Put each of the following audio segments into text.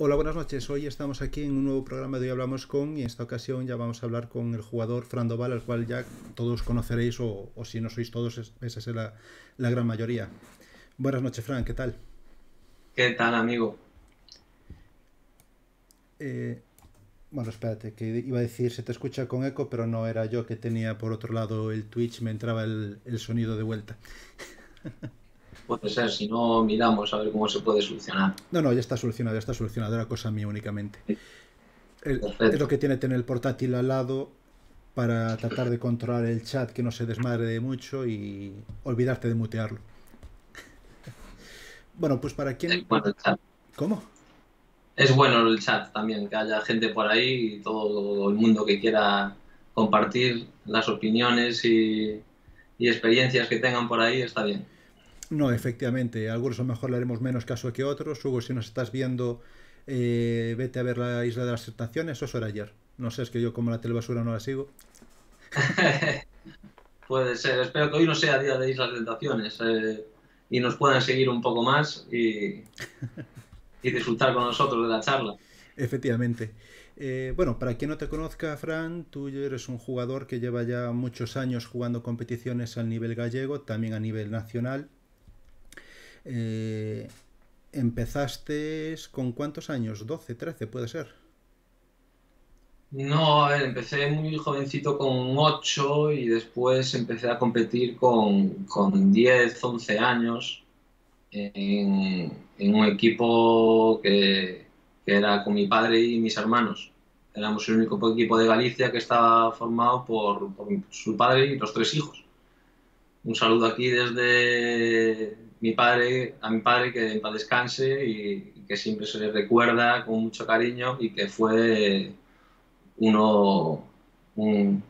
Hola, buenas noches. Hoy estamos aquí en un nuevo programa de Hoy Hablamos con, y en esta ocasión ya vamos a hablar con el jugador Fran Doval, al cual ya todos conoceréis, o si no sois todos, esa es la gran mayoría. Buenas noches, Fran, ¿qué tal? ¿Qué tal, amigo? Eh, bueno, espérate, que iba a decir se te escucha con eco, pero no era yo que tenía por otro lado el Twitch, me entraba el sonido de vuelta. Puede ser, si no, miramos a ver cómo se puede solucionar. No, no, ya está solucionado, era cosa mía únicamente. Es lo Perfecto. que tiene tener el portátil al lado para tratar de controlar el chat que no se desmadre mucho y olvidarte de mutearlo. Bueno, pues para Es quién... bueno el chat. ¿Cómo? Es bueno el chat también, que haya gente por ahí y todo el mundo que quiera compartir las opiniones y experiencias que tengan por ahí, está bien. No, efectivamente, a algunos a lo mejor le haremos menos caso que otros. Hugo, si nos estás viendo, vete a ver la Isla de las Tentaciones, eso era ayer. No sé, es que yo como la telebasura no la sigo. Puede ser. Espero que hoy no sea día de Islas Tentaciones y nos puedan seguir un poco más y disfrutar con nosotros de la charla. Efectivamente. Bueno, para quien no te conozca, Fran, tú eres un jugador que lleva ya muchos años jugando competiciones al nivel gallego, también a nivel nacional. Eh, ¿Empezaste con cuántos años? 12, 13, puede ser. No, a ver, empecé muy jovencito con 8 y después empecé a competir con 10, 11 años en un equipo que era con mi padre y mis hermanos. Éramos el único equipo de Galicia que estaba formado por su padre y los tres hijos. Un saludo aquí desde mi padre que en paz descanse y que siempre se le recuerda con mucho cariño y que fue uno, un-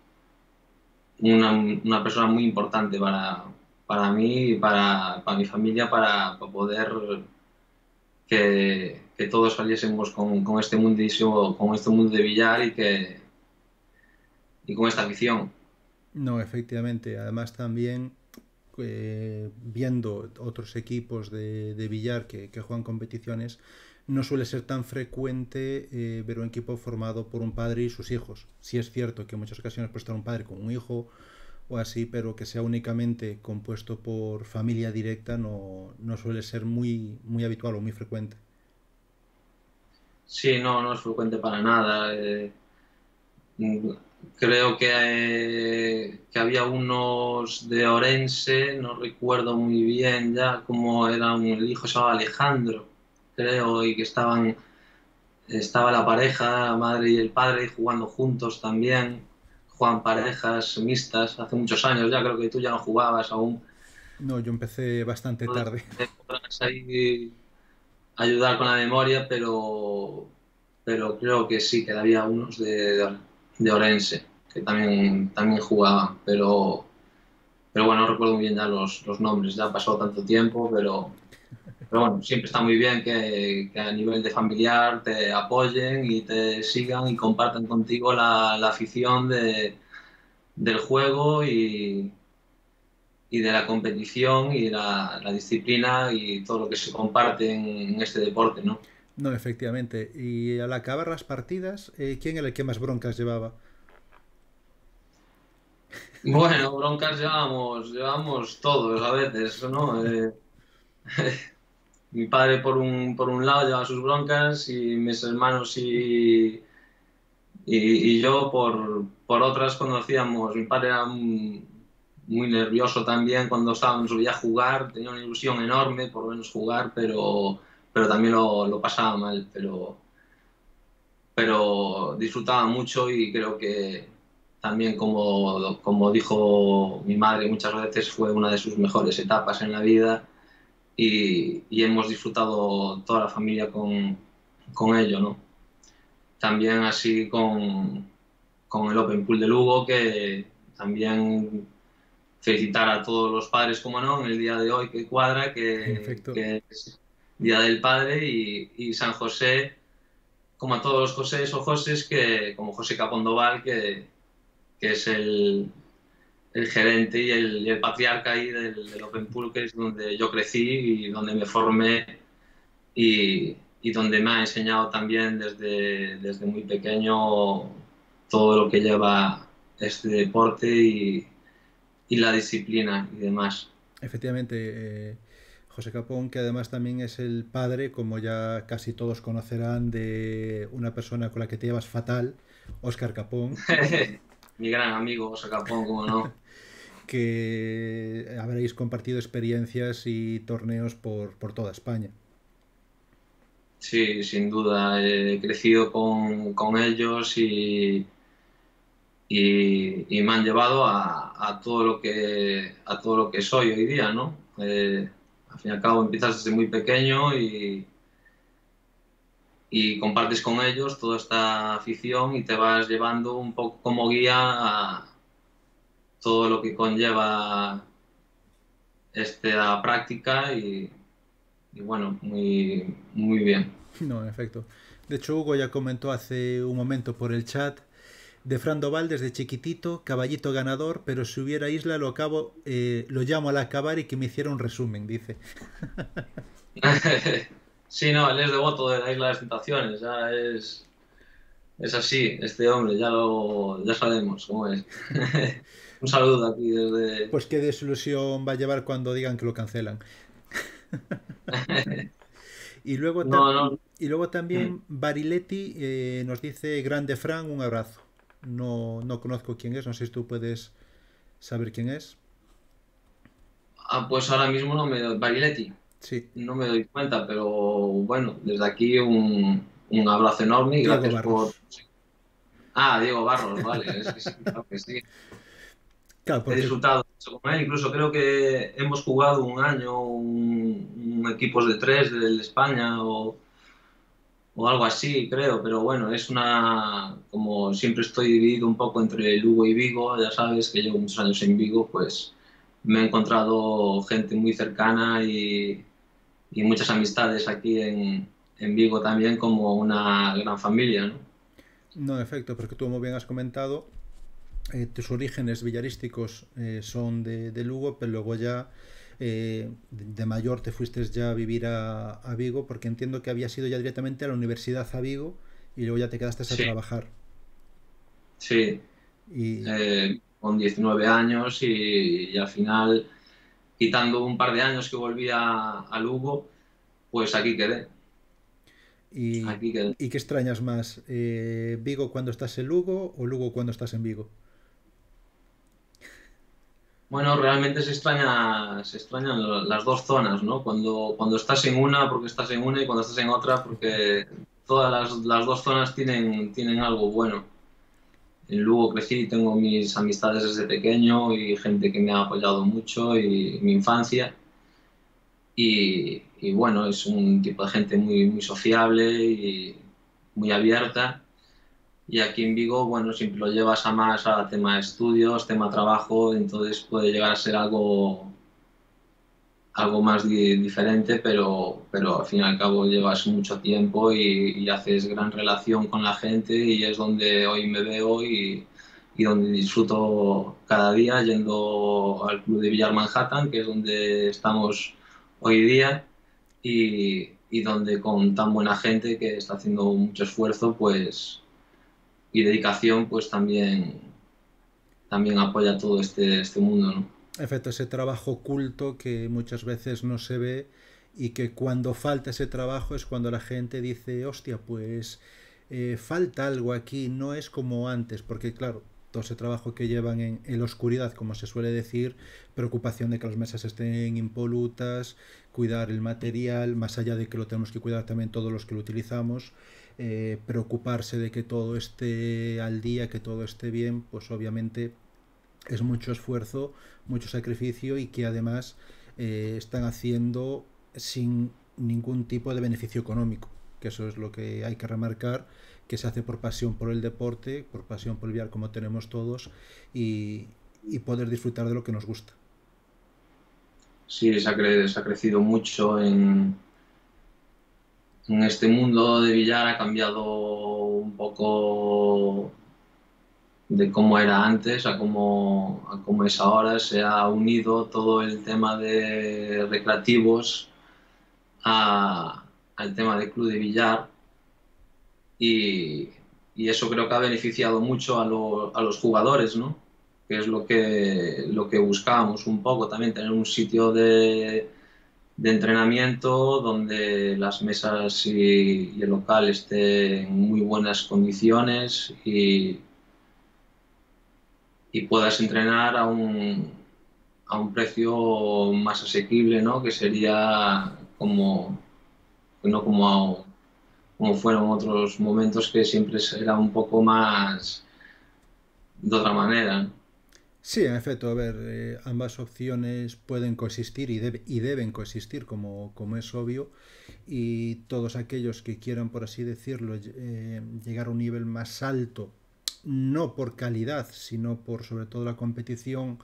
una persona muy importante para mí y para mi familia, para poder que todos saliésemos con este mundísimo, con este mundo de billar y con esta afición. No, efectivamente. Además también viendo otros equipos de billar que juegan competiciones, no suele ser tan frecuente ver un equipo formado por un padre y sus hijos. Sí es cierto que en muchas ocasiones puede estar un padre con un hijo o así, pero que sea únicamente compuesto por familia directa no suele ser muy habitual o muy frecuente. Sí, no, no es frecuente para nada. Mm, Creo que había unos de Orense, no recuerdo muy bien ya cómo era el hijo, se llamaba Alejandro, creo, y que estaba la pareja, la madre y el padre, jugando juntos también. Juegan parejas mixtas hace muchos años ya, creo que tú ya no jugabas aún. No, yo empecé bastante Entonces, tarde. me podrás ahí ayudar con la memoria, pero creo que sí, que había unos de Orense que también jugaban, pero bueno, no recuerdo muy bien ya los nombres, ya ha pasado tanto tiempo, pero bueno, siempre está muy bien que a nivel de familiar te apoyen y te sigan y compartan contigo la afición del juego y de la competición y la disciplina y todo lo que se comparte en este deporte, ¿no? No, efectivamente. Y al acabar las partidas, ¿quién era el que más broncas llevaba? Bueno, broncas llevamos todos a veces, ¿no? Mi padre por un lado lleva sus broncas y mis hermanos y yo por otras conocíamos. Mi padre era muy nervioso también cuando nos veía jugar, tenía una ilusión enorme por vernos jugar, pero también lo pasaba mal, pero disfrutaba mucho y creo que también como dijo mi madre muchas veces fue una de sus mejores etapas en la vida y hemos disfrutado toda la familia con ello, ¿no? También así con el Open Pool de Lugo, que también felicitar a todos los padres, como no, en el día de hoy que cuadra, En efecto. que es Día del Padre y San José, como a todos los Josés o Josés, como José Capondoval, que es el gerente y el patriarca ahí del Open Pool, que es donde yo crecí y donde me formé y donde me ha enseñado también desde muy pequeño todo lo que lleva este deporte y la disciplina y demás. Efectivamente, José Capón, que además también es el padre, como ya casi todos conocerán, de una persona con la que te llevas fatal, Óscar Capón, Mi gran amigo Sacapón, como no. que habréis compartido experiencias y torneos por toda España. Sí, sin duda. He crecido con ellos y me han llevado a todo lo que soy hoy día, ¿no? Al fin y al cabo empiezas desde muy pequeño y compartes con ellos toda esta afición y te vas llevando un poco como guía a todo lo que conlleva la práctica y bueno, muy bien. No, en efecto. De hecho, Hugo ya comentó hace un momento por el chat de Fran Doval desde chiquitito, caballito ganador, pero si hubiera isla lo llamo al acabar y que me hiciera un resumen, dice. Sí, no, él es devoto de la Isla de las Tentaciones, es así, este hombre, ya sabemos cómo es. Un saludo aquí desde... Pues qué desilusión va a llevar cuando digan que lo cancelan. Y luego, No, no. y luego también Bariletti nos dice, grande Fran, un abrazo. No, no conozco quién es, no sé si tú puedes saber quién es. Ah, pues ahora mismo no me doy... Bariletti, Sí, no me doy cuenta, pero bueno, desde aquí un abrazo enorme y Diego gracias por... Barros. Ah, Diego Barros, vale, es que sí, claro que sí. Claro, He porque disfrutado mucho con él, incluso creo que hemos jugado un año un equipos de tres de España o algo así, creo, pero bueno, como siempre estoy dividido un poco entre Lugo y Vigo, ya sabes que llevo muchos años en Vigo, pues me he encontrado gente muy cercana y muchas amistades aquí en Vigo también como una gran familia, ¿no? no, en efecto, porque tú como bien has comentado, tus orígenes villarísticos son de Lugo, pero luego ya de mayor te fuiste ya a vivir a Vigo, porque entiendo que habías ido ya directamente a la universidad a Vigo y luego ya te quedaste a Sí, trabajar. sí, Y, con 19 años y al final, quitando un par de años que volví a Lugo, pues y, aquí quedé. ¿Y qué extrañas más? ¿Vigo cuando estás en Lugo o Lugo cuando estás en Vigo? Bueno, realmente se extrañan las dos zonas, ¿no? Cuando estás en una, porque estás en una, y cuando estás en otra, porque todas las dos zonas tienen algo bueno. En Lugo crecí, tengo mis amistades desde pequeño y gente que me ha apoyado mucho y mi infancia. Y bueno, es un tipo de gente muy sociable y muy abierta. Y aquí en Vigo, bueno, siempre lo llevas a más a tema de estudios, tema trabajo, entonces puede llegar a ser algo más diferente, pero al fin y al cabo llevas mucho tiempo y haces gran relación con la gente y es donde hoy me veo y donde disfruto cada día yendo al club de Villar Manhattan, que es donde estamos hoy día y donde con tan buena gente que está haciendo mucho esfuerzo pues, y dedicación, pues también apoya todo este mundo, ¿no? En efecto, ese trabajo oculto que muchas veces no se ve y que cuando falta ese trabajo es cuando la gente dice, hostia, pues falta algo aquí, no es como antes, porque claro, todo ese trabajo que llevan en la oscuridad, como se suele decir, preocupación de que las mesas estén impolutas, cuidar el material, más allá de que lo tenemos que cuidar también todos los que lo utilizamos, preocuparse de que todo esté al día, que todo esté bien, pues obviamente es mucho esfuerzo, mucho sacrificio y que además están haciendo sin ningún tipo de beneficio económico, que eso es lo que hay que remarcar, que se hace por pasión por el deporte, por pasión por el viar como tenemos todos y poder disfrutar de lo que nos gusta. Sí, se ha crecido mucho en este mundo de billar, ha cambiado un poco de cómo era antes a cómo es ahora. Se ha unido todo el tema de recreativos a, al tema del club de billar y, y eso creo que ha beneficiado mucho a los jugadores, ¿no? Que es lo que buscábamos un poco, también tener un sitio de entrenamiento donde las mesas y el local estén en muy buenas condiciones y puedas entrenar a un precio más asequible, ¿no? Que sería como, no como, como fueron otros momentos que siempre era un poco más de otra manera, ¿no? Sí, en efecto, a ver, ambas opciones pueden coexistir y deben coexistir, como es obvio, y todos aquellos que quieran, por así decirlo, llegar a un nivel más alto, no por calidad, sino por sobre todo la competición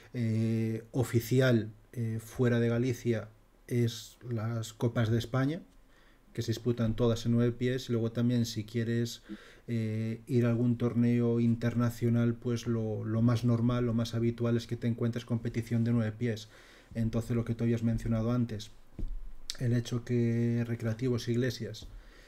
oficial fuera de Galicia, es las Copas de España, que se disputan todas en 9 pies, y luego también si quieres ir a algún torneo internacional, pues lo más normal, lo más habitual es que te encuentres competición de 9 pies. Entonces lo que tú habías mencionado antes, el hecho que Recreativos Iglesias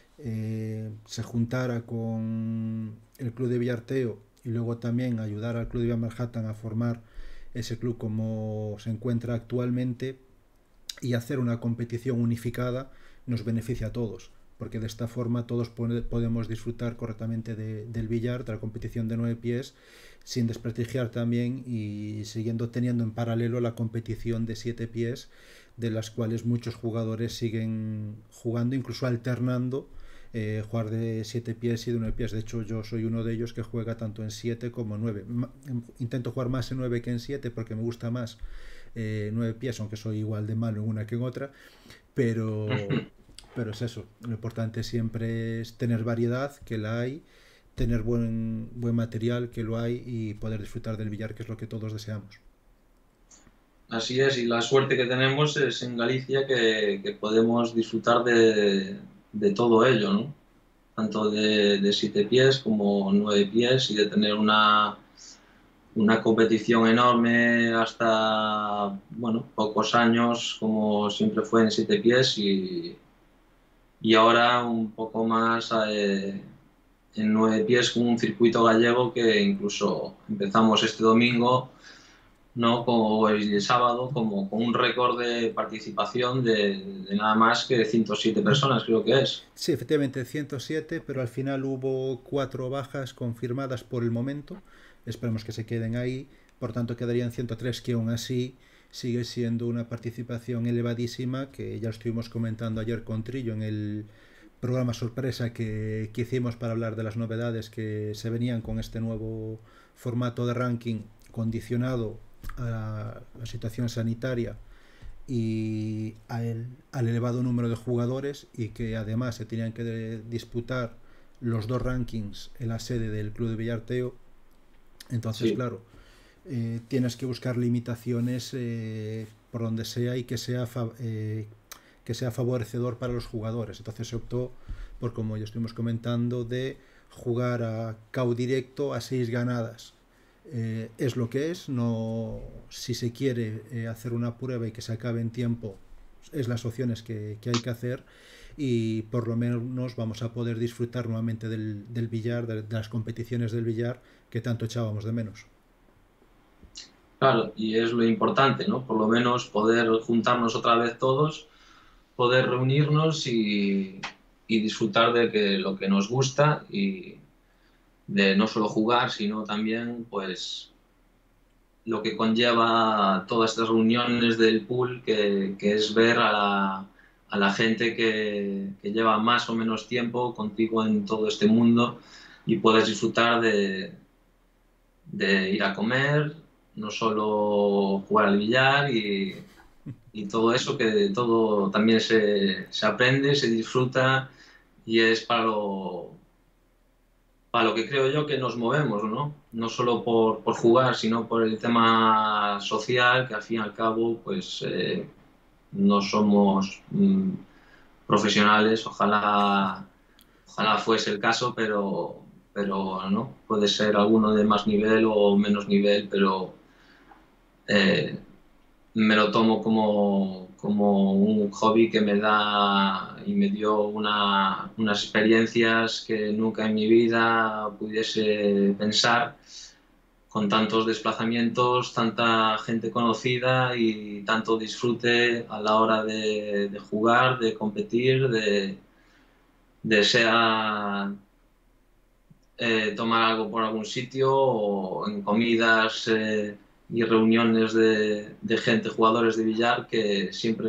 se juntara con el club de Villarteo y luego también ayudar al club de Manhattan a formar ese club como se encuentra actualmente y hacer una competición unificada nos beneficia a todos, porque de esta forma todos podemos disfrutar correctamente del billar, de la competición de 9 pies, sin desprestigiar también y siguiendo teniendo en paralelo la competición de 7 pies, de las cuales muchos jugadores siguen jugando, incluso alternando jugar de 7 pies y de 9 pies. De hecho, yo soy uno de ellos que juega tanto en 7 como en 9. Intento jugar más en 9 que en 7 porque me gusta más 9 pies, aunque soy igual de malo en una que en otra, pero, pero es eso. Lo importante siempre es tener variedad, que la hay, tener buen material, que lo hay, y poder disfrutar del billar, que es lo que todos deseamos. Así es, y la suerte que tenemos es en Galicia que podemos disfrutar de todo ello, ¿no? Tanto de 7 pies como 9 pies y de tener una competición enorme hasta, bueno, pocos años como siempre fue en 7 pies y ahora un poco más en 9 pies con un circuito gallego que incluso empezamos este domingo, ¿no? Como el sábado, como con un récord de participación de nada más que 107 personas, creo que es. Sí, efectivamente 107, pero al final hubo 4 bajas confirmadas por el momento. Esperemos que se queden ahí. Por tanto, quedarían 103, que aún así sigue siendo una participación elevadísima, que ya estuvimos comentando ayer con Trillo en el programa sorpresa que hicimos para hablar de las novedades que se venían con este nuevo formato de ranking condicionado a la situación sanitaria y al elevado número de jugadores, y que además se tenían que disputar los dos rankings en la sede del club de Villarteo. Entonces, Sí, claro, tienes que buscar limitaciones por donde sea y que sea favorecedor para los jugadores. Entonces se optó por, como ya estuvimos comentando, de jugar a KO directo a 6 ganadas. Es lo que es, no, si se quiere hacer una prueba y que se acabe en tiempo, es las opciones que hay que hacer, y por lo menos vamos a poder disfrutar nuevamente del billar, de las competiciones del billar que tanto echábamos de menos. claro, y es lo importante, ¿no? Por lo menos poder juntarnos otra vez todos, poder reunirnos y disfrutar de que lo que nos gusta y de no solo jugar, sino también, pues, lo que conlleva todas estas reuniones del pool, que es ver a la gente que lleva más o menos tiempo contigo en todo este mundo y puedes disfrutar de ir a comer, no solo jugar al billar y todo eso, que todo también se aprende, se disfruta y es para lo que creo yo que nos movemos, ¿no? No solo por jugar, sino por el tema social, que al fin y al cabo, pues no somos profesionales, ojalá fuese el caso, pero no, puede ser alguno de más nivel o menos nivel, pero eh, me lo tomo como un hobby que me da y me dio unas experiencias que nunca en mi vida pudiese pensar, con tantos desplazamientos, tanta gente conocida y tanto disfrute a la hora de jugar, de competir, de sea tomar algo por algún sitio o en comidas y reuniones de gente, jugadores de billar, que siempre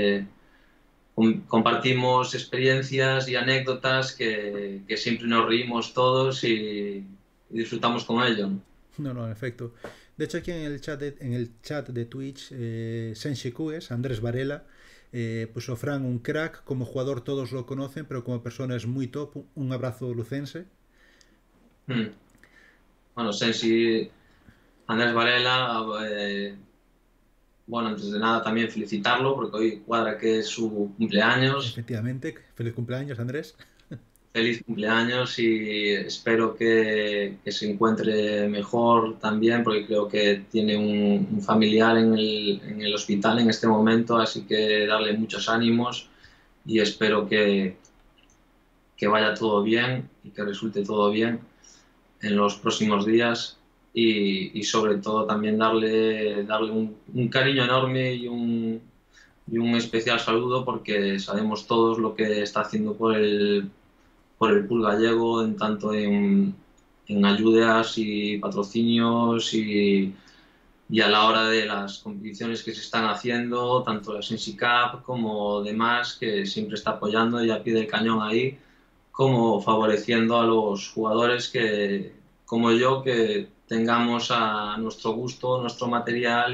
compartimos experiencias y anécdotas que siempre nos reímos todos y disfrutamos con ello, ¿no? No, no, en efecto. De hecho, aquí en el chat de Twitch, Senshi Kues, Andrés Varela, puso Fran un crack, como jugador todos lo conocen, pero como persona es muy top. Un abrazo lucense. Mm. Bueno, Sensi, Andrés Varela, bueno, antes de nada también felicitarlo porque hoy cuadra que es su cumpleaños. Efectivamente, feliz cumpleaños, Andrés. Feliz cumpleaños y espero que se encuentre mejor también, porque creo que tiene un familiar en el hospital en este momento, así que darle muchos ánimos y espero que vaya todo bien y que resulte todo bien en los próximos días y sobre todo también darle un cariño enorme y un especial saludo, porque sabemos todos lo que está haciendo por el pool gallego, en tanto en ayudas y patrocinios y a la hora de las competiciones que se están haciendo, tanto la Sensi Cup como demás, que siempre está apoyando y a pie del cañón ahí, como favoreciendo a los jugadores que, como yo, que tengamos a nuestro gusto, nuestro material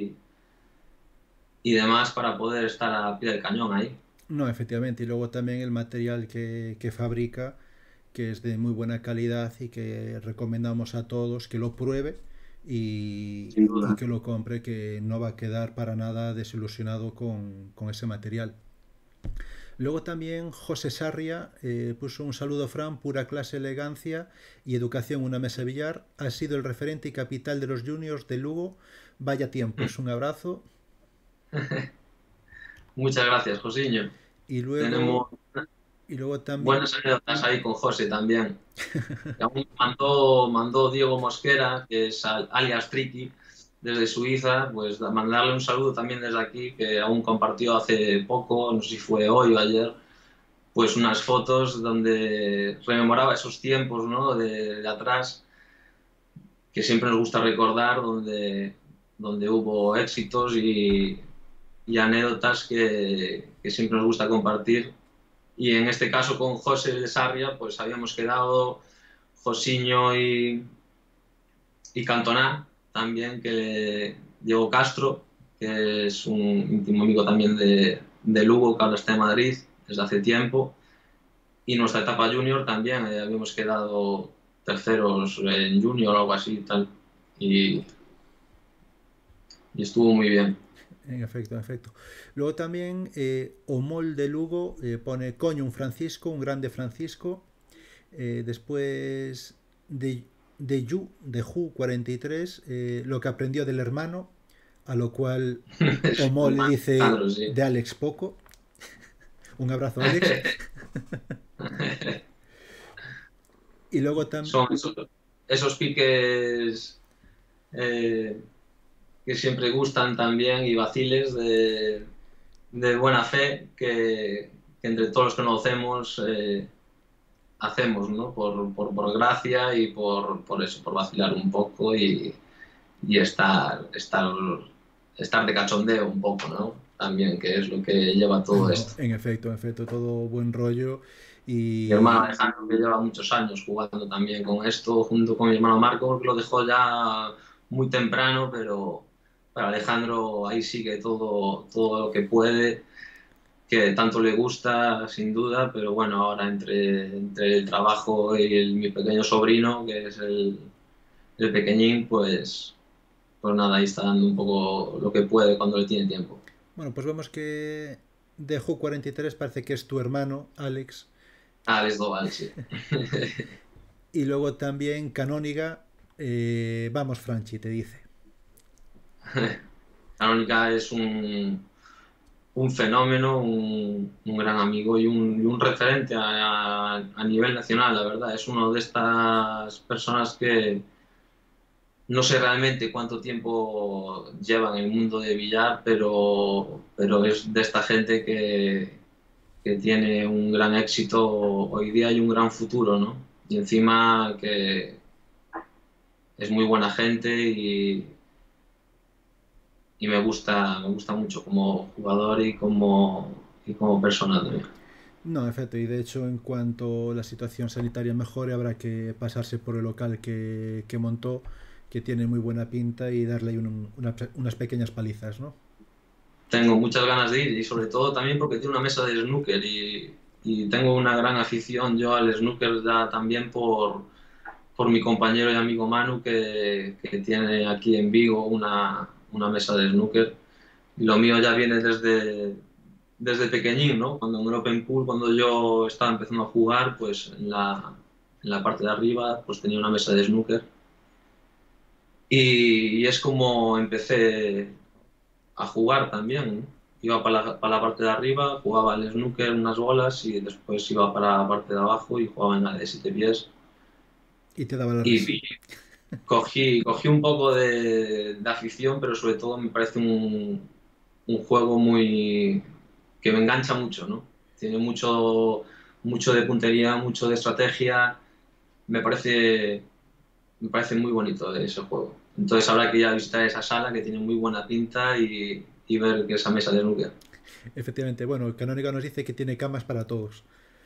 y demás para poder estar a pie del cañón ahí. No, efectivamente. Y luego también el material que fabrica, que es de muy buena calidad y que recomendamos a todos que lo pruebe Sin y duda. que lo compre, que no va a quedar para nada desilusionado con ese material. Luego también José Sarria puso un saludo, Fran, pura clase, elegancia y educación, una mesa billar. Ha sido el referente y capital de los juniors de Lugo. Vaya tiempos, un abrazo. Muchas gracias, Josiño. Y luego, Tenemos y luego también... buenas anécdotas ahí con José también. Que aún mandó Diego Mosquera, que es alias Triki, desde Suiza, pues mandarle un saludo también desde aquí, que aún compartió hace poco, no sé si fue hoy o ayer, pues unas fotos donde rememoraba esos tiempos, ¿no? de atrás, que siempre nos gusta recordar, donde hubo éxitos y anécdotas que siempre nos gusta compartir. Y en este caso con José de Sarria, pues habíamos quedado Josiño y Cantona, también, que Diego Castro, que es un íntimo amigo también de Lugo, que ahora está en Madrid desde hace tiempo. Y nuestra etapa junior también, habíamos quedado terceros en junior o algo así tal. Y, y estuvo muy bien. En efecto, en efecto. Luego también Omol de Lugo pone coño un Francisco, un grande Francisco. Después de Ju 43, lo que aprendió del hermano, a lo cual Omol le dice Alejandro, sí. de Alex poco. Un abrazo, Alex. Y luego también... Son esos piques que siempre gustan también y vaciles de buena fe que entre todos los que conocemos hacemos, ¿no? Por gracia y por eso, por vacilar un poco y estar de cachondeo un poco, ¿no? También, que es lo que lleva todo No, esto. en efecto, todo buen rollo. Mi hermano Y Alejandro, que lleva muchos años jugando también con esto, junto con mi hermano Marco, que lo dejó ya muy temprano, pero para Alejandro ahí sigue todo lo que puede, que tanto le gusta, sin duda, pero bueno, ahora entre el trabajo y mi pequeño sobrino, que es el pequeñín, pues nada, ahí está dando un poco lo que puede cuando le tiene tiempo. bueno, pues vemos que de Ju 43 parece que es tu hermano, Alex. Alex Doval, sí. Y luego también Canóniga, vamos Franchi, te dice. Canónica es un fenómeno, un gran amigo y un referente a nivel nacional, la verdad. Es uno de estas personas que no sé realmente cuánto tiempo lleva en el mundo de billar, pero es de esta gente que tiene un gran éxito hoy día y un gran futuro, ¿no? Y encima que es muy buena gente y me gusta mucho como jugador y como persona también. No, en efecto, y de hecho en cuanto la situación sanitaria mejore habrá que pasarse por el local que montó, que tiene muy buena pinta y darle ahí unas pequeñas palizas, ¿no? Tengo muchas ganas de ir y sobre todo también porque tiene una mesa de snooker y tengo una gran afición yo al snooker ya también por mi compañero y amigo Manu que tiene aquí en Vigo una mesa de snooker. Y lo mío ya viene desde pequeñín, ¿no? Cuando en el Open Pool, cuando yo estaba empezando a jugar, pues en la parte de arriba pues tenía una mesa de snooker y es como empecé a jugar también, ¿no? Iba para la parte de arriba, jugaba al snooker unas bolas y después iba para la parte de abajo y jugaba en la de 7 pies. Y te daba la risa. Y cogí un poco de afición, pero sobre todo me parece un juego muy que me engancha mucho, ¿no? Tiene mucho de puntería, mucho de estrategia. Me parece, me parece muy bonito ese juego. Entonces habrá que ir a visitar esa sala que tiene muy buena pinta y ver que esa mesa de snooker. Efectivamente, bueno, Canóniga nos dice que tiene camas para todos.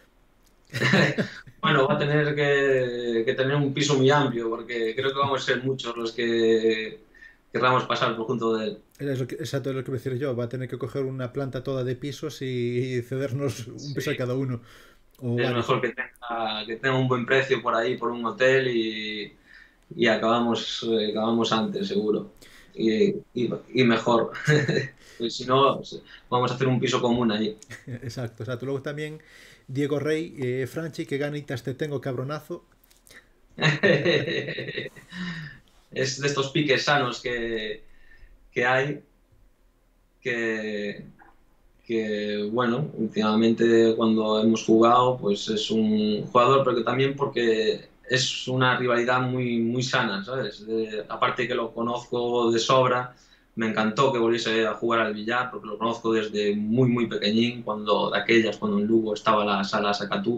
Bueno, va a tener que tener un piso muy amplio porque creo que vamos a ser muchos los que querramos pasar por junto de él. Exacto, es lo que voy a decir yo. Va a tener que coger una planta toda de pisos y cedernos un piso a Sí. cada uno. O Es varios. mejor que tenga un buen precio por ahí, por un hotel y acabamos antes, seguro. Y mejor. Pues si no, vamos a hacer un piso común ahí. Exacto, exacto. Luego también Diego Rey, Franchi, que ganitas te tengo, cabronazo. Es de estos piques sanos que hay que, bueno, últimamente cuando hemos jugado, pues es un jugador, pero que también porque es una rivalidad muy sana, ¿sabes? Aparte que lo conozco de sobra, me encantó que volviese a jugar al billar, porque lo conozco desde muy pequeñín, cuando en Lugo estaba la sala Sacatú,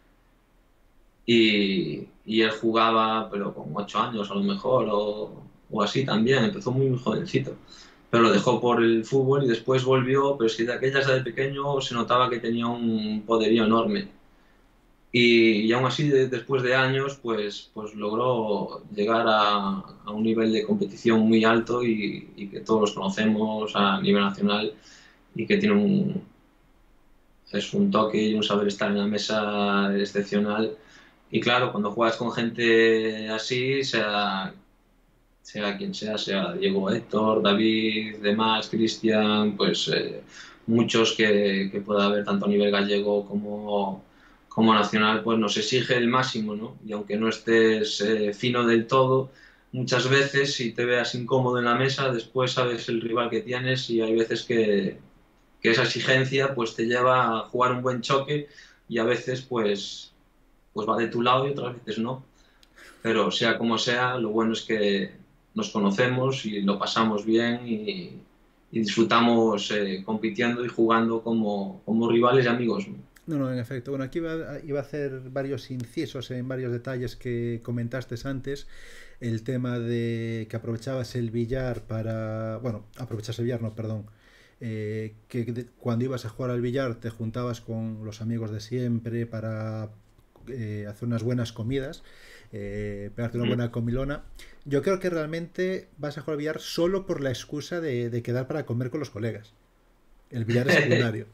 y él jugaba, pero con 8 años a lo mejor, o así también, empezó muy jovencito pero lo dejó por el fútbol y después volvió, pero es que de aquellas de pequeño se notaba que tenía un poderío enorme. Y aún así, después de años, pues logró llegar a un nivel de competición muy alto y que todos los conocemos a nivel nacional y que tiene es un toque y un saber estar en la mesa excepcional. Y claro, cuando juegas con gente así, sea quien sea Diego Héctor, David, demás, Cristian, pues muchos que pueda haber tanto a nivel gallego como nacional, pues nos exige el máximo, ¿no? Y aunque no estés fino del todo, muchas veces si te veas incómodo en la mesa, después sabes el rival que tienes y hay veces que esa exigencia pues te lleva a jugar un buen choque y a veces pues va de tu lado y otras veces no. Pero sea como sea, lo bueno es que nos conocemos y lo pasamos bien y disfrutamos compitiendo y jugando como rivales y amigos. No, no, en efecto. Bueno, aquí iba a hacer varios incisos en varios detalles que comentaste antes. El tema de que aprovechabas el billar para... Bueno, aprovechas el billar, no, perdón. Cuando ibas a jugar al billar te juntabas con los amigos de siempre para hacer unas buenas comidas, pegarte una buena comilona. Yo creo que realmente vas a jugar al billar solo por la excusa de quedar para comer con los colegas. El billar es secundario.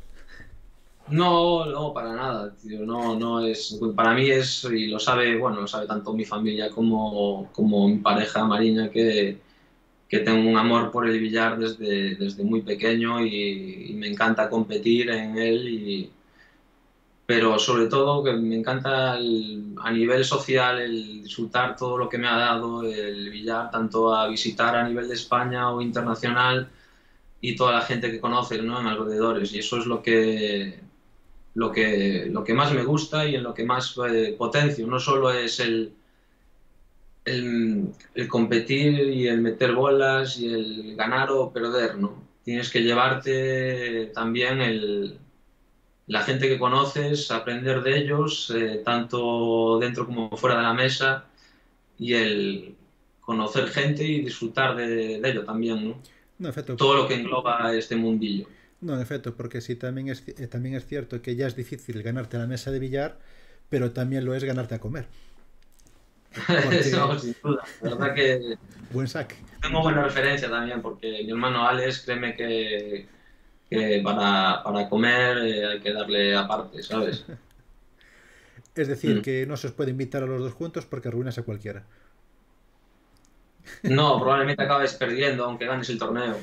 No, no, para nada, tío. No, no es. Para mí es, y lo sabe, bueno, lo sabe tanto mi familia como mi pareja Mariña, que tengo un amor por el billar desde muy pequeño y me encanta competir en él pero sobre todo que me encanta a nivel social el disfrutar todo lo que me ha dado el billar, tanto a visitar a nivel de España o internacional, y toda la gente que conoces, ¿no? En alrededores. Y eso es lo que más me gusta y en lo que más potencio. No solo es el competir y el meter bolas y el ganar o perder, ¿no? Tienes que llevarte también la gente que conoces, aprender de ellos, tanto dentro como fuera de la mesa, y el conocer gente y disfrutar de ello también, ¿no? No, en efecto, Todo lo que engloba este mundillo. no, en efecto, porque sí, también es cierto que ya es difícil ganarte a la mesa de billar, pero también lo es ganarte a comer. Porque, Eso, sin duda. La verdad que buen saque. tengo buena referencia también, porque mi hermano Alex, créeme que para comer hay que darle aparte, ¿sabes? Es decir, Mm. que no se os puede invitar a los dos juntos porque arruinas a cualquiera. No, probablemente acabes perdiendo, aunque ganes el torneo.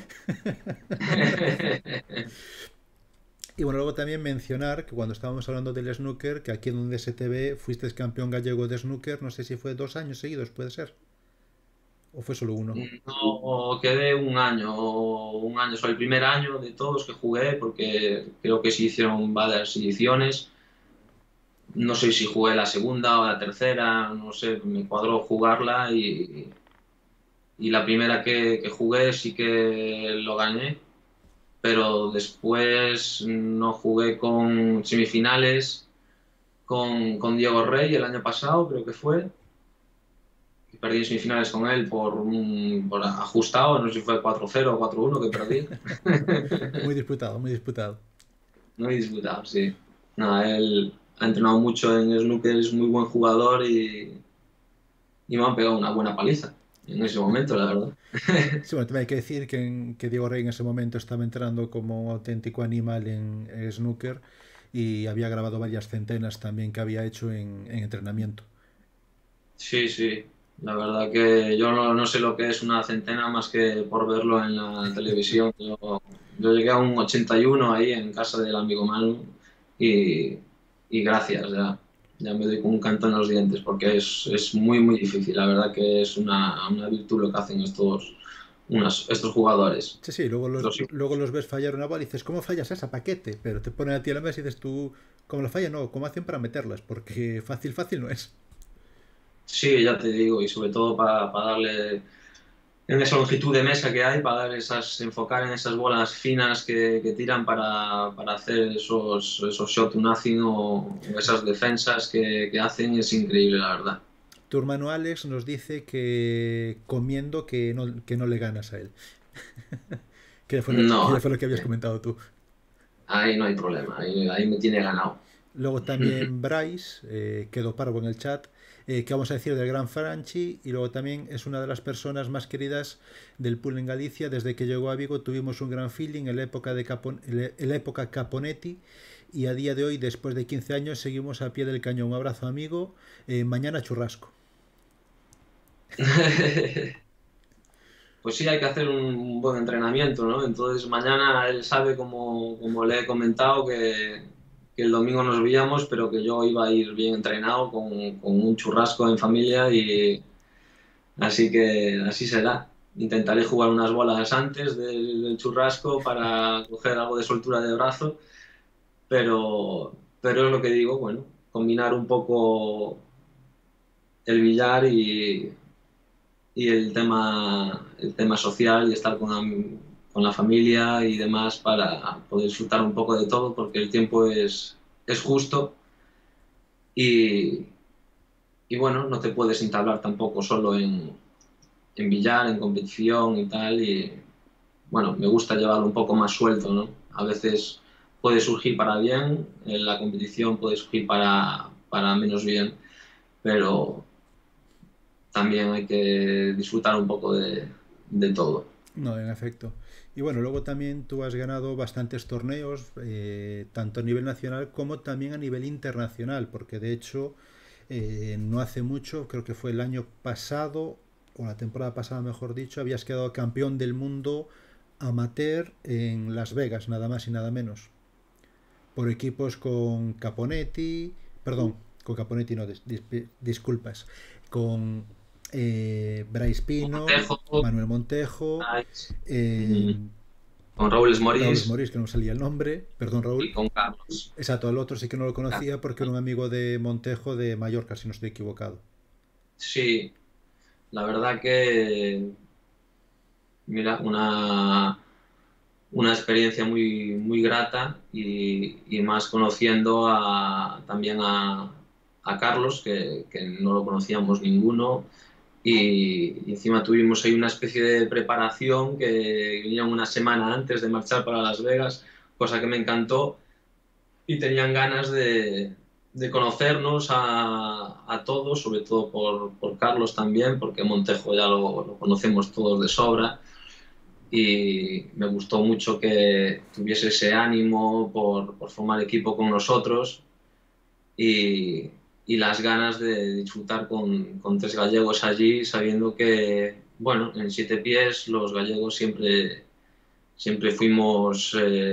Y bueno, luego también mencionar que cuando estábamos hablando del snooker, que aquí donde se te ve, fuiste campeón gallego de snooker, no sé si fue 2 años seguidos, puede ser. ¿O fue solo uno? No, quedé un año, fue el primer año de todos que jugué, porque creo que se hicieron varias ediciones. No sé si jugué la segunda o la tercera, no sé, me cuadró jugarla y la primera que jugué sí que lo gané, pero después no jugué con semifinales con Diego Rey el año pasado, creo que fue. Perdí semifinales con él por ajustado, no sé si fue 4-0 o 4-1 que perdí. Muy disputado, muy disputado. No he disputado, sí. Nada, él ha entrenado mucho en snooker, es muy buen jugador y me han pegado una buena paliza en ese momento, la verdad. Sí, bueno, también hay que decir que Diego Rey en ese momento estaba entrando como un auténtico animal en snooker y había grabado varias centenas también que había hecho en entrenamiento. Sí, sí. La verdad que yo no sé lo que es una centena más que por verlo en la televisión. Yo llegué a un 81 ahí en casa del amigo Manu y, y gracias, ya me doy con un canto en los dientes porque es muy, muy difícil. La verdad que es una virtud lo que hacen estos jugadores. Sí, sí, Los- luego los ves fallar una bola y dices, ¿cómo fallas esa paquete? Pero te ponen a ti a la mesa y dices tú, ¿cómo la falla? No, ¿cómo hacen para meterlas? Porque fácil, fácil no es. sí, ya te digo, y sobre todo para darle en esa longitud de mesa que hay para dar enfocar en esas bolas finas que tiran para hacer esos shot to nothing o esas defensas que hacen es increíble, la verdad. Tu hermano Alex nos dice que comiendo que no le ganas a él. Que ya No, fue lo que habías comentado tú. ahí no hay problema, ahí me tiene ganado. Luego también Bryce, quedó parvo en el chat, que vamos a decir del Gran Franchi, y luego también es una de las personas más queridas del pool en Galicia. Desde que llegó a Vigo tuvimos un gran feeling en la época, en la época Caponetti, y a día de hoy, después de 15 años, seguimos a pie del cañón. Un abrazo amigo, mañana churrasco. Pues sí, hay que hacer un buen entrenamiento, ¿no? Entonces mañana él sabe, como le he comentado, que el domingo nos veíamos, pero que yo iba a ir bien entrenado con un churrasco en familia y así que así será. Intentaré jugar unas bolas antes del churrasco para coger algo de soltura de brazo, pero es lo que digo, bueno, combinar un poco el billar y el tema social y estar con la familia y demás para poder disfrutar un poco de todo, porque el tiempo es justo y, y bueno, no te puedes entablar tampoco solo en billar, en competición y tal. Y bueno, me gusta llevarlo un poco más suelto, ¿no? A veces puede surgir para bien, en la competición puede surgir para menos bien, pero también hay que disfrutar un poco de todo. No, en efecto. Y bueno, luego también tú has ganado bastantes torneos, tanto a nivel nacional como también a nivel internacional, porque de hecho no hace mucho, creo que fue el año pasado, o la temporada pasada mejor dicho, habías quedado campeón del mundo amateur en Las Vegas, nada más y nada menos, por equipos con Caponetti, perdón, con Caponetti no, disculpas, con Bryce Pino, Montejo, Manuel Montejo, Nice. eh, Mm. con Raúl Raúl Esmorís Esmorís, que no me salía el nombre, perdón y Raúl. con Carlos. Exacto, al otro sí que no lo conocía porque era un amigo de Montejo de Mallorca, si no estoy equivocado. Sí, la verdad que, mira, una experiencia muy, muy grata y más conociendo también a Carlos, que no lo conocíamos ninguno, y encima tuvimos ahí una especie de preparación que venían una semana antes de marchar para Las Vegas, cosa que me encantó, y tenían ganas de conocernos a todos, sobre todo por Carlos también, porque Montejo ya lo conocemos todos de sobra y me gustó mucho que tuviese ese ánimo por formar equipo con nosotros y, y las ganas de disfrutar con tres gallegos allí, sabiendo que, bueno, en Siete Pies los gallegos siempre fuimos,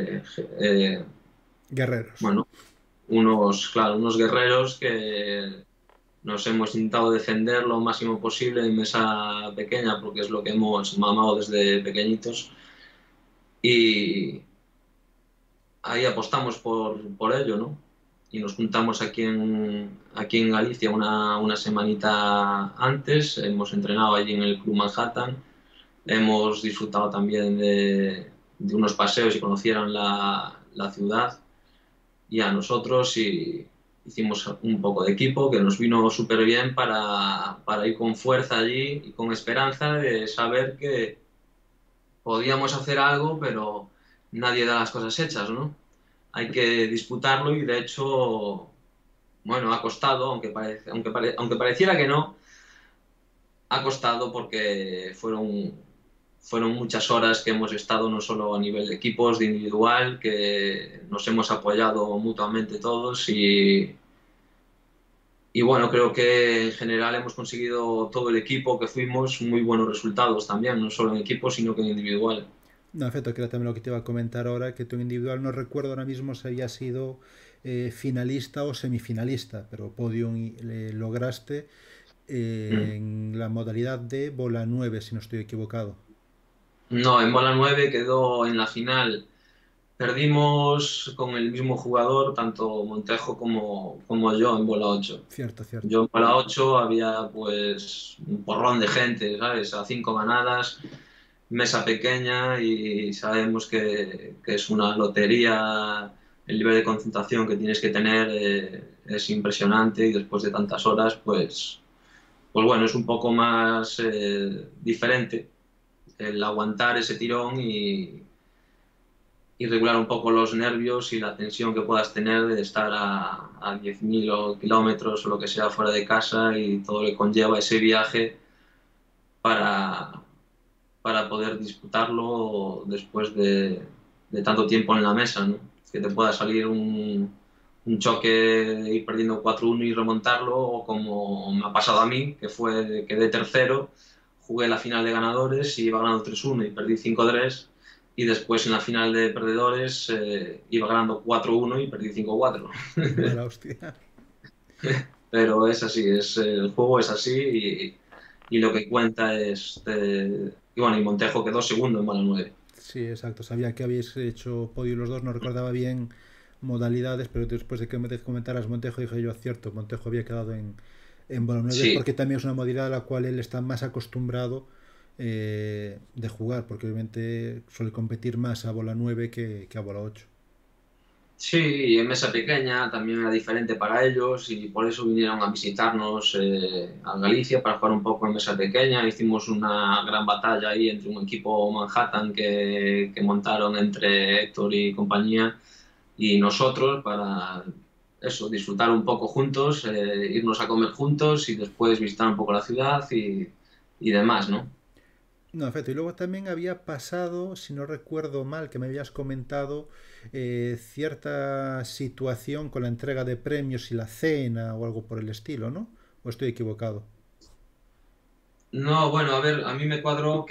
Guerreros. bueno, claro, unos guerreros que nos hemos intentado defender lo máximo posible en mesa pequeña, porque es lo que hemos mamado desde pequeñitos. Y, ahí apostamos por ello, ¿no? Y nos juntamos aquí en Galicia una semanita antes, hemos entrenado allí en el Club Manhattan, hemos disfrutado también de unos paseos y conocieron la ciudad y a nosotros y hicimos un poco de equipo que nos vino súper bien para ir con fuerza allí y con esperanza de saber que podíamos hacer algo, pero nadie da las cosas hechas, ¿no? Hay que disputarlo y de hecho, bueno, ha costado, aunque pareciera que no, ha costado porque fueron muchas horas que hemos estado no solo a nivel de equipos, de individual, que nos hemos apoyado mutuamente todos y bueno, creo que en general hemos conseguido todo el equipo que fuimos muy buenos resultados también, no solo en equipo, sino que en individual. No, efecto, que era también lo que te iba a comentar ahora, que tu individual no recuerdo ahora mismo si había sido finalista o semifinalista, pero podium lograste Mm. en la modalidad de bola 9 si no estoy equivocado. No, en bola 9 quedó en la final. Perdimos con el mismo jugador, tanto Montejo como yo en bola 8. Cierto, cierto. Yo en bola 8 había pues un porrón de gente, ¿sabes? A 5 ganadas, mesa pequeña y sabemos que es una lotería. El nivel de concentración que tienes que tener es impresionante y después de tantas horas, pues bueno, es un poco más diferente el aguantar ese tirón y regular un poco los nervios y la tensión que puedas tener de estar a 10.000 kilómetros o lo que sea fuera de casa y todo lo que conlleva ese viaje para, para poder disputarlo después de tanto tiempo en la mesa, ¿no? Que te pueda salir un choque de ir perdiendo 4-1 y remontarlo, o como me ha pasado a mí, que fue que de tercero, jugué la final de ganadores y iba ganando 3-1 y perdí 5-3, y después en la final de perdedores iba ganando 4-1 y perdí 5-4. Mala hostia. Pero es así, el juego es así y lo que cuenta es... y bueno, y Montejo quedó segundo en bola 9. Sí, exacto. Sabía que habéis hecho podio los dos, no recordaba bien modalidades, pero después de que me comentaras Montejo dije yo, cierto, Montejo había quedado en bola 9 Sí, porque también es una modalidad a la cual él está más acostumbrado de jugar, porque obviamente suele competir más a bola 9 que a bola 8. sí, y en mesa pequeña también era diferente para ellos y por eso vinieron a visitarnos a Galicia para jugar un poco en mesa pequeña. Hicimos una gran batalla ahí entre un equipo Manhattan que montaron entre Héctor y compañía y nosotros para eso, disfrutar un poco juntos, irnos a comer juntos y después visitar un poco la ciudad y demás, ¿no? No, efecto. Y luego también había pasado, si no recuerdo mal, que me habías comentado cierta situación con la entrega de premios y la cena o algo por el estilo, ¿no? ¿O estoy equivocado? No, bueno, a ver, a mí me cuadró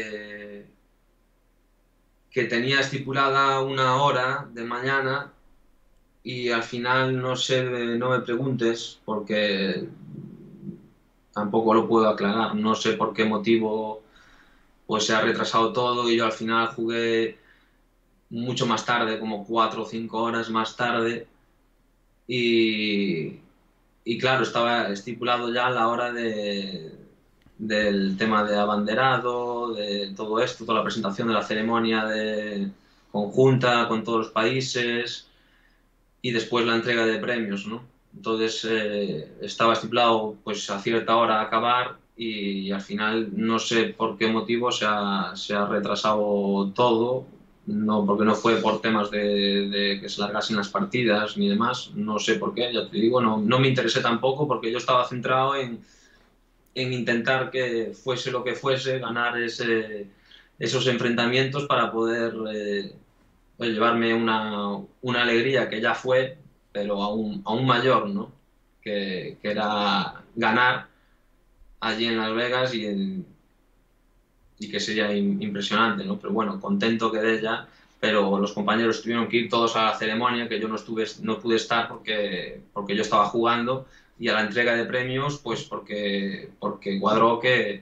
que tenía estipulada una hora de mañana y al final no sé, no me preguntes porque tampoco lo puedo aclarar. No sé por qué motivo pues se ha retrasado todo y yo al final jugué. mucho más tarde, como 4 o 5 horas más tarde, y, y claro, estaba estipulado ya la hora del tema de abanderado, de todo esto, toda la presentación de la ceremonia conjunta con todos los países y después la entrega de premios, ¿no? Entonces estaba estipulado pues a cierta hora acabar y al final no sé por qué motivo se ha retrasado todo, no, porque no fue por temas de que se largasen las partidas ni demás, no sé por qué, ya te digo, no me interesé tampoco porque yo estaba centrado en intentar que fuese lo que fuese, ganar esos enfrentamientos para poder llevarme una alegría que ya fue, pero aún mayor, ¿no? Que era ganar allí en Las Vegas y que sería impresionante, ¿no? Pero bueno, contento quedé ya, pero los compañeros tuvieron que ir todos a la ceremonia, que yo no pude estar porque yo estaba jugando, y a la entrega de premios, pues porque cuadró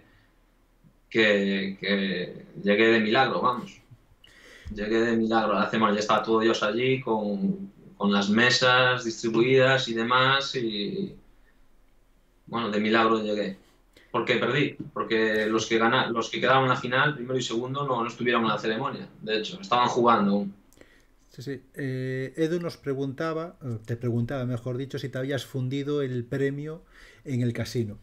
que llegué de milagro, vamos. Llegué de milagro a la ceremonia, ya estaba todo Dios allí con las mesas distribuidas y demás, y bueno, de milagro llegué. Porque perdí, porque los que quedaron en la final, primero y segundo, no estuvieron en la ceremonia, de hecho, estaban jugando aún. Sí, sí. Edu nos preguntaba, te preguntaba, mejor dicho, si te habías fundido el premio en el casino.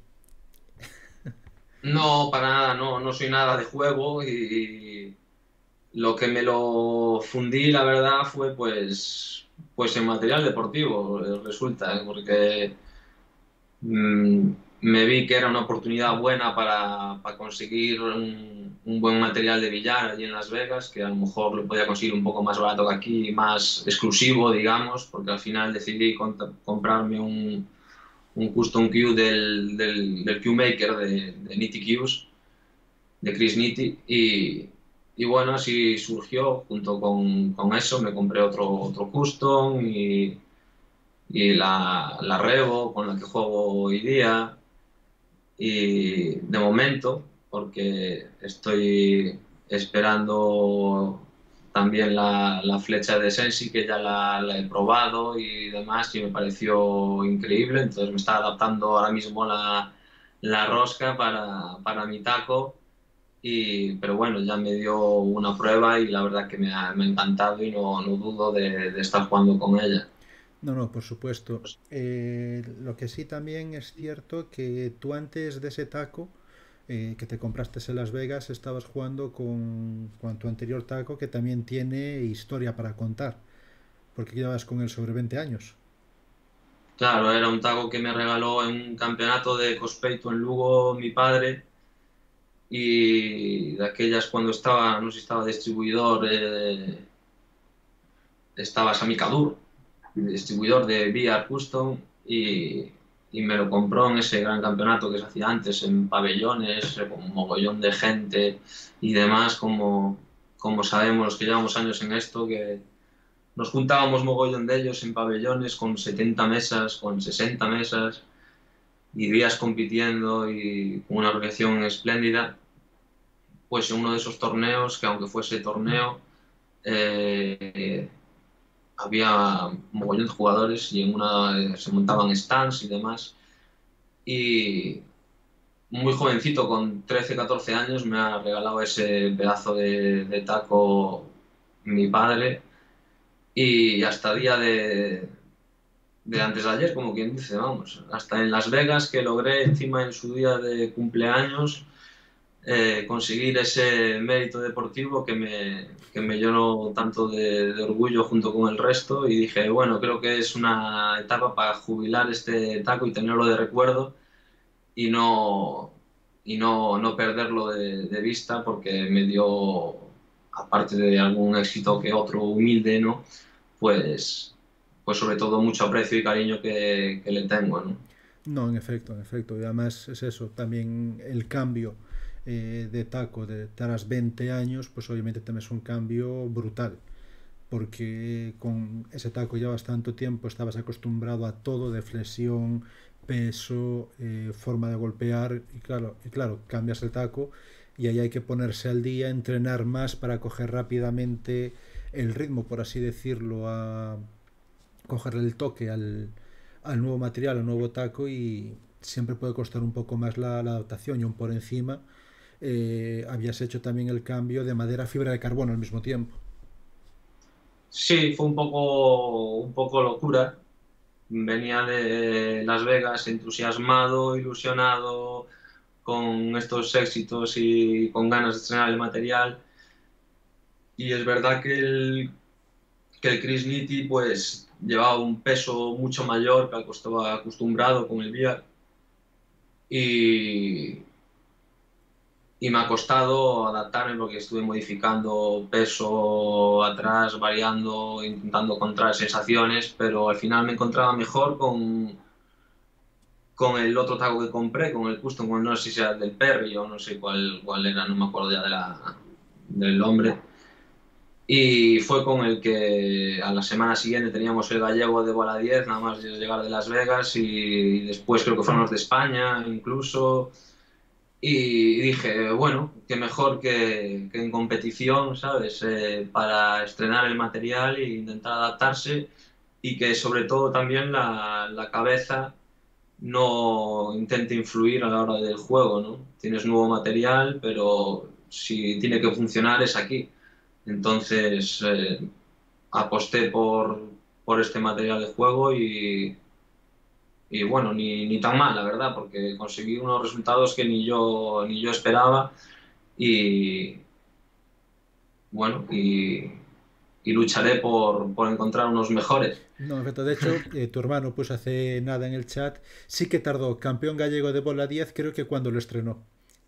No, para nada, no soy nada de juego y lo que me lo fundí, la verdad, fue pues en material deportivo, resulta, porque mm, me vi que era una oportunidad buena para conseguir un buen material de billar allí en Las Vegas, que a lo mejor lo podía conseguir un poco más barato que aquí, más exclusivo, digamos, porque al final decidí comprarme un custom cue del cue maker de Nitty Cues, de Chris Nitti, y bueno, así surgió, junto con eso me compré otro custom y la Revo con la que juego hoy día. Y de momento, porque estoy esperando también la flecha de Sensi, que ya la he probado y demás, y me pareció increíble, entonces me está adaptando ahora mismo la rosca para mi taco, pero bueno, ya me dio una prueba y la verdad que me ha encantado y no dudo de estar jugando con ella. No, no, por supuesto. Lo que sí también es cierto que tú antes de ese taco que te compraste en Las Vegas estabas jugando con tu anterior taco que también tiene historia para contar, porque llevas con él sobre 20 años. Claro, era un taco que me regaló en un campeonato de cospeito en Lugo mi padre, y de aquellas cuando estaba, no sé si estaba distribuidor, estaba Sami Kadur, distribuidor de VR Custom, y me lo compró en ese gran campeonato que se hacía antes en pabellones, con un mogollón de gente y demás, como sabemos los que llevamos años en esto, que nos juntábamos mogollón de ellos en pabellones con 70 mesas, con 60 mesas, y días compitiendo y con una organización espléndida. Pues en uno de esos torneos, que aunque fuese torneo, eh, había un mogollón de jugadores y en una se montaban stands y demás. Y muy jovencito, con 13 14 años, me ha regalado ese pedazo de taco mi padre, y hasta día de antes de ayer, como quien dice, vamos, hasta en Las Vegas, que logré encima en su día de cumpleaños conseguir ese mérito deportivo que me llenó tanto de orgullo junto con el resto, y dije, bueno, creo que es una etapa para jubilar este taco y tenerlo de recuerdo y no perderlo de vista, porque me dio, aparte de algún éxito que otro humilde, ¿no? Pues sobre todo mucho aprecio y cariño que le tengo, ¿no? No, en efecto, en efecto. Y además es eso, también el cambio de taco de tras 20 años, pues obviamente también es un cambio brutal. Porque con ese taco llevas tanto tiempo, estabas acostumbrado a todo de flexión, peso, forma de golpear, y claro, cambias el taco y ahí hay que ponerse al día, entrenar más para coger rápidamente el ritmo, por así decirlo, a cogerle el toque al nuevo material, al nuevo taco, y siempre puede costar un poco más la adaptación. Y aún por encima habías hecho también el cambio de madera a fibra de carbono al mismo tiempo. Sí, fue un poco locura. Venía de Las Vegas entusiasmado, ilusionado con estos éxitos y con ganas de estrenar el material. Y es verdad que el Chris Nitti pues llevaba un peso mucho mayor que al que estaba acostumbrado con el VR. Y, y me ha costado adaptarme porque estuve modificando peso atrás, variando, intentando encontrar sensaciones, pero al final me encontraba mejor con el otro taco que compré, con el Custom, con, no sé si era del Perry o no sé cuál era, no me acuerdo ya del nombre. Y fue con el que a la semana siguiente teníamos el gallego de Bola 10, nada más llegar de Las Vegas, y después creo que fueron los de España incluso. Y dije, bueno, qué mejor que en competición, ¿sabes? Para estrenar el material e intentar adaptarse, y que sobre todo también la cabeza no intente influir a la hora del juego, ¿no? Tienes nuevo material, pero si tiene que funcionar es aquí. Entonces aposté por este material de juego y bueno, ni tan mal, la verdad, porque conseguí unos resultados que ni yo esperaba y bueno, y lucharé por encontrar unos mejores. No, en efecto, de hecho, tu hermano puso hace nada en el chat, sí que tardó, campeón gallego de bola 10, creo que cuando lo estrenó.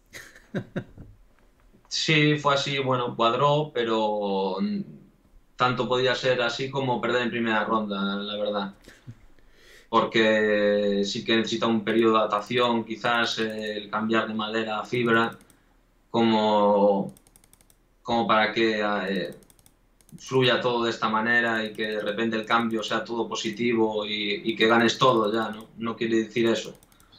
Sí, fue así, bueno, cuadró, pero tanto podía ser así como perder en primera ronda, la verdad. Porque sí que necesita un periodo de adaptación, quizás el cambiar de madera a fibra, como, como para que fluya todo de esta manera y que de repente el cambio sea todo positivo y que ganes todo ya, ¿no? No quiere decir eso,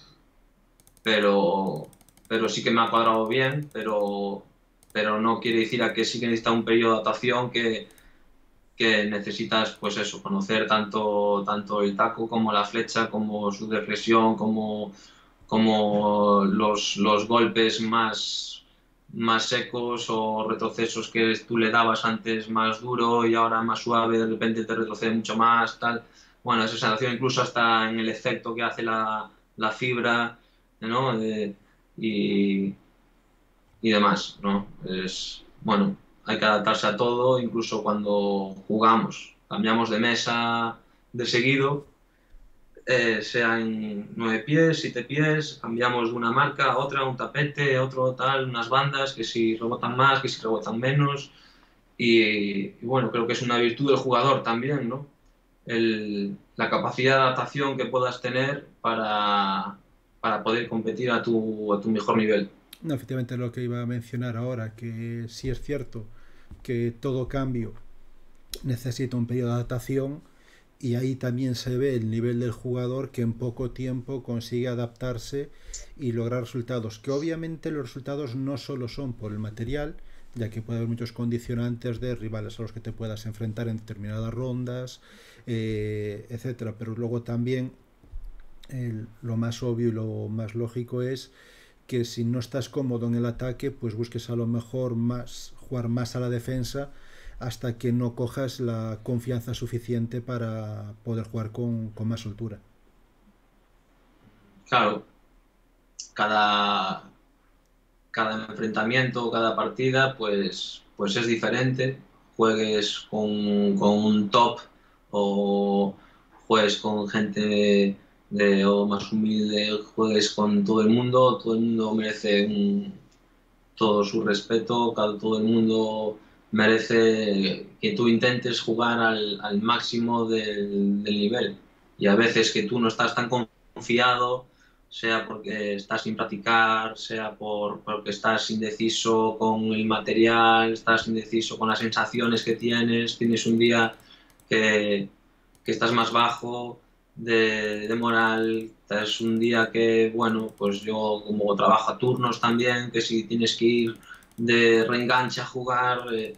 pero, pero sí que me ha cuadrado bien, pero no quiere decir a que sí que necesita un periodo de adaptación que necesitas, pues eso, conocer tanto el taco como la flecha, como su deflexión, como los golpes más secos o retrocesos que tú le dabas antes más duro y ahora más suave, de repente te retrocede mucho más, tal. Bueno, esa sensación incluso hasta en el efecto que hace la fibra, ¿no? Y, y demás, ¿no? Es, bueno, hay que adaptarse a todo, incluso cuando jugamos. Cambiamos de mesa de seguido, sea en 9 pies, 7 pies, cambiamos de una marca a otra, un tapete, otro tal, unas bandas, que si rebotan más, que si rebotan menos. Y bueno, creo que es una virtud del jugador también, ¿no? La capacidad de adaptación que puedas tener para poder competir a tu mejor nivel. No, efectivamente lo que iba a mencionar ahora, que sí es cierto que todo cambio necesita un periodo de adaptación, y ahí también se ve el nivel del jugador que en poco tiempo consigue adaptarse y lograr resultados, que obviamente los resultados no solo son por el material, ya que puede haber muchos condicionantes de rivales a los que te puedas enfrentar en determinadas rondas, etcétera, pero luego también lo más obvio y lo más lógico es que si no estás cómodo en el ataque, pues busques a lo mejor más jugar más a la defensa hasta que no cojas la confianza suficiente para poder jugar con más soltura. Claro, cada, cada enfrentamiento, cada partida, pues es diferente. Juegues con un top o juegues con gente o más humilde, juegues con todo el mundo merece todo su respeto, todo el mundo merece que tú intentes jugar al máximo del nivel. Y a veces que tú no estás tan confiado, sea porque estás sin practicar, sea porque estás indeciso con el material, estás indeciso con las sensaciones que tienes un día que, que estás más bajo de moral, es un día que, bueno, pues yo como trabajo a turnos también, que si tienes que ir de reenganche a jugar,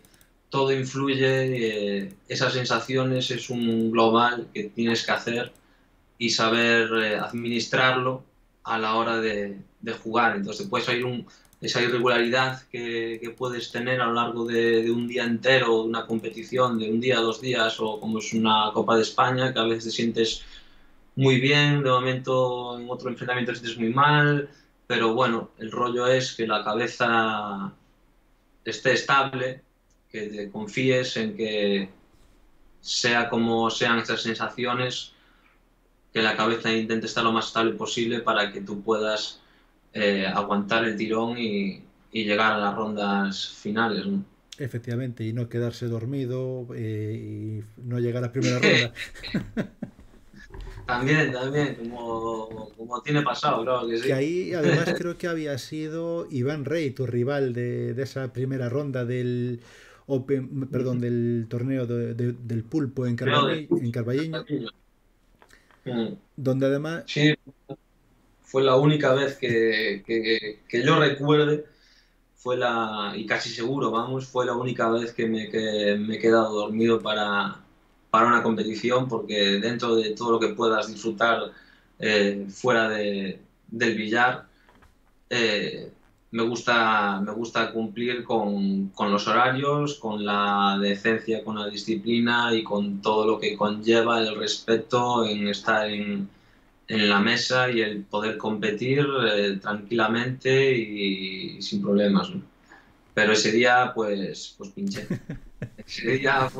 todo influye, esas sensaciones es un global que tienes que hacer y saber administrarlo a la hora de jugar. Entonces puede salir esa irregularidad que puedes tener a lo largo de un día entero, de una competición de un día, 2 días, o como es una Copa de España, que a veces te sientes muy bien, de momento en otro enfrentamiento te sientes muy mal, pero bueno, el rollo es que la cabeza esté estable, que te confíes en que sea como sean estas sensaciones, que la cabeza intente estar lo más estable posible para que tú puedas aguantar el tirón y llegar a las rondas finales, ¿no? Efectivamente, y no quedarse dormido y no llegar a primera ronda. También, también, como tiene pasado, claro que Que sí. ahí además creo que había sido Iván Rey, tu rival de esa primera ronda del Open, perdón, del torneo del pulpo en, Creo de En Carballiño, Carballiño. Mm. donde además, Sí, fue la única vez que yo recuerde, y casi seguro, vamos, fue la única vez que me he quedado dormido para una competición, porque dentro de todo lo que puedas disfrutar fuera del billar, eh, me gusta cumplir con los horarios, con la decencia, con la disciplina y con todo lo que conlleva el respeto en estar en la mesa y el poder competir tranquilamente y sin problemas, ¿no? Pero ese día, pues pinché. Ese día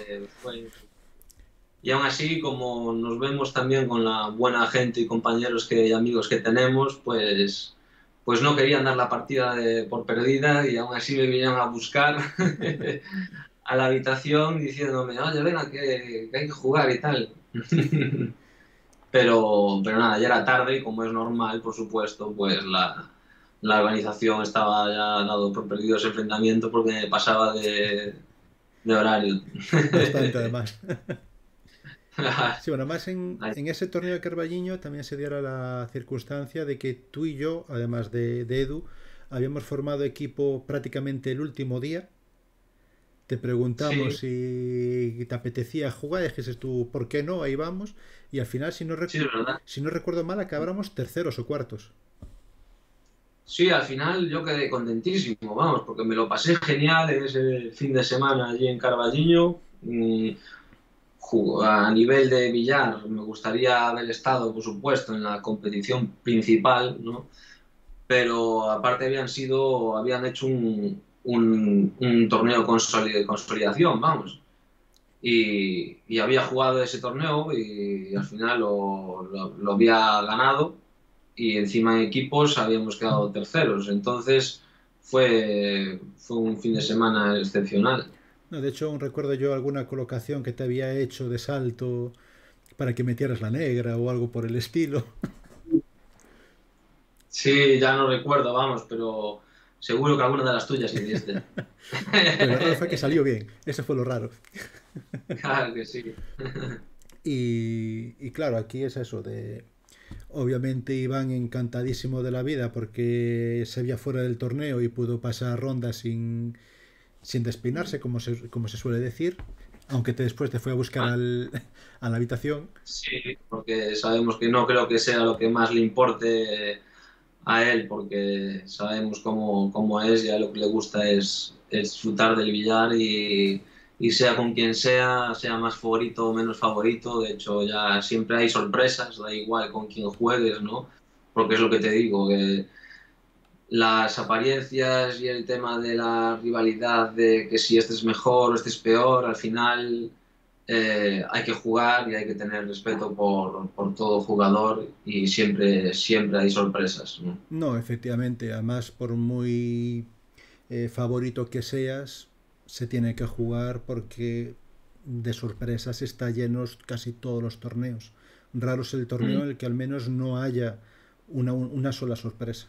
Y aún así, como nos vemos también con la buena gente y compañeros y amigos que tenemos, pues no querían dar la partida por perdida y aún así me vinieron a buscar a la habitación diciéndome, oye, venga, que hay que jugar y tal. Pero nada, ya era tarde y como es normal, por supuesto, pues la organización estaba ya dado por perdido ese enfrentamiento porque pasaba de horario. bastante además. Sí, bueno, más en ese torneo de Carballiño también se diera la circunstancia de que tú y yo, además de Edu, habíamos formado equipo prácticamente el último día. Te preguntamos Sí, si te apetecía jugar y dijiste tú, ¿por qué no? Ahí vamos. Y al final, sí, es verdad. si no recuerdo mal, acabáramos terceros o cuartos. Sí, al final yo quedé contentísimo, vamos, porque me lo pasé genial en ese fin de semana allí en Carballiño. A nivel de billar, me gustaría haber estado, por supuesto, en la competición principal, ¿no? Pero aparte habían hecho un torneo de consolidación, vamos. Y había jugado ese torneo y al final lo había ganado y encima en equipos habíamos quedado terceros. Entonces fue un fin de semana excepcional. No, de hecho, aún recuerdo yo alguna colocación que te había hecho de salto para que metieras la negra o algo por el estilo. Sí, ya no recuerdo, vamos, pero seguro que alguna de las tuyas hiciste. Pero lo raro fue que salió bien. Eso fue lo raro. Claro que sí. Y claro, aquí es eso de... Obviamente Iván encantadísimo de la vida porque se veía fuera del torneo y pudo pasar rondas sin despeinarse, como se suele decir. Aunque después te fue a buscar Ah, a la habitación. sí, porque sabemos que no creo que sea lo que más le importe a él, porque sabemos cómo es y a lo que le gusta es disfrutar del billar y sea con quien sea más favorito o menos favorito. De hecho, ya siempre hay sorpresas, da igual con quién juegues, ¿no? Porque es lo que te digo, que las apariencias y el tema de la rivalidad de que si este es mejor o este es peor, al final hay que jugar y hay que tener respeto por todo jugador y siempre hay sorpresas, ¿no? No, efectivamente, además por muy favorito que seas, se tiene que jugar porque de sorpresas está llenos casi todos los torneos. Raro es el torneo Mm. en el que al menos no haya una sola sorpresa.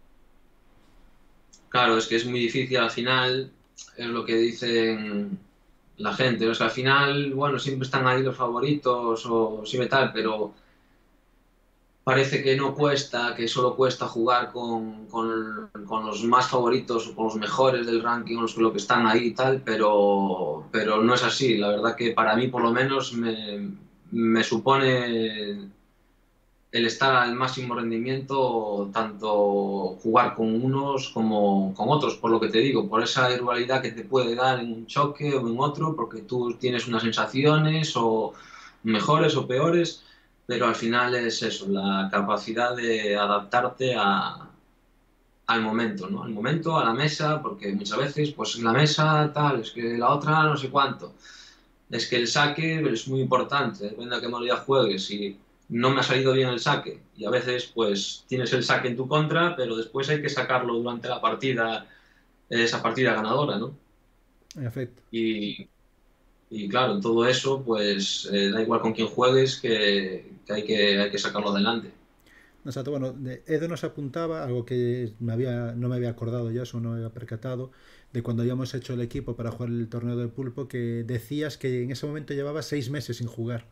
Claro, es que es muy difícil al final, es lo que dicen la gente, o sea, al final, bueno, siempre están ahí los favoritos o siempre tal, pero parece que no cuesta, que solo cuesta jugar con los más favoritos o con los mejores del ranking, los que están ahí y tal, pero no es así. La verdad que para mí por lo menos me supone el estar al máximo rendimiento, tanto jugar con unos como con otros, por lo que te digo, por esa rivalidad que te puede dar en un choque o en otro, porque tú tienes unas sensaciones o mejores o peores, pero al final es eso, la capacidad de adaptarte al momento, ¿no? Al momento, a la mesa, porque muchas veces, pues en la mesa tal, es que la otra no sé cuánto. Es que el saque es muy importante, depende de qué modalidad juegues. Y no me ha salido bien el saque, y a veces pues tienes el saque en tu contra, pero después hay que sacarlo durante la partida, esa partida ganadora, ¿no? En efecto. Y, y claro, en todo eso, pues da igual con quién juegues, que hay que sacarlo adelante. Exacto, bueno, Edo nos apuntaba algo que no me había acordado yo, eso no me había percatado, de cuando habíamos hecho el equipo para jugar el torneo del pulpo, que decías que en ese momento llevaba 6 meses sin jugar.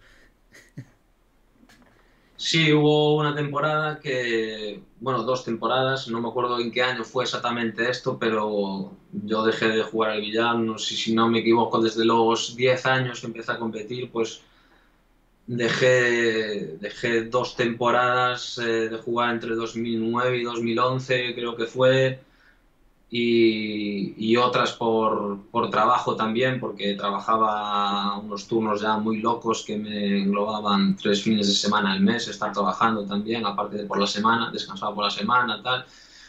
Sí, hubo una temporada bueno, 2 temporadas, no me acuerdo en qué año fue exactamente esto, pero yo dejé de jugar al billar, no sé si no me equivoco, desde los 10 años que empecé a competir, pues dejé 2 temporadas de jugar entre 2009 y 2011, creo que fue, y otras por trabajo también, porque trabajaba unos turnos ya muy locos que me englobaban 3 fines de semana al mes, estar trabajando también, aparte de por la semana, descansaba por la semana, tal,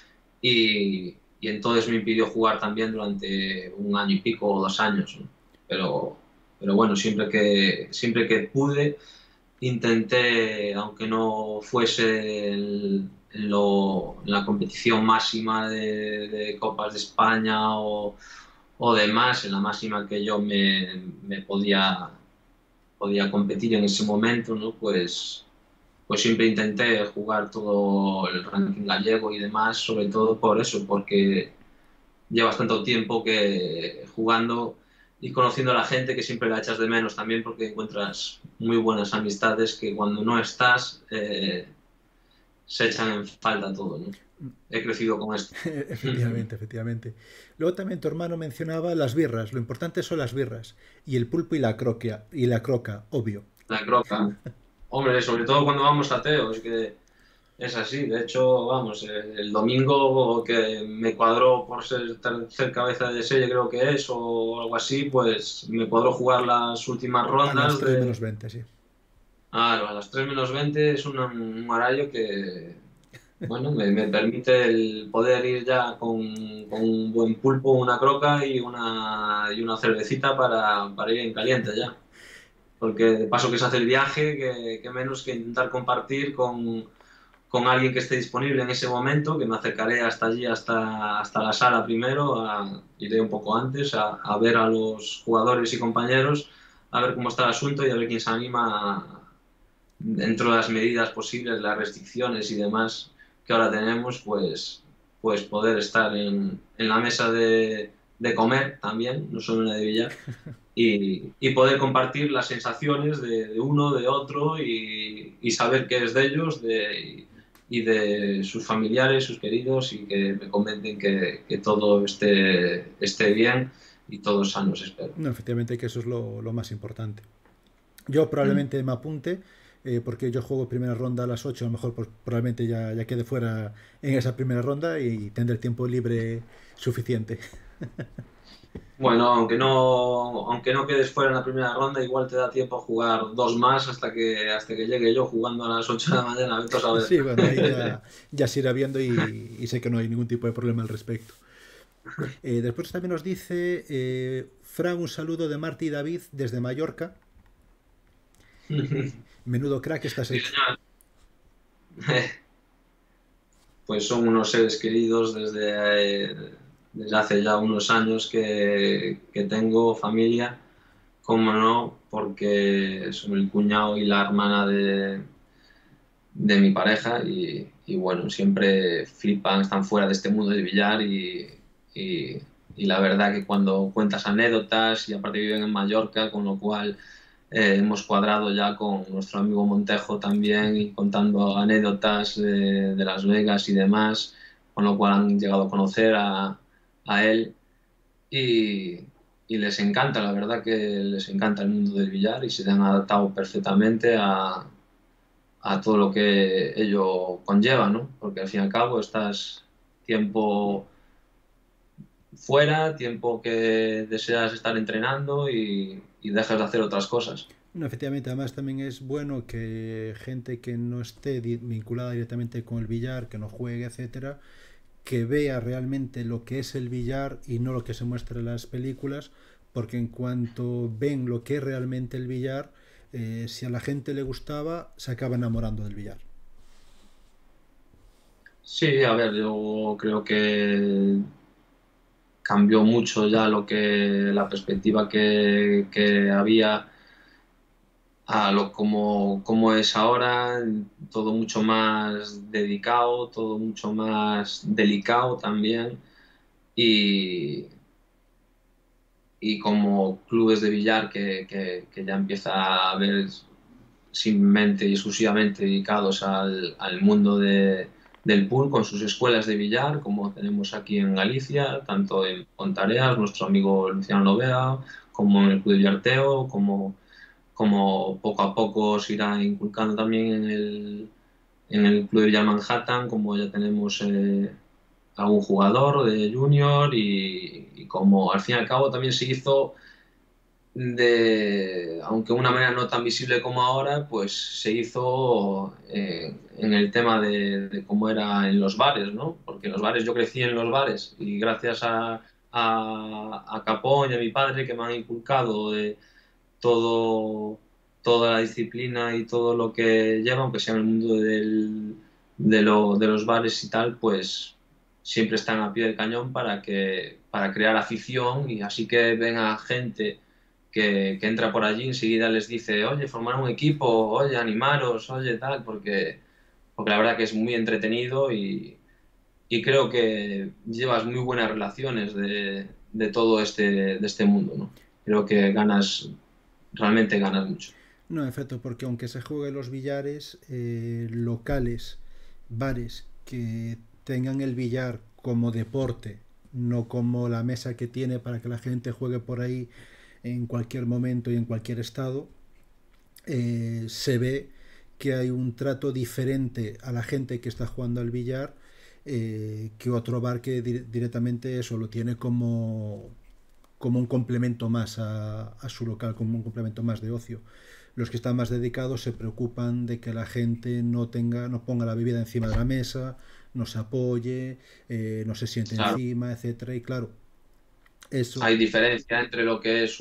y entonces me impidió jugar también durante un año y pico o 2 años, ¿no? Pero bueno, siempre que pude, intenté, aunque no fuese en la competición máxima de Copas de España o demás, en la máxima que yo me podía competir en ese momento, ¿no? Pues siempre intenté jugar todo el ranking gallego y demás, sobre todo por eso, porque llevas tanto tiempo que jugando y conociendo a la gente que siempre la echas de menos también porque encuentras muy buenas amistades que cuando no estás se echan en falta todo, ¿no? He crecido con esto. Efectivamente, efectivamente. Luego también tu hermano mencionaba las birras, lo importante son las birras, y el pulpo y la croca, obvio. La croca. Hombre, sobre todo cuando vamos a Teo, es que es así. De hecho, vamos, el domingo que me cuadró por ser tercer cabeza de serie, creo que es, o algo así, pues me cuadró jugar las últimas A las rondas 3 de. menos 20 sí. Claro, a las 3 menos 20 es un horario que, bueno, me permite el poder ir ya con un buen pulpo, una croca y una cervecita para ir en caliente ya. Porque de paso que se hace el viaje, que menos que intentar compartir con alguien que esté disponible en ese momento, que me acercaré hasta allí, hasta la sala primero, iré un poco antes a ver a los jugadores y compañeros, a ver cómo está el asunto y a ver quién se anima dentro de las medidas posibles, las restricciones y demás que ahora tenemos, pues poder estar en la mesa de comer también, no solo en la de billar, y poder compartir las sensaciones de uno, de otro y saber qué es de ellos y de sus familiares, sus queridos y que me comenten que todo esté bien y todos sanos, espero. No, efectivamente que eso es lo más importante. Yo Mm. probablemente me apunte, porque yo juego primera ronda a las 8 a lo mejor pues, probablemente ya quede fuera en esa primera ronda y tendré tiempo libre suficiente. Bueno, aunque no quedes fuera en la primera ronda, igual te da tiempo a jugar dos más hasta que llegue yo jugando a las 8 de la mañana, vete a saber. Sí, bueno, ahí ya se irá viendo y sé que no hay ningún tipo de problema al respecto. Después también nos dice Fran, un saludo de Marta y David desde Mallorca. Menudo crack estás Sí, hecho. señor. Pues son unos seres queridos desde hace ya unos años que tengo familia, como no, porque son el cuñado y la hermana de mi pareja y bueno, siempre flipan, están fuera de este mundo del billar y la verdad que cuando cuentas anécdotas y aparte viven en Mallorca, con lo cual hemos cuadrado ya con nuestro amigo Montejo también y contando anécdotas de Las Vegas y demás, con lo cual han llegado a conocer a él y, y les encanta, la verdad que les encanta el mundo del billar y se han adaptado perfectamente a todo lo que ello conlleva, ¿no? Porque al fin y al cabo estás tiempo fuera, tiempo que deseas estar entrenando y dejas de hacer otras cosas. No, efectivamente, además también es bueno que gente que no esté vinculada directamente con el billar, que no juegue, etcétera, que vea realmente lo que es el billar y no lo que se muestra en las películas, porque en cuanto ven lo que es realmente el billar, si a la gente le gustaba, se acaba enamorando del billar. Sí, a ver, yo creo que cambió mucho ya lo que la perspectiva que había a lo como es ahora, todo mucho más dedicado, todo mucho más delicado también y, y como clubes de billar que ya empieza a haber simplemente y exclusivamente dedicados al mundo del pool con sus escuelas de billar, como tenemos aquí en Galicia, tanto en Pontareas, nuestro amigo Luciano Lovea, como en el Club de Billarteo, como poco a poco se irá inculcando también en el Club de Billar Manhattan, como ya tenemos algún jugador de junior y como al fin y al cabo también se hizo aunque de una manera no tan visible como ahora, pues se hizo en el tema de cómo era en los bares, ¿no? Porque en los bares yo crecí en los bares y gracias a Capón y a mi padre que me han inculcado de todo, toda la disciplina y todo lo que lleva, aunque sea en el mundo de los bares y tal, pues siempre están a pie del cañón para crear afición y así que venga gente que entra por allí, enseguida les dice, oye, formar un equipo, oye, animaros, oye, tal, porque la verdad que es muy entretenido y creo que llevas muy buenas relaciones de todo de este mundo, ¿no? Creo que realmente ganas mucho. No, en efecto, porque aunque se jueguen los billares, locales, bares que tengan el billar como deporte, no como la mesa que tiene para que la gente juegue por ahí en cualquier momento y en cualquier estado, se ve que hay un trato diferente a la gente que está jugando al billar que otro bar que directamente eso lo tiene como un complemento más a su local, como un complemento más de ocio. Los que están más dedicados se preocupan de que la gente no ponga la bebida encima de la mesa, no se apoye, no se siente Claro, encima, etcétera. Y claro, eso, hay diferencia entre lo que es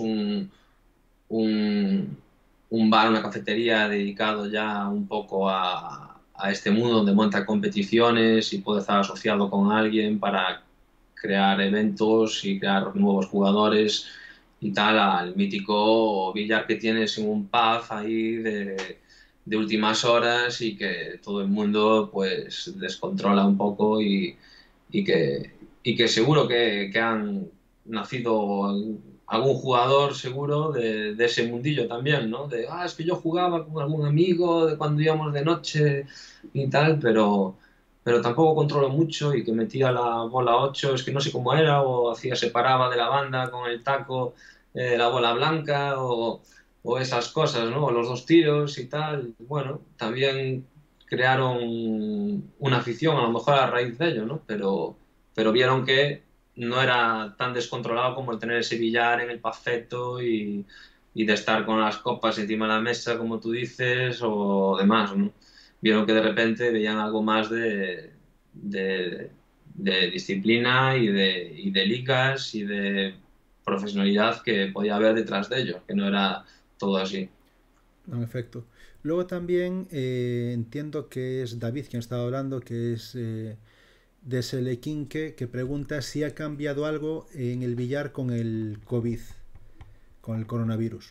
un, un bar, una cafetería dedicado ya un poco a este mundo donde monta competiciones y puede estar asociado con alguien para crear eventos y crear nuevos jugadores y tal, al mítico billar que tienes en un pub ahí de últimas horas y que todo el mundo pues descontrola un poco y que, y que seguro que han nacido algún jugador seguro de ese mundillo también, ¿no? Es que yo jugaba con algún amigo de cuando íbamos de noche y tal, pero tampoco controlo mucho y que metía la bola 8 es que no sé cómo era, o hacía, se paraba de la banda con el taco la bola blanca, o esas cosas, ¿no? O los dos tiros y tal. Bueno, también crearon una afición, a lo mejor a raíz de ello, ¿no? Pero vieron que no era tan descontrolado como el tener ese billar en el pafeto y de estar con las copas encima de la mesa, como tú dices, o demás, ¿no? Vieron que de repente veían algo más de, de disciplina y de ligas y de profesionalidad que podía haber detrás de ellos, que no era todo así. no, en efecto. Luego también entiendo que es David quien estaba hablando, que es de Selequinque, que pregunta si ha cambiado algo en el billar con el COVID, con el coronavirus.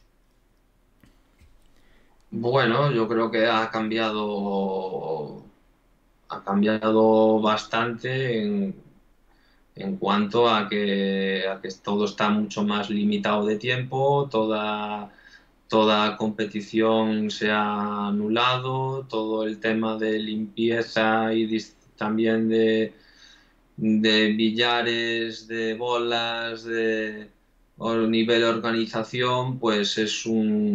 Bueno, yo creo que ha cambiado bastante en cuanto a que todo está mucho más limitado de tiempo, toda competición se ha anulado, todo el tema de limpieza y también de billares, de bolas, de nivel de organización, pues es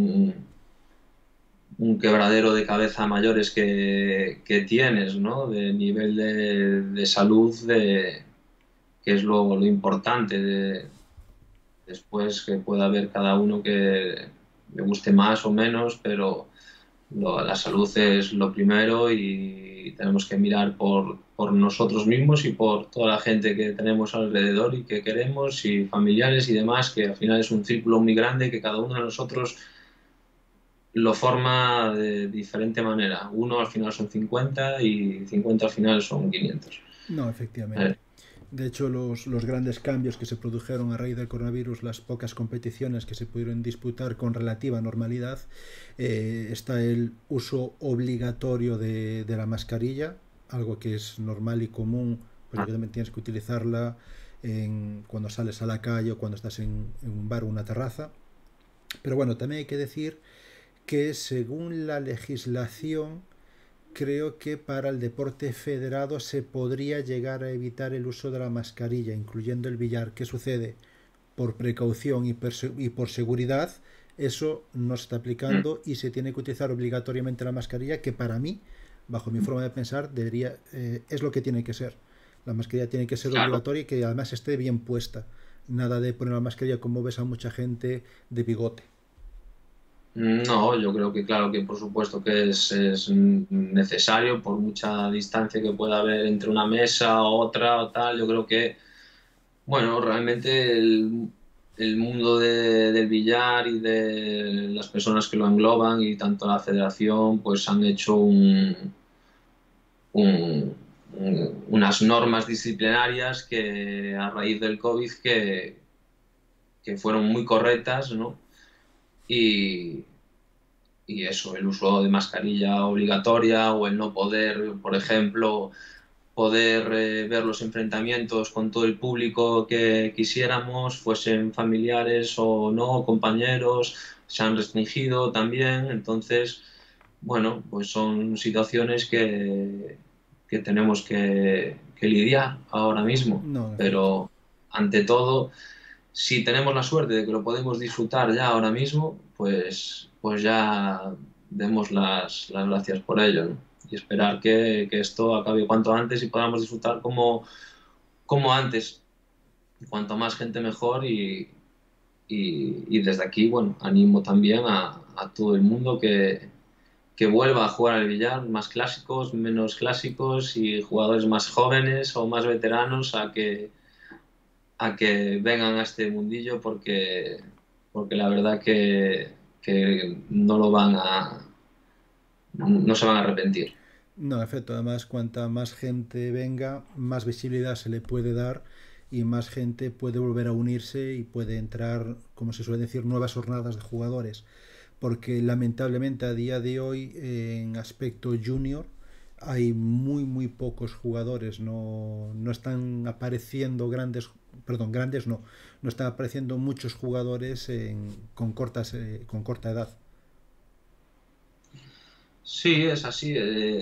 un quebradero de cabeza mayores que tienes, ¿no? De nivel de salud, que es lo importante. Después que pueda haber cada uno que le guste más o menos, pero la salud es lo primero y tenemos que mirar por nosotros mismos y por toda la gente que tenemos alrededor y que queremos y familiares y demás, que al final es un círculo muy grande que cada uno de nosotros lo forma de diferente manera. Uno al final son 50 y 50 al final son 500. No, efectivamente. De hecho, los grandes cambios que se produjeron a raíz del coronavirus, las pocas competiciones que se pudieron disputar con relativa normalidad, está el uso obligatorio de la mascarilla, algo que es normal y común, pero que también tienes que utilizarla cuando sales a la calle o cuando estás en un bar o una terraza. Pero bueno, también hay que decir que según la legislación, creo que para el deporte federado se podría llegar a evitar el uso de la mascarilla, incluyendo el billar. ¿Qué sucede? Por precaución y por seguridad, eso no se está aplicando y se tiene que utilizar obligatoriamente la mascarilla, que para mí, bajo mi forma de pensar, es lo que tiene que ser. La mascarilla tiene que ser Claro. obligatoria y que además esté bien puesta. Nada de poner la mascarilla como ves a mucha gente de bigote. No, yo creo que claro que por supuesto que es necesario por mucha distancia que pueda haber entre una mesa o otra o tal. Yo creo que, bueno, realmente el mundo del billar y de las personas que lo engloban y tanto la federación pues han hecho unas normas disciplinarias que a raíz del COVID que fueron muy correctas, ¿no? Y, y eso, el uso de mascarilla obligatoria o el no poder, por ejemplo, poder ver los enfrentamientos con todo el público que quisiéramos, fuesen familiares o no, compañeros, se han restringido también. Entonces, bueno, pues son situaciones que tenemos que lidiar ahora mismo. No, en efecto. Pero, ante todo, si tenemos la suerte de que lo podemos disfrutar ya ahora mismo, pues ya demos las gracias por ello, ¿no? Y esperar que esto acabe cuanto antes y podamos disfrutar como antes. Cuanto más gente mejor y desde aquí, bueno, animo también a todo el mundo que vuelva a jugar al billar, más clásicos, menos clásicos y jugadores más jóvenes o más veteranos a que vengan a este mundillo porque la verdad que no se van a arrepentir. No, en efecto, además, cuanta más gente venga, más visibilidad se le puede dar y más gente puede volver a unirse y puede entrar, como se suele decir, nuevas jornadas de jugadores. Porque lamentablemente a día de hoy, en aspecto junior, hay muy pocos jugadores, no están apareciendo grandes no, no están apareciendo muchos jugadores con corta edad. Sí, es así.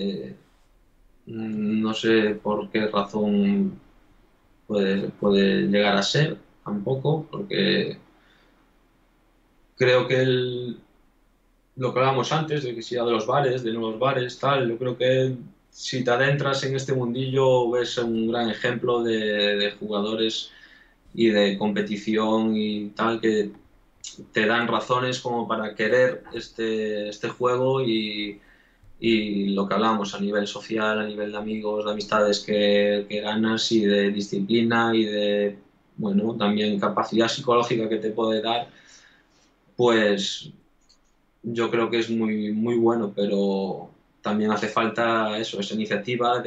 No sé por qué razón puede llegar a ser tampoco, porque creo que lo que hablábamos antes, de que si era de los bares, de nuevos bares, tal, yo creo que si te adentras en este mundillo ves un gran ejemplo de jugadores y de competición y tal, que te dan razones como para querer este juego y lo que hablamos a nivel social, a nivel de amigos, de amistades que ganas y de disciplina y de, bueno, también capacidad psicológica que te puede dar, pues yo creo que es muy bueno, pero también hace falta eso, esa iniciativa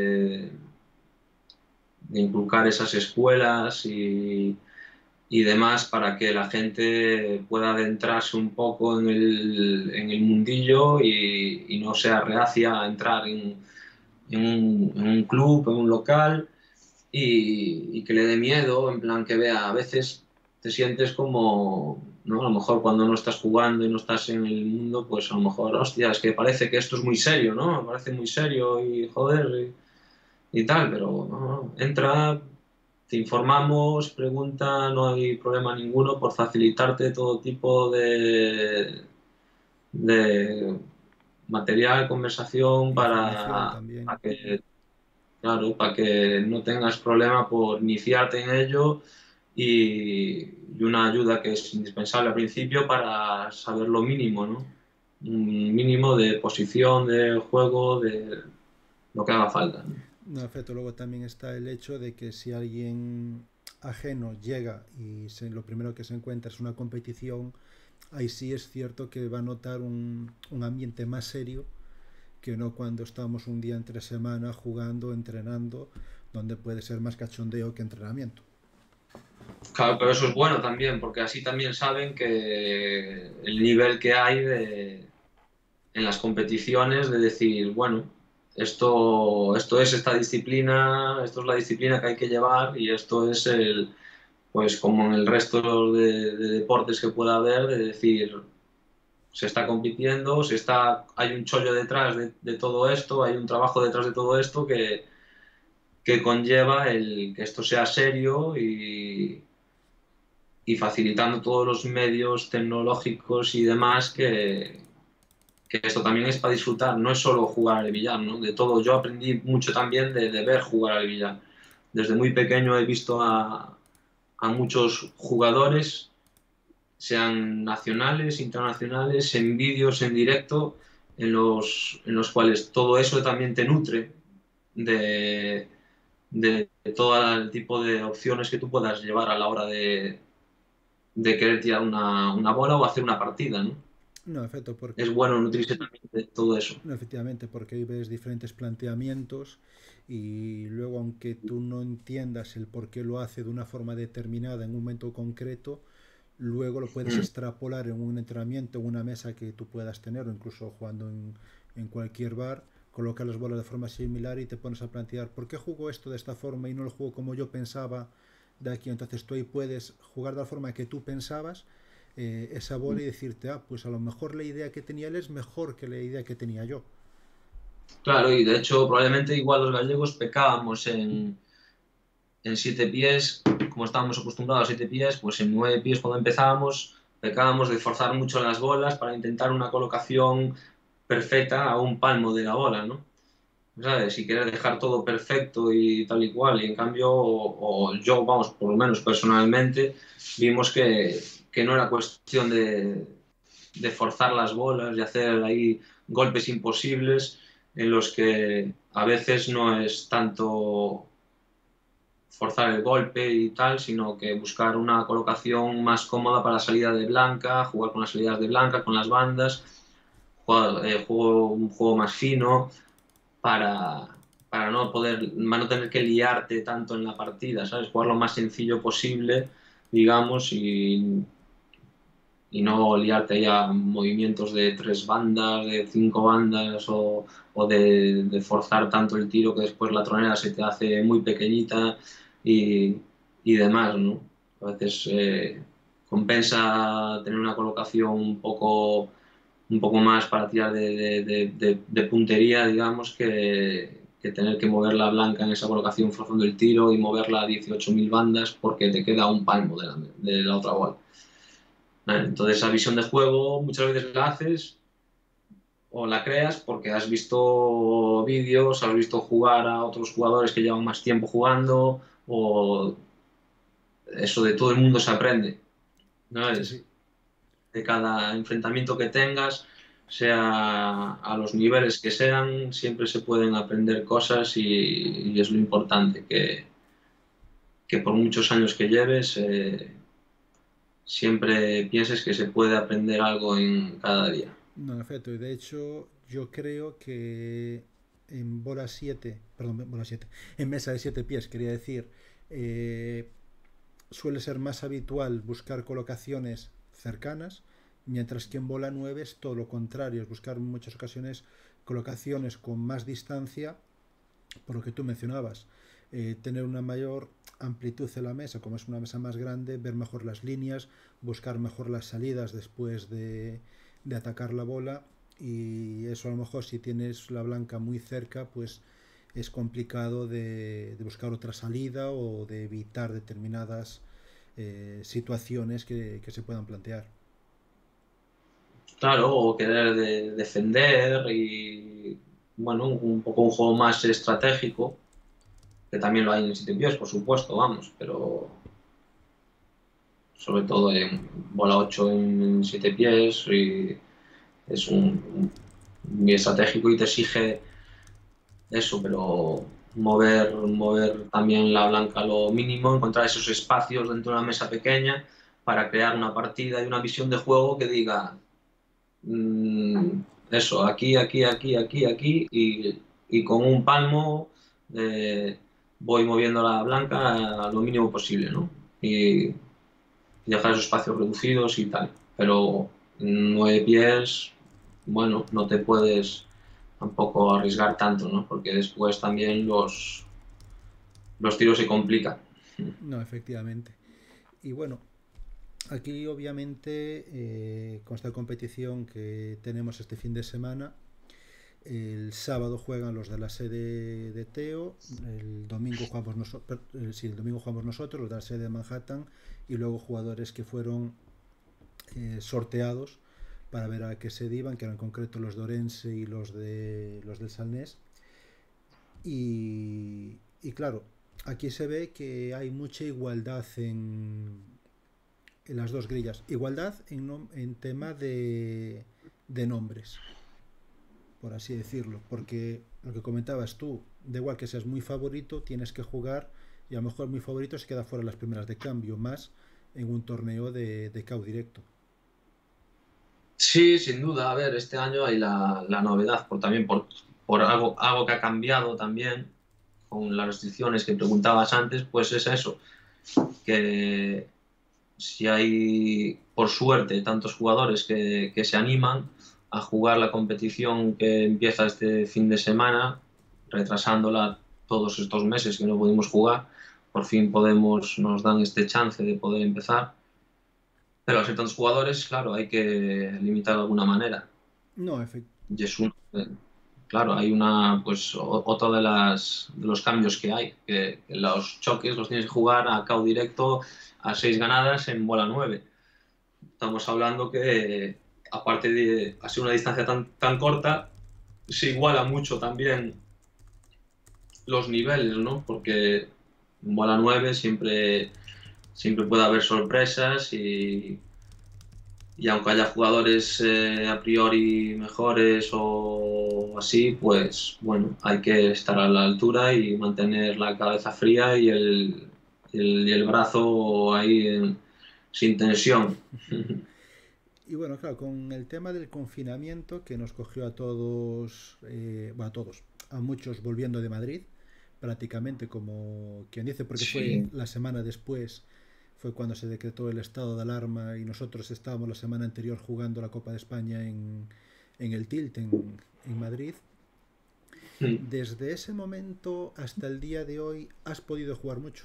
de inculcar esas escuelas y demás para que la gente pueda adentrarse un poco en el mundillo y no sea reacia a entrar en un club, en un local y que le dé miedo, en plan que vea, a veces te sientes como ¿no? A lo mejor cuando no estás jugando y no estás en el mundo, pues a lo mejor, hostia, es que parece que esto es muy serio, ¿no? Parece muy serio y joder y tal, pero no, entra, te informamos, pregunta, no hay problema ninguno por facilitarte todo tipo de material, conversación Información también. para que, claro, para que no tengas problema por iniciarte en ello y una ayuda que es indispensable al principio para saber lo mínimo, ¿no? Un mínimo de posición, de juego, de lo que haga falta, ¿no? No, en efecto, luego también está el hecho de que si alguien ajeno llega y lo primero que se encuentra es una competición, ahí sí es cierto que va a notar un ambiente más serio que no cuando estamos un día entre semana jugando, entrenando, donde puede ser más cachondeo que entrenamiento. Claro, pero eso es bueno también, porque así también saben que el nivel que hay en las competiciones de decir, bueno, esto es esta disciplina, esto es la disciplina que hay que llevar y esto es pues como en el resto de deportes que pueda haber, de decir, se está compitiendo, hay un chollo detrás de todo esto, hay un trabajo detrás de todo esto que conlleva el que esto sea serio y facilitando todos los medios tecnológicos y demás que esto también es para disfrutar, no es solo jugar al billar, ¿no? De todo, yo aprendí mucho también de ver jugar al billar. Desde muy pequeño he visto a muchos jugadores, sean nacionales, internacionales, en vídeos en directo, en los cuales todo eso también te nutre de, de todo el tipo de opciones que tú puedas llevar a la hora de querer tirar una bola o hacer una partida, ¿no? No, efecto, Es porque bueno nutrirse también de todo eso. no, efectivamente, porque ahí ves diferentes planteamientos y luego aunque tú no entiendas el por qué lo hace de una forma determinada en un momento concreto, luego lo puedes Mm. extrapolar en un entrenamiento, en una mesa que tú puedas tener o incluso jugando en cualquier bar, colocas las bolas de forma similar y te pones a plantear por qué juego esto de esta forma y no lo juego como yo pensaba de aquí. Entonces tú ahí puedes jugar de la forma que tú pensabas esa bola y decirte, ah, pues a lo mejor la idea que tenía él es mejor que la idea que tenía yo. Claro, y de hecho probablemente igual los gallegos pecábamos en siete pies, como estábamos acostumbrados a siete pies, pues en nueve pies cuando empezábamos pecábamos de forzar mucho las bolas para intentar una colocación perfecta a un palmo de la bola, ¿no? ¿Sabes? Si quieres dejar todo perfecto y tal y cual, y en cambio, o yo, vamos, por lo menos personalmente, vimos que no era cuestión de forzar las bolas, de hacer ahí golpes imposibles en los que a veces no es tanto forzar el golpe y tal, sino que buscar una colocación más cómoda para la salida de blanca, jugar con las salidas de blanca, con las bandas, un juego más fino para, para no tener que liarte tanto en la partida, ¿sabes? Jugar lo más sencillo posible, digamos, y no liarte ya movimientos de tres bandas, de cinco bandas o de forzar tanto el tiro que después la tronera se te hace muy pequeñita y demás, ¿no? A veces compensa tener una colocación un poco más para tirar de puntería, digamos, que tener que mover la blanca en esa colocación forzando el tiro y moverla a 18.000 bandas porque te queda un palmo de la otra bola. Entonces esa visión de juego muchas veces la haces o la creas porque has visto vídeos, has visto jugar a otros jugadores que llevan más tiempo jugando o eso de todo el mundo se aprende, ¿no? Sí, sí. De cada enfrentamiento que tengas, sea a los niveles que sean, siempre se pueden aprender cosas y es lo importante, que por muchos años que lleves, siempre pienses que se puede aprender algo en cada día. No, en efecto, y de hecho yo creo que en bola 7 perdón, bola 7 en mesa de 7 pies, quería decir, eh, suele ser más habitual buscar colocaciones cercanas, mientras que en bola 9 es todo lo contrario, es buscar en muchas ocasiones colocaciones con más distancia, por lo que tú mencionabas. tener una mayor amplitud en la mesa, como es una mesa más grande, ver mejor las líneas, buscar mejor las salidas después de atacar la bola, y eso a lo mejor si tienes la blanca muy cerca, pues es complicado de buscar otra salida o de evitar determinadas situaciones que se puedan plantear. Claro, o querer defender y, bueno, un poco un juego más estratégico, que también lo hay en siete pies, por supuesto, vamos, pero sobre todo en bola 8 en siete pies y es muy estratégico y te exige eso, pero mover también la blanca lo mínimo, encontrar esos espacios dentro de una mesa pequeña para crear una partida y una visión de juego que diga mm, eso, aquí, aquí, aquí, aquí, aquí y con un palmo eh, voy moviendo la blanca lo mínimo posible, ¿no? Y dejar esos espacios reducidos y tal. Pero nueve pies, bueno, no te puedes tampoco arriesgar tanto, ¿no? Porque después también los tiros se complican. No, efectivamente. Y bueno, aquí obviamente con esta competición que tenemos este fin de semana, el sábado juegan los de la sede de Teo, el domingo jugamos nosotros, sí, el domingo jugamos nosotros, los de la sede de Manhattan, y luego jugadores que fueron sorteados para ver a qué se iban, que eran en concreto los de Orense y los del Salnés. Y claro, aquí se ve que hay mucha igualdad en las dos grillas. Igualdad en tema de nombres, por así decirlo, porque lo que comentabas tú, da igual que seas muy favorito, tienes que jugar, y a lo mejor muy favorito se queda fuera las primeras de cambio, más en un torneo de KO directo. Sí, sin duda. A ver, este año hay la novedad también por algo que ha cambiado también con las restricciones que preguntabas antes, pues es eso, que si hay, por suerte, tantos jugadores que se animan a jugar la competición que empieza este fin de semana, retrasándola todos estos meses que no pudimos jugar, por fin nos dan este chance de poder empezar. Pero al ser tantos jugadores, claro, hay que limitar de alguna manera. No, Y es claro, hay pues otro de los cambios que hay, que los choques los tienes que jugar a KO directo a 6 ganadas en bola 9. Estamos hablando que, aparte de ser una distancia tan corta, se iguala mucho también los niveles, ¿no? Porque en bola 9 siempre puede haber sorpresas y aunque haya jugadores a priori mejores o así, pues bueno, hay que estar a la altura y mantener la cabeza fría y el brazo ahí sin tensión. y bueno, claro, con el tema del confinamiento que nos cogió a todos, bueno, a todos, a muchos volviendo de Madrid, prácticamente como quien dice, porque fue Sí. la semana después, fue cuando se decretó el estado de alarma y nosotros estábamos la semana anterior jugando la Copa de España en el Tilt, en Madrid. Desde ese momento hasta el día de hoy, ¿has podido jugar mucho?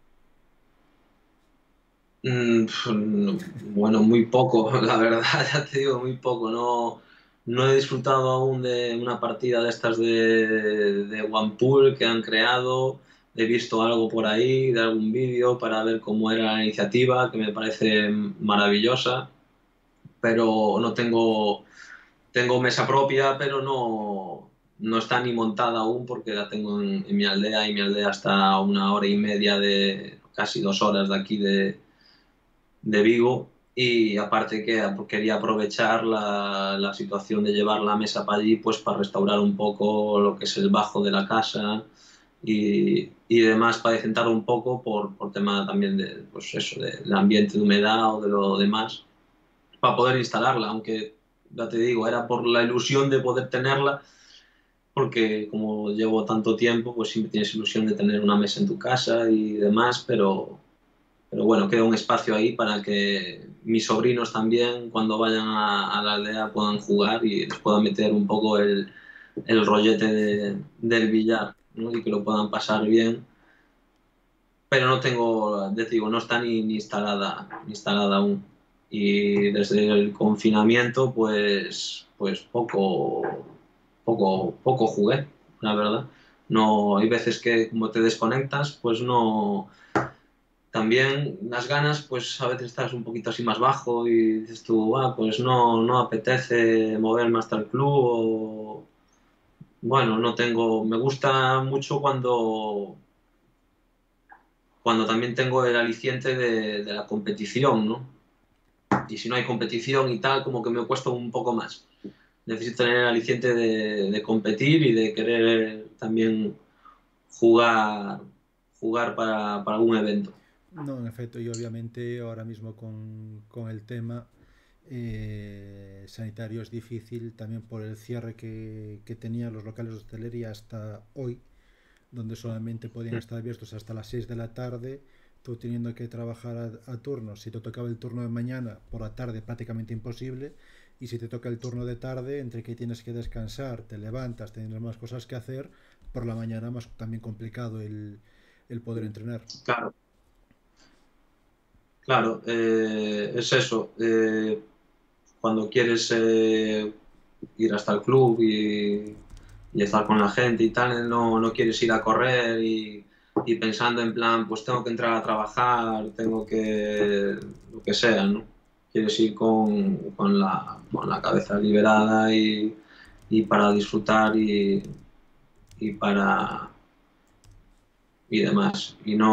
Bueno, muy poco, la verdad, ya te digo, muy poco. No he disfrutado aún de una partida de estas de OnePool que han creado. He visto algo por ahí, de algún vídeo para ver cómo era la iniciativa, que me parece maravillosa, pero no tengo mesa propia, pero no está ni montada aún porque la tengo en mi aldea y mi aldea está a 1 hora y media casi 2 horas de aquí de Vigo y aparte que quería aprovechar la situación de llevar la mesa para allí pues para restaurar un poco lo que es el bajo de la casa y demás para decentar un poco por tema también de pues eso, del ambiente de humedad o de lo demás para poder instalarla, aunque ya te digo, era por la ilusión de poder tenerla porque como llevo tanto tiempo pues siempre tienes ilusión de tener una mesa en tu casa y demás, pero bueno, queda un espacio ahí para que mis sobrinos también, cuando vayan a la aldea, puedan jugar y les puedan meter un poco el rollete del billar, ¿no? Y que lo puedan pasar bien. pero no tengo, te digo, no está ni instalada aún. Y desde el confinamiento, pues poco jugué, la verdad. No, hay veces que como te desconectas, pues no. También las ganas, pues a veces estás un poquito así más bajo y dices tú, pues no apetece moverme hasta el club o bueno, no tengo. Me gusta mucho cuando también tengo el aliciente de la competición, ¿no? Y si no hay competición y tal, como que me cuesta un poco más. Necesito tener el aliciente de competir y de querer también jugar, jugar para algún evento. No, en efecto, y obviamente ahora mismo con el tema sanitario es difícil también por el cierre que tenían los locales de hostelería hasta hoy, donde solamente podían estar abiertos hasta las 6 de la tarde, tú teniendo que trabajar a turnos. Si te tocaba el turno de mañana, por la tarde prácticamente imposible, y si te toca el turno de tarde, entre que tienes que descansar, te levantas, tienes más cosas que hacer, por la mañana más también complicado el poder entrenar. Claro, claro, es eso. Cuando quieres ir hasta el club y estar con la gente y tal, no quieres ir a correr y pensando en plan, pues tengo que entrar a trabajar, tengo que, lo que sea, ¿no? Quieres ir con la cabeza liberada y para disfrutar y para y demás.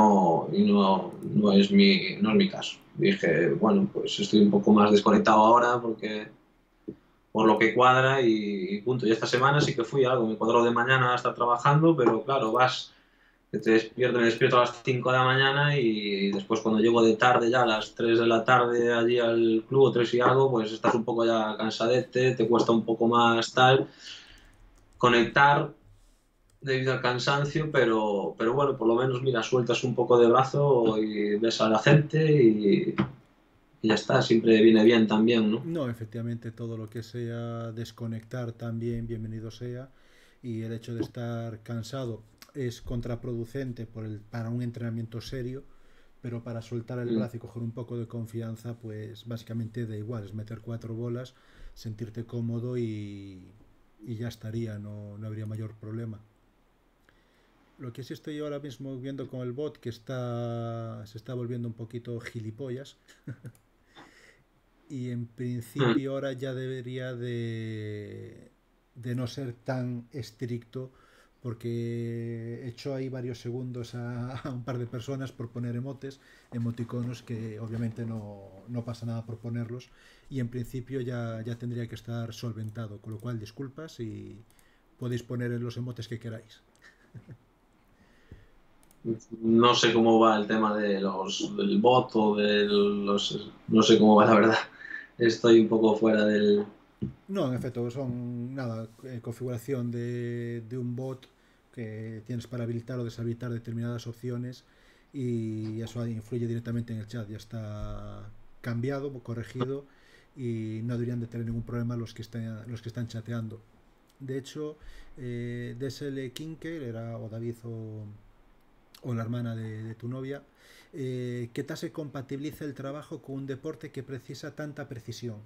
No es mi caso. Dije, bueno, pues estoy un poco más desconectado ahora porque por lo que cuadra y punto. Y esta semana sí que fui algo, me cuadró de mañana a estar trabajando, pero claro, que me despierto a las 5 de la mañana y después cuando llego de tarde ya a las 3 de la tarde allí al club o 3 y algo, pues estás un poco ya cansadete, te cuesta un poco más tal, conectar debido al cansancio, pero bueno, por lo menos mira, sueltas un poco de brazo y ves a la gente y ya está, siempre viene bien también, ¿no? No, efectivamente, todo lo que sea desconectar también, bienvenido sea. Y el hecho de estar cansado es contraproducente para un entrenamiento serio, pero para soltar el Mm. brazo y coger un poco de confianza, pues básicamente da igual, es meter cuatro bolas, sentirte cómodo y ya estaría, no habría mayor problema. Lo que sí estoy ahora mismo viendo con el bot, que se está volviendo un poquito gilipollas, y en Mm. principio ahora ya debería de no ser tan estricto porque echó ahí varios segundos a un par de personas por poner emoticonos que obviamente no pasa nada por ponerlos y en principio ya tendría que estar solventado, con lo cual disculpas y podéis poner los emotes que queráis. No sé cómo va el tema del voto, no sé cómo va la verdad. Estoy un poco fuera del. No, en efecto, son nada, configuración de un bot que tienes para habilitar o deshabilitar determinadas opciones y eso influye directamente en el chat. Ya está cambiado, corregido y no deberían de tener ningún problema los que están chateando. De hecho, DSL Kinker era o David o la hermana de tu novia, ¿qué tal se compatibiliza el trabajo con un deporte que precisa tanta precisión?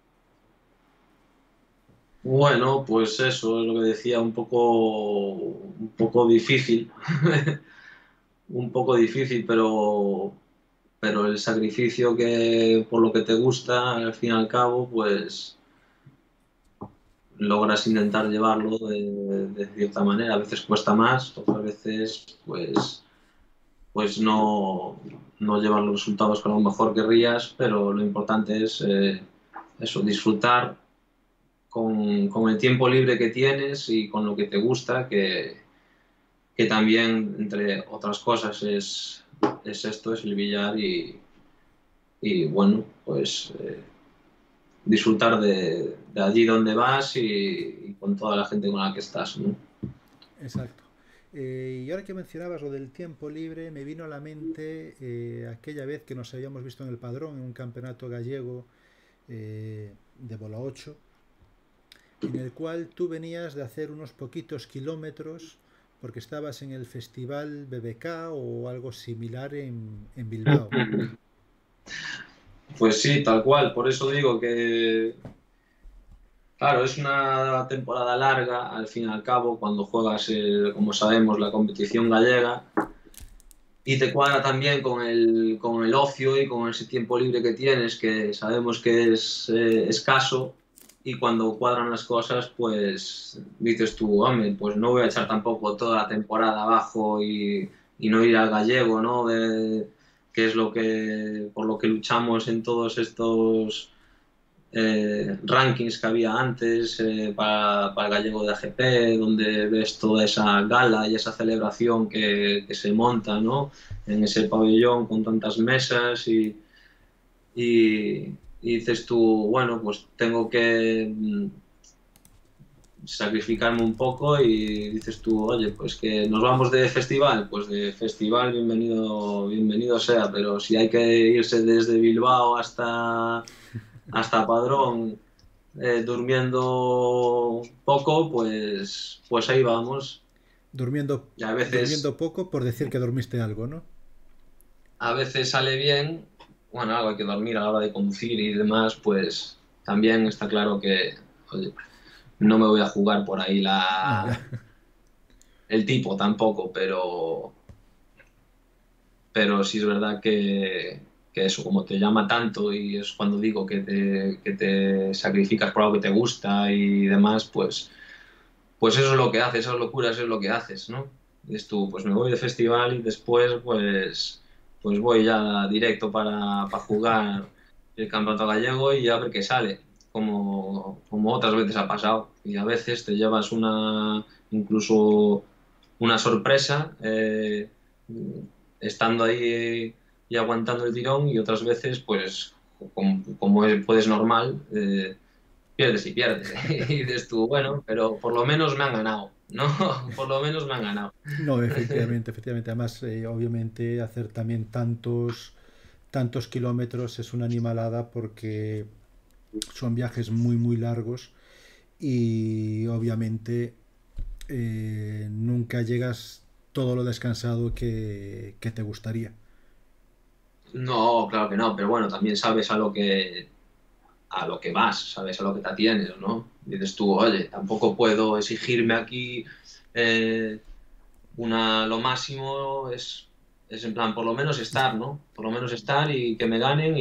Bueno, pues eso es lo que decía, un poco difícil, un poco difícil, pero el sacrificio que por lo que te gusta, al fin y al cabo, pues logras intentar llevarlo de cierta manera. A veces cuesta más, otras veces pues no llevas los resultados que a lo mejor querrías, pero lo importante es eso, disfrutar con el tiempo libre que tienes y con lo que te gusta, que también, entre otras cosas, es esto, es el billar y bueno, pues disfrutar de allí donde vas y con toda la gente con la que estás, ¿no? Exacto. Y ahora que mencionabas lo del tiempo libre, me vino a la mente aquella vez que nos habíamos visto en el Padrón, en un campeonato gallego de bola 8 en el cual tú venías de hacer unos poquitos kilómetros porque estabas en el festival BBK o algo similar en Bilbao. Pues sí, tal cual. Por eso digo que, claro, es una temporada larga, al fin y al cabo, cuando juegas, como sabemos, la competición gallega. Y te cuadra también con el ocio y con ese tiempo libre que tienes, que sabemos que es escaso, y cuando cuadran las cosas, pues dices tú, hombre, pues no voy a echar tampoco toda la temporada abajo y no ir al gallego, ¿no? Que es por lo que luchamos en todos estos rankings que había antes para el gallego de AGP, donde ves toda esa gala y esa celebración que se monta, ¿no? En ese pabellón con tantas mesas y dices tú, bueno, pues tengo que sacrificarme un poco y dices tú, oye, pues que nos vamos de festival, pues de festival bienvenido, bienvenido sea, pero si hay que irse desde Bilbao hasta Padrón durmiendo poco, pues ahí vamos. Y Durmiendo poco por decir que dormiste algo, ¿no? a veces sale bien, bueno, algo hay que dormir a la hora de conducir y demás, pues también está claro que, oye, no me voy a jugar por ahí No, ya. el tipo tampoco, pero sí es verdad que eso, como te llama tanto y es cuando digo que te sacrificas por algo que te gusta y demás, pues eso es lo que haces, esas locuras es lo que haces, ¿no? Dices tú, pues me voy de festival y después pues voy ya directo para jugar el campeonato gallego y a ver qué sale, como otras veces ha pasado. Y a veces te llevas incluso una sorpresa estando ahí y aguantando el tirón, y otras veces, pues como puedes normal, pierdes y pierdes. Y dices tú, bueno, pero por lo menos me han ganado, ¿no? Por lo menos me han ganado. No, efectivamente, efectivamente. Además, obviamente, hacer también tantos kilómetros es una animalada porque son viajes muy, muy largos y obviamente nunca llegas todo lo descansado que te gustaría. No, claro que no, pero bueno, también sabes a lo que vas, sabes a lo que te atienes, ¿no? Dices tú, oye, tampoco puedo exigirme aquí eh, lo máximo es en plan, por lo menos estar, ¿no? Por lo menos estar y que me ganen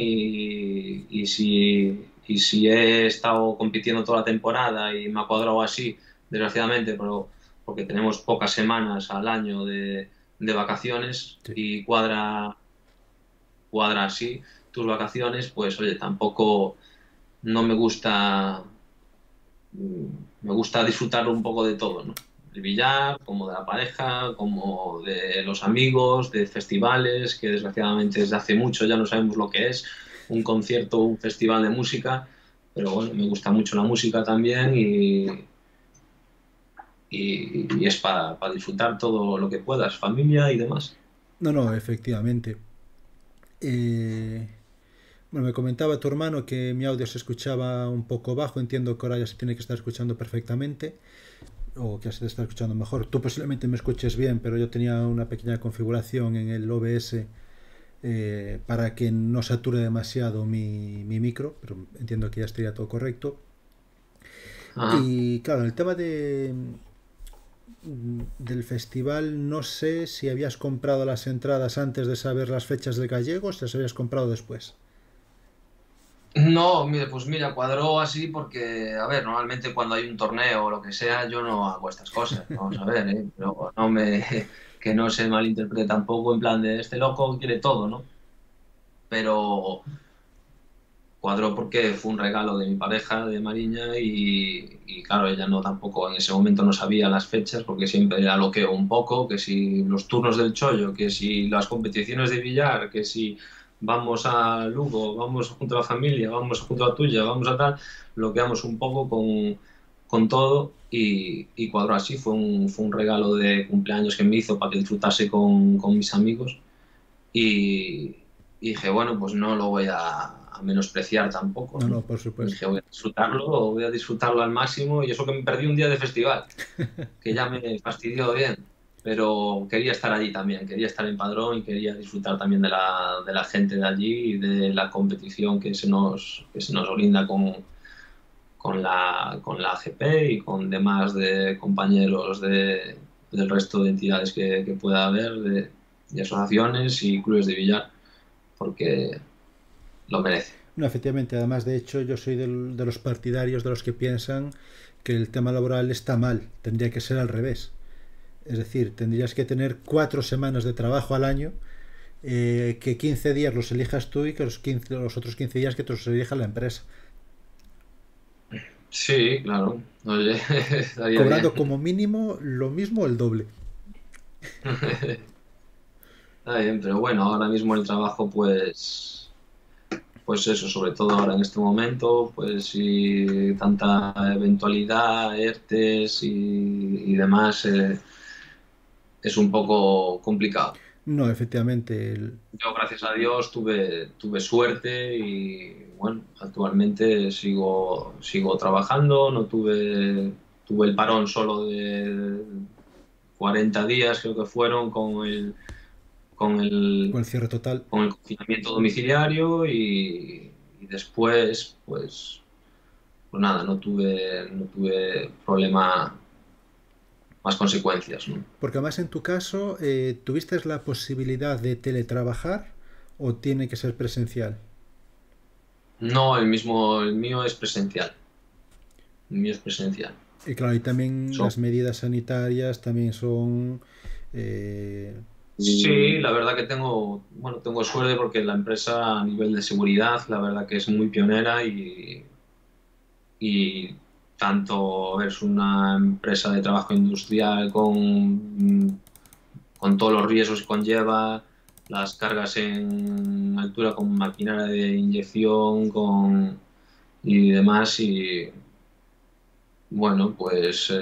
y si he estado compitiendo toda la temporada y me ha cuadrado así, desgraciadamente, pero porque tenemos pocas semanas al año de vacaciones Sí. y cuadra así tus vacaciones, pues oye, tampoco no me gusta, me gusta disfrutar un poco de todo, ¿no? Del billar, como de la pareja, como de los amigos, de festivales, que desgraciadamente desde hace mucho ya no sabemos lo que es, un concierto, un festival de música, pero bueno, me gusta mucho la música también y es para disfrutar todo lo que puedas, familia y demás. No, no, efectivamente. Eh, bueno, me comentaba tu hermano que mi audio se escuchaba un poco bajo. Entiendo que ahora ya se tiene que estar escuchando perfectamente o que se te está escuchando mejor. Tú posiblemente me escuches bien, pero yo tenía una pequeña configuración en el OBS para que no sature demasiado mi micro, pero entiendo que ya estaría todo correcto. Ajá. Y claro, el tema del festival, no sé si habías comprado las entradas antes de saber las fechas de gallegos, si las habías comprado después. No, mire, pues mira, cuadró así porque, a ver, normalmente cuando hay un torneo o lo que sea, yo no hago estas cosas, vamos a ver, ¿eh? Pero que no se malinterprete tampoco en plan de este loco quiere todo, ¿no? Pero cuadró porque fue un regalo de mi pareja, de Mariña, y claro, ella no tampoco en ese momento no sabía las fechas porque siempre era loqueo un poco, que si los turnos del chollo, que si las competiciones de billar, que si vamos a Lugo, vamos junto a la familia, vamos junto a la tuya, vamos a tal, bloqueamos un poco con todo y cuadró así, fue un regalo de cumpleaños que me hizo para que disfrutase con mis amigos y dije, bueno, pues no lo voy a menospreciar tampoco, No, ¿no? no, por supuesto. Dije, voy a disfrutarlo al máximo y eso que me perdí un día de festival, que ya me fastidió bien. pero quería estar allí también, quería estar en Padrón y quería disfrutar también de la gente de allí y de la competición que se nos brinda con la AGP y con demás de compañeros del resto de entidades que pueda haber, de asociaciones y clubes de billar, porque lo merece. No, efectivamente, además de hecho yo soy de los partidarios de los que piensan que el tema laboral está mal, tendría que ser al revés. Es decir, tendrías que tener 4 semanas de trabajo al año, que 15 días los elijas tú y que los otros 15 días que te los elija la empresa. Sí, claro. Oye, estaría Cobrando bien. como mínimo lo mismo o el doble. Está bien, pero bueno, ahora mismo el trabajo, pues eso, sobre todo ahora en este momento, pues y tanta eventualidad, ERTES y demás, es un poco complicado. No, efectivamente, Yo, gracias a Dios, tuve suerte y bueno, actualmente sigo trabajando, no tuve el parón solo de 40 días, creo que fueron, con con el cierre total. con el confinamiento domiciliario y después, pues nada, no tuve problema, más consecuencias, ¿no? Porque además en tu caso, ¿tuviste la posibilidad de teletrabajar o tiene que ser presencial? No, el mío es presencial, el mío es presencial. Y claro, y también Son las medidas sanitarias también son... eh, Sí, la verdad que bueno, tengo suerte porque la empresa a nivel de seguridad, la verdad que es muy pionera y tanto es una empresa de trabajo industrial con todos los riesgos que conlleva, las cargas en altura con maquinaria de inyección y demás y bueno, pues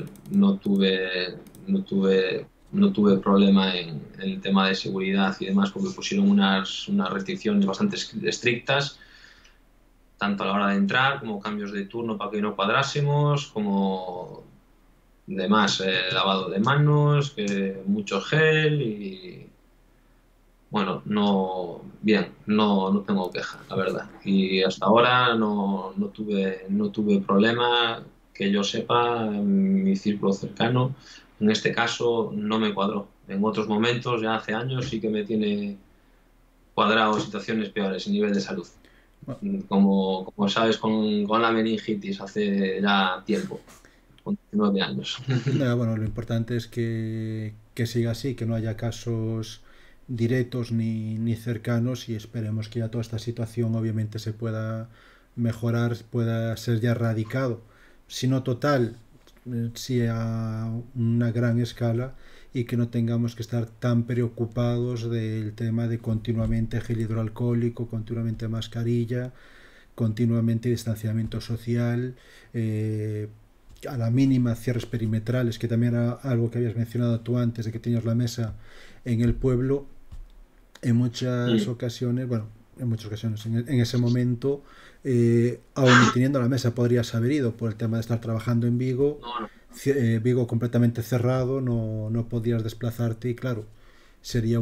no tuve problema en el tema de seguridad y demás porque pusieron unas restricciones bastante estrictas, tanto a la hora de entrar como cambios de turno para que no cuadrásemos, como demás, lavado de manos, mucho gel y bueno, bien, no tengo queja, la verdad. Y hasta ahora no tuve problema, que yo sepa, en mi círculo cercano. En este caso no me cuadró. En otros momentos, ya hace años, sí que me tiene cuadrado situaciones peores a nivel de salud. Como sabes, con la meningitis hace ya tiempo, con 19 años. bueno, lo importante es que siga así, que no haya casos directos ni cercanos y esperemos que ya toda esta situación obviamente se pueda mejorar, pueda ser ya erradicado. Si no total, sí a una gran escala y que no tengamos que estar tan preocupados del tema de continuamente gel hidroalcohólico, continuamente mascarilla, continuamente distanciamiento social, a la mínima cierres perimetrales, que también era algo que habías mencionado tú antes de que tenías la mesa en el pueblo, en muchas Mm. ocasiones, bueno, en muchas ocasiones, en ese momento, aún y teniendo la mesa, podrías haber ido por el tema de estar trabajando en Vigo, No, no. Vigo completamente cerrado, no podías desplazarte y claro, sería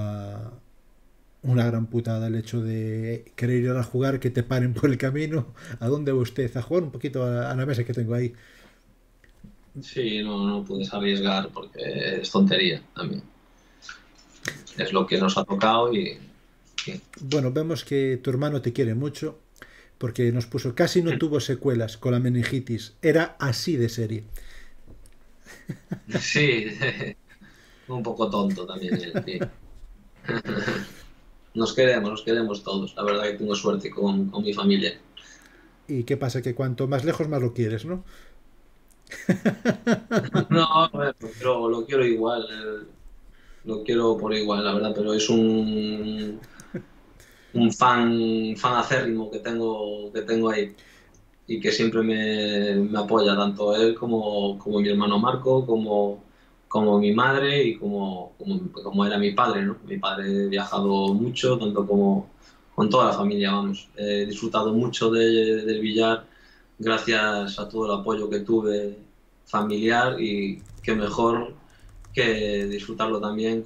una gran putada el hecho de querer ir a jugar, que te paren por el camino. ¿A dónde va usted? A jugar un poquito a la mesa que tengo ahí. Sí, no puedes arriesgar porque es tontería también. Es lo que nos ha tocado y sí. Bueno, vemos que tu hermano te quiere mucho porque nos puso, casi no tuvo secuelas con la meningitis. Era así de serie. Sí, un poco tonto también él, sí. Nos queremos todos. La verdad que tengo suerte con mi familia. ¿Y qué pasa? Que cuanto más lejos más lo quieres, ¿no? No, a ver, lo quiero igual, lo quiero por igual, la verdad, pero es un fan acérrimo que tengo ahí y que siempre me apoya, tanto él como mi hermano Marco, como mi madre y como era mi padre, ¿no? Mi padre ha viajado mucho, tanto como con toda la familia, vamos. He disfrutado mucho del billar gracias a todo el apoyo que tuve familiar y qué mejor que disfrutarlo también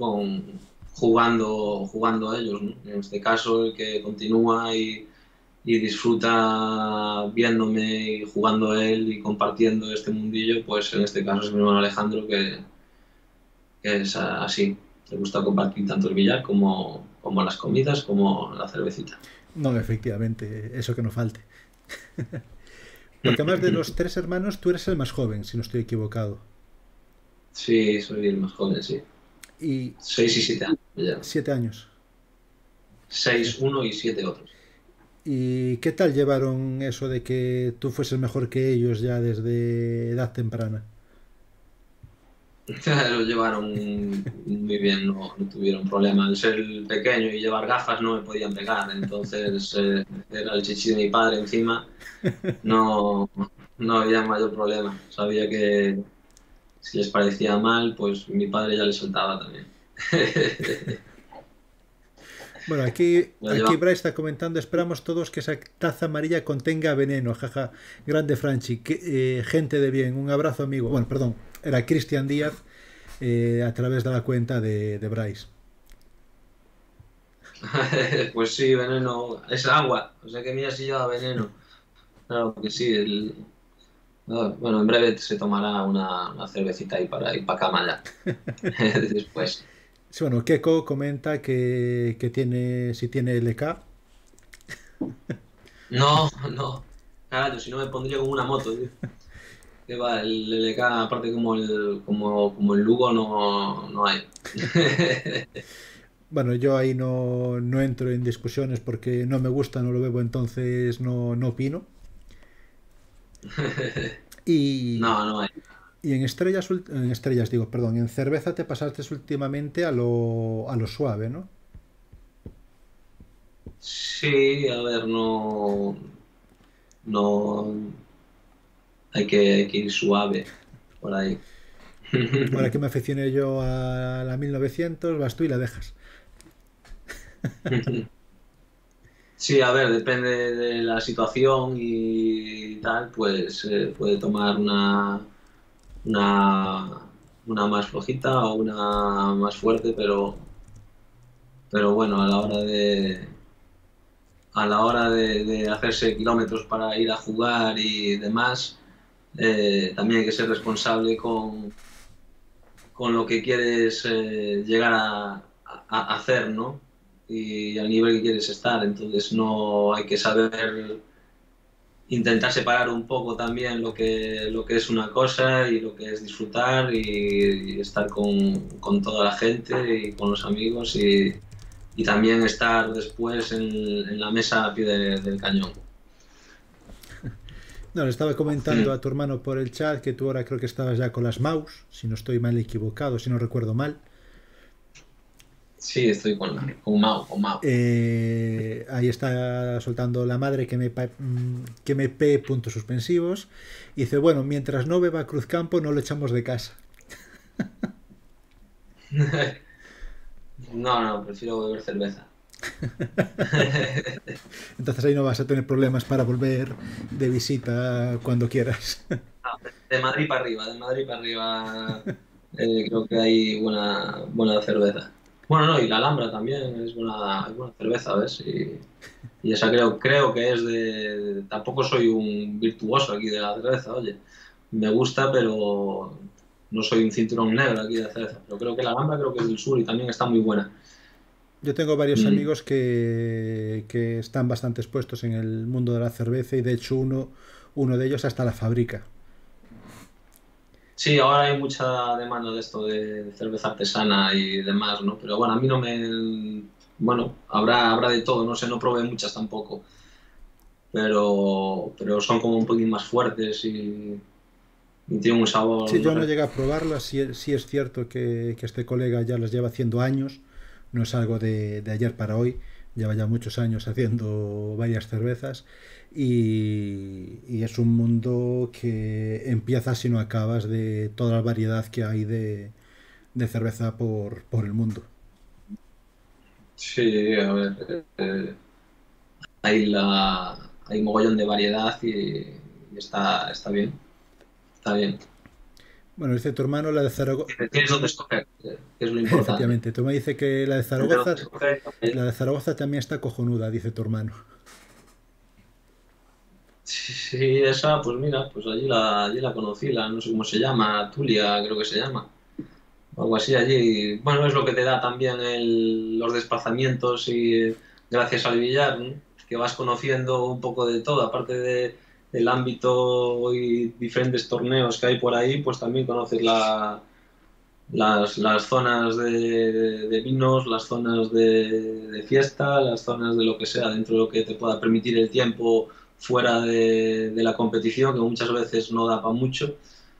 jugando ellos, ¿no? En este caso, el que continúa y disfruta viéndome y jugando él y compartiendo este mundillo, pues en este caso es mi hermano Alejandro, que es así. Le gusta compartir tanto el billar como las comidas, como la cervecita. No, efectivamente, eso que no falte. Porque además de los tres hermanos, tú eres el más joven, si no estoy equivocado. Sí, soy el más joven, sí. Y 6 y 7 años ya. 7 años. 6 uno y 7 otros. ¿Y qué tal llevaron eso de que tú fueses mejor que ellos ya desde edad temprana? Lo llevaron muy bien, no tuvieron problema. Al ser el pequeño y llevar gafas no me podían pegar, entonces era el chichi de mi padre encima, no, no había mayor problema. Sabía que si les parecía mal, pues mi padre ya les soltaba también. Bueno, aquí Lo Bryce está comentando, esperamos todos que esa taza amarilla contenga veneno, jaja. Grande Franchi, gente de bien, un abrazo amigo. Bueno, perdón, era Cristian Díaz a través de la cuenta de Bryce. Pues sí, veneno, es agua, o sea que mira si lleva veneno. Claro que sí, bueno, en breve se tomará una cervecita ahí para ir para cama ya. Después. Sí, bueno, Keiko comenta que tiene, si tiene LK. No, no. Carajo, si no me pondría como una moto, tío. Que va, el LK, aparte como el Lugo, no hay. Bueno, yo ahí no entro en discusiones porque no me gusta, no lo bebo, entonces no opino. Y, No hay. y en estrellas digo, perdón, en cerveza te pasaste últimamente a lo suave, ¿no? Sí, a ver, no, hay que ir suave por ahí. Ahora que me aficioné yo a la 1900, vas tú y la dejas. Sí, a ver, depende de la situación y tal, pues puede tomar una, una más flojita o una más fuerte, pero bueno, a la hora de hacerse kilómetros para ir a jugar y demás, también hay que ser responsable con lo que quieres llegar a hacer, ¿no? Y al nivel que quieres estar. Entonces no hay que saber intentar separar un poco también lo que es una cosa y lo que es disfrutar y estar con toda la gente y con los amigos y también estar después en la mesa a pie del cañón. No, le estaba comentando a tu hermano por el chat que tú ahora creo que estabas ya con las mouse, si no estoy mal equivocado, si no recuerdo mal. Sí, estoy con Mao, con Mao. Ahí está soltando la madre que me pe puntos suspensivos. Y dice, bueno, mientras no beba Cruzcampo no lo echamos de casa. No, prefiero beber cerveza. Entonces ahí no vas a tener problemas para volver de visita cuando quieras. De Madrid para arriba, de Madrid para arriba, creo que hay buena cerveza. Bueno, no, y la Alhambra también es buena cerveza, ¿ves? Y esa creo que es Tampoco soy un virtuoso aquí de la cerveza, oye. Me gusta, pero no soy un cinturón negro aquí de la cerveza. Pero creo que la Alhambra creo que es del sur y también está muy buena. Yo tengo varios Mm. amigos que están bastante expuestos en el mundo de la cerveza y de hecho uno de ellos hasta la fabrica. Sí, ahora hay mucha demanda de esto de cerveza artesana y demás, ¿no? Pero bueno, a mí no me... Bueno, habrá de todo, no sé, no probé muchas tampoco, pero son como un poquito más fuertes y tienen un sabor, Sí, no yo no sé. llegué a probarlas, sí es cierto que este colega ya las lleva haciendo años, no es algo de ayer para hoy, lleva ya muchos años haciendo varias cervezas y es un mundo que empieza si no acabas de toda la variedad que hay de cerveza por el mundo. Sí, a ver, hay mogollón de variedad y está bien, está bien. Bueno, dice tu hermano la de Zaragoza. Tienes dónde escoger, que es lo importante. Efectivamente, tu hermano dice que Tienes dónde escoger. La de Zaragoza también está cojonuda, dice tu hermano. Sí, esa, pues mira, pues allí la conocí, no sé cómo se llama, Tulia creo que se llama, o algo así allí. Bueno, es lo que te da también los desplazamientos y gracias al billar, ¿no? Que vas conociendo un poco de todo, aparte del ámbito y diferentes torneos que hay por ahí, pues también conoces las zonas de vinos, las zonas de fiesta, las zonas de lo que sea, dentro de lo que te pueda permitir el tiempo fuera de la competición, que muchas veces no da para mucho,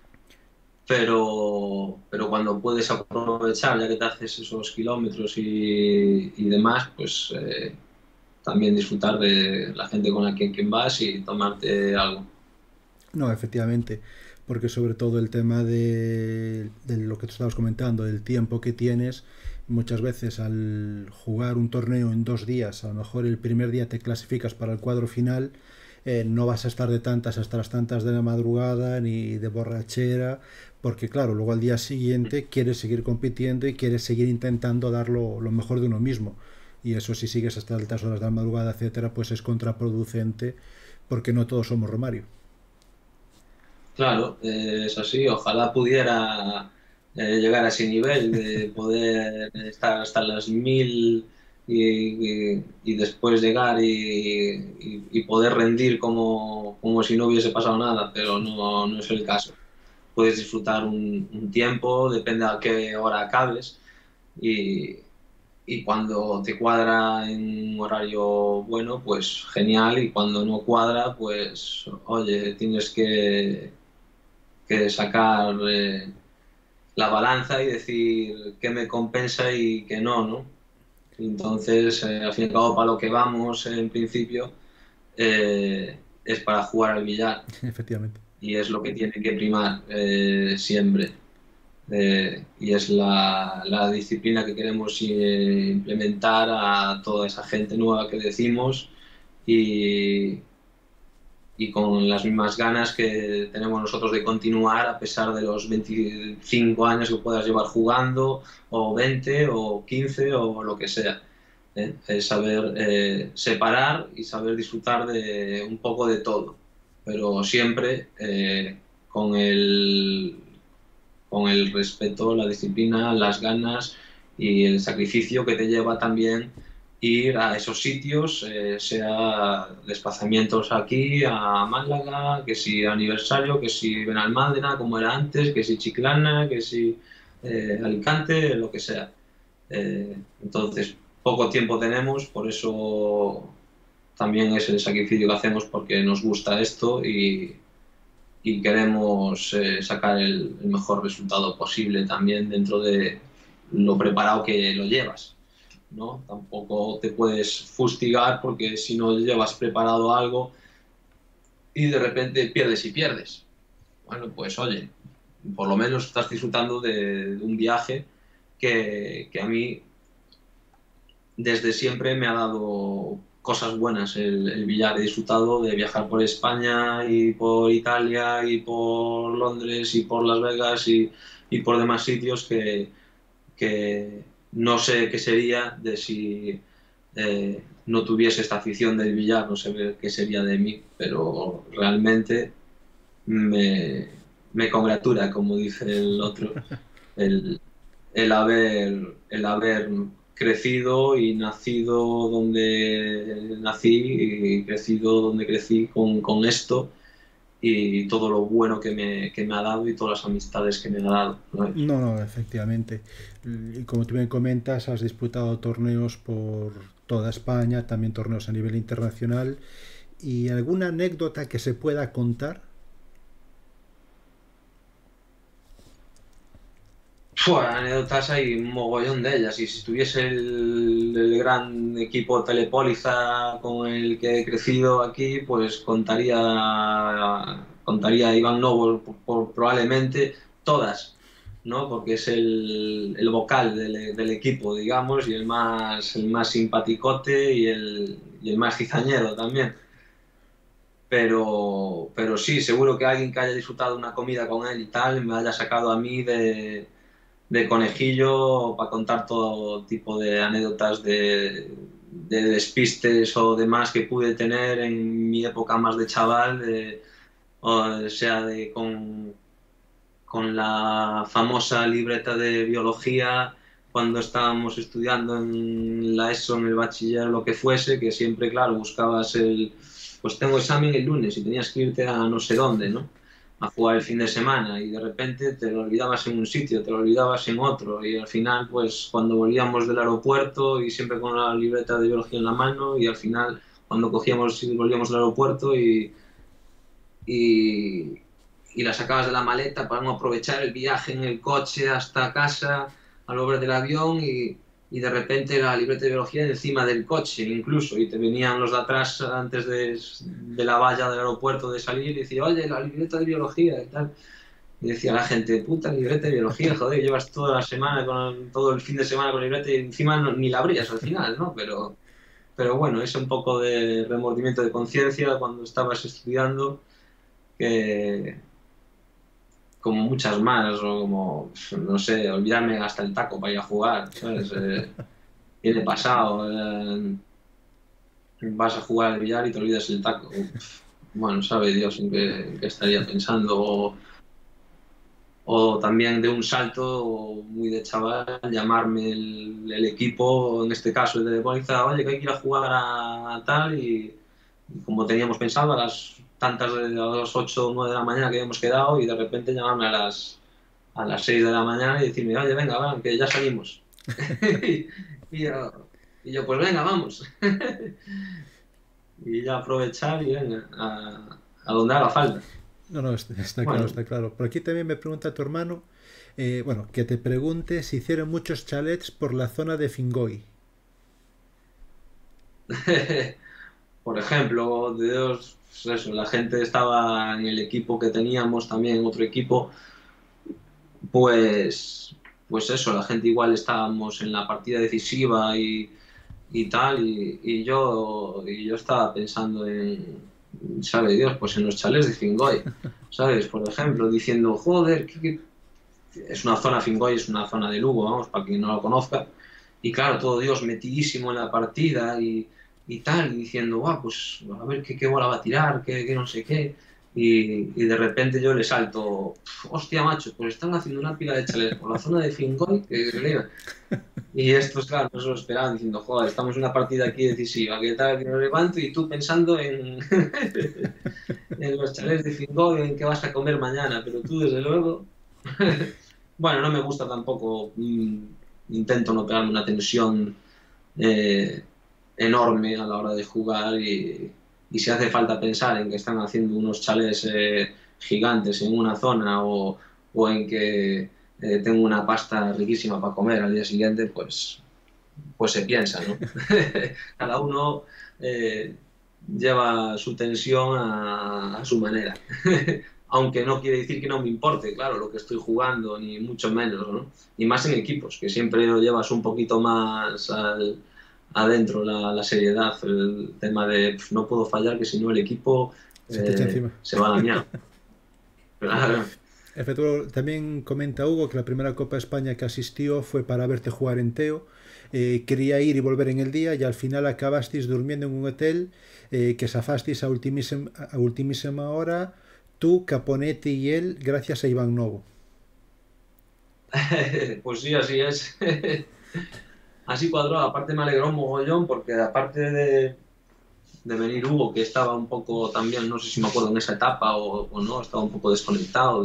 pero cuando puedes aprovechar, ya que te haces esos kilómetros y demás, pues también disfrutar de la gente con la que quien vas y tomarte algo. No, efectivamente, porque sobre todo el tema de lo que tú estabas comentando, del tiempo que tienes, muchas veces al jugar un torneo en 2 días, a lo mejor el primer día te clasificas para el cuadro final, no vas a estar de tantas hasta las tantas de la madrugada ni de borrachera, porque claro, luego al día siguiente quieres seguir compitiendo y quieres seguir intentando dar lo mejor de uno mismo. Y eso si sigues hasta altas horas de la madrugada, etcétera, pues es contraproducente porque no todos somos Romario. Claro, es así. Ojalá pudiera llegar a ese nivel de poder estar hasta las 1000 y después llegar y poder rendir como si no hubiese pasado nada, pero no, no es el caso. Puedes disfrutar un tiempo, depende a qué hora acabes y, y cuando te cuadra en un horario bueno, pues genial, y cuando no cuadra, pues oye, tienes que sacar la balanza y decir qué me compensa y qué no, ¿no? Entonces, al fin y al cabo, para lo que vamos en principio es para jugar al billar Efectivamente. y es lo que tiene que primar siempre. Y es la disciplina que queremos implementar a toda esa gente nueva que decimos y, y con las mismas ganas que tenemos nosotros de continuar a pesar de los 25 años que puedas llevar jugando, o 20 o 15 o lo que sea. Es saber separar y saber disfrutar de un poco de todo, pero siempre con el respeto, la disciplina, las ganas y el sacrificio que te lleva también ir a esos sitios, sea desplazamientos aquí a Málaga, que si aniversario, que si Benalmádena, como era antes, que si Chiclana, que si Alicante, lo que sea. Entonces, poco tiempo tenemos, por eso también es el sacrificio que hacemos porque nos gusta esto y queremos sacar el mejor resultado posible también dentro de lo preparado que lo llevas, ¿no? Tampoco te puedes fustigar porque si no llevas preparado algo y de repente pierdes y pierdes. Bueno, pues oye, por lo menos estás disfrutando de un viaje que a mí desde siempre me ha dado cosas buenas el billar. He disfrutado de viajar por España y por Italia y por Londres y por Las Vegas y por demás sitios que no sé qué sería de si no tuviese esta afición del billar, no sé qué sería de mí, pero realmente me, me congratula, como dice el otro, el, el haber crecido y nacido donde nací y crecido donde crecí con esto y todo lo bueno que me ha dado y todas las amistades que me ha dado, ¿no? No, no, efectivamente. Y como tú bien comentas, has disputado torneos por toda España, también torneos a nivel internacional. ¿Y alguna anécdota que se pueda contar? Fua, anécdotas hay un mogollón de ellas, y si estuviese el gran equipo Telepóliza con el que he crecido aquí, pues contaría a Iván Novo probablemente todas, ¿no? Porque es el vocal del equipo, digamos, y el más simpaticote y el más cizañero también. pero sí, seguro que alguien que haya disfrutado una comida con él y tal, me haya sacado a mí de conejillo para contar todo tipo de anécdotas de despistes o demás que pude tener en mi época más de chaval, o sea, con la famosa libreta de biología cuando estábamos estudiando en la ESO, en el bachiller, lo que fuese, que siempre, claro, buscabas pues tengo examen el lunes y tenías que irte a no sé dónde, ¿no? A jugar el fin de semana y de repente te lo olvidabas en un sitio, te lo olvidabas en otro y al final, pues cuando volvíamos del aeropuerto y siempre con la libreta de biología en la mano y al final cuando cogíamos y volvíamos del aeropuerto y, y la sacabas de la maleta para no aprovechar el viaje en el coche hasta casa al volver del avión y de repente la libreta de biología encima del coche incluso y te venían los de atrás antes de la valla del aeropuerto de salir y decía, oye, la libreta de biología y tal. Y decía la gente, puta libreta de biología, joder, llevas toda la semana, todo el fin de semana con la libreta y encima ni la abrías al final, ¿no? Pero bueno, es un poco de remordimiento de conciencia cuando estabas estudiando que, como muchas más, o como, no sé, olvidarme hasta el taco para ir a jugar, ¿sabes? Tiene pasado, vas a jugar al billar y te olvidas el taco. Bueno, sabe Dios en qué estaría pensando. O también de un salto muy de chaval, llamarme el equipo, en este caso el de Depóliza, oye, que hay que ir a jugar a tal y como teníamos pensado, a las tantas de las 8 o 9 de la mañana que habíamos quedado y de repente llamarme a las 6 de la mañana y decirme, oye, venga, va, que ya salimos. y, yo, y yo, pues venga, vamos. y ya aprovechar y venga, a donde haga falta. No, no, está claro, Bueno, está claro. Por aquí también me pregunta tu hermano, bueno, que te pregunte si hicieron muchos chalets por la zona de Fingoy. por ejemplo, de dos, pues eso, la gente estaba en el equipo que teníamos, también en otro equipo, pues, pues eso, la gente igual estábamos en la partida decisiva y tal, y yo estaba pensando en, sabe Dios, pues en los chalés de Fingoy, ¿sabes? Por ejemplo, diciendo, joder, es una zona, Fingoy es una zona de Lugo, vamos, para quien no lo conozca, y claro, todo Dios metidísimo en la partida y tal, y diciendo, guau, pues a ver qué bola va a tirar, qué no sé qué, y de repente yo le salto, hostia, macho, pues están haciendo una pila de chalés por la zona de Fingoy, y estos, claro, no se lo esperaban, diciendo, joder, estamos en una partida aquí decisiva, que tal, que no levanto, y tú pensando en, en los chalés de Fingoy, en qué vas a comer mañana, pero tú, desde luego, bueno, no me gusta tampoco, intento no pegarme una tensión eh, enorme a la hora de jugar y si hace falta pensar en que están haciendo unos chalés gigantes en una zona o en que tengo una pasta riquísima para comer al día siguiente, pues se piensa, ¿no? Cada uno lleva su tensión a su manera. Aunque no quiere decir que no me importe, claro, lo que estoy jugando, ni mucho menos, ¿no? Y más en equipos, que siempre lo llevas un poquito más adentro la seriedad, el tema de no puedo fallar, que si no el equipo Se te echa encima. se va a la mierda. Claro. Efectivo, también comenta Hugo que la primera Copa de España que asistió fue para verte jugar en Teo. Quería ir y volver en el día y al final acabasteis durmiendo en un hotel que zafasteis a ultimísima hora tú, Caponete y él gracias a Iván Novo. Pues sí, así es. Así cuadró, aparte me alegró un mogollón porque aparte de venir Hugo, que estaba un poco también, no sé si me acuerdo en esa etapa o no, estaba un poco desconectado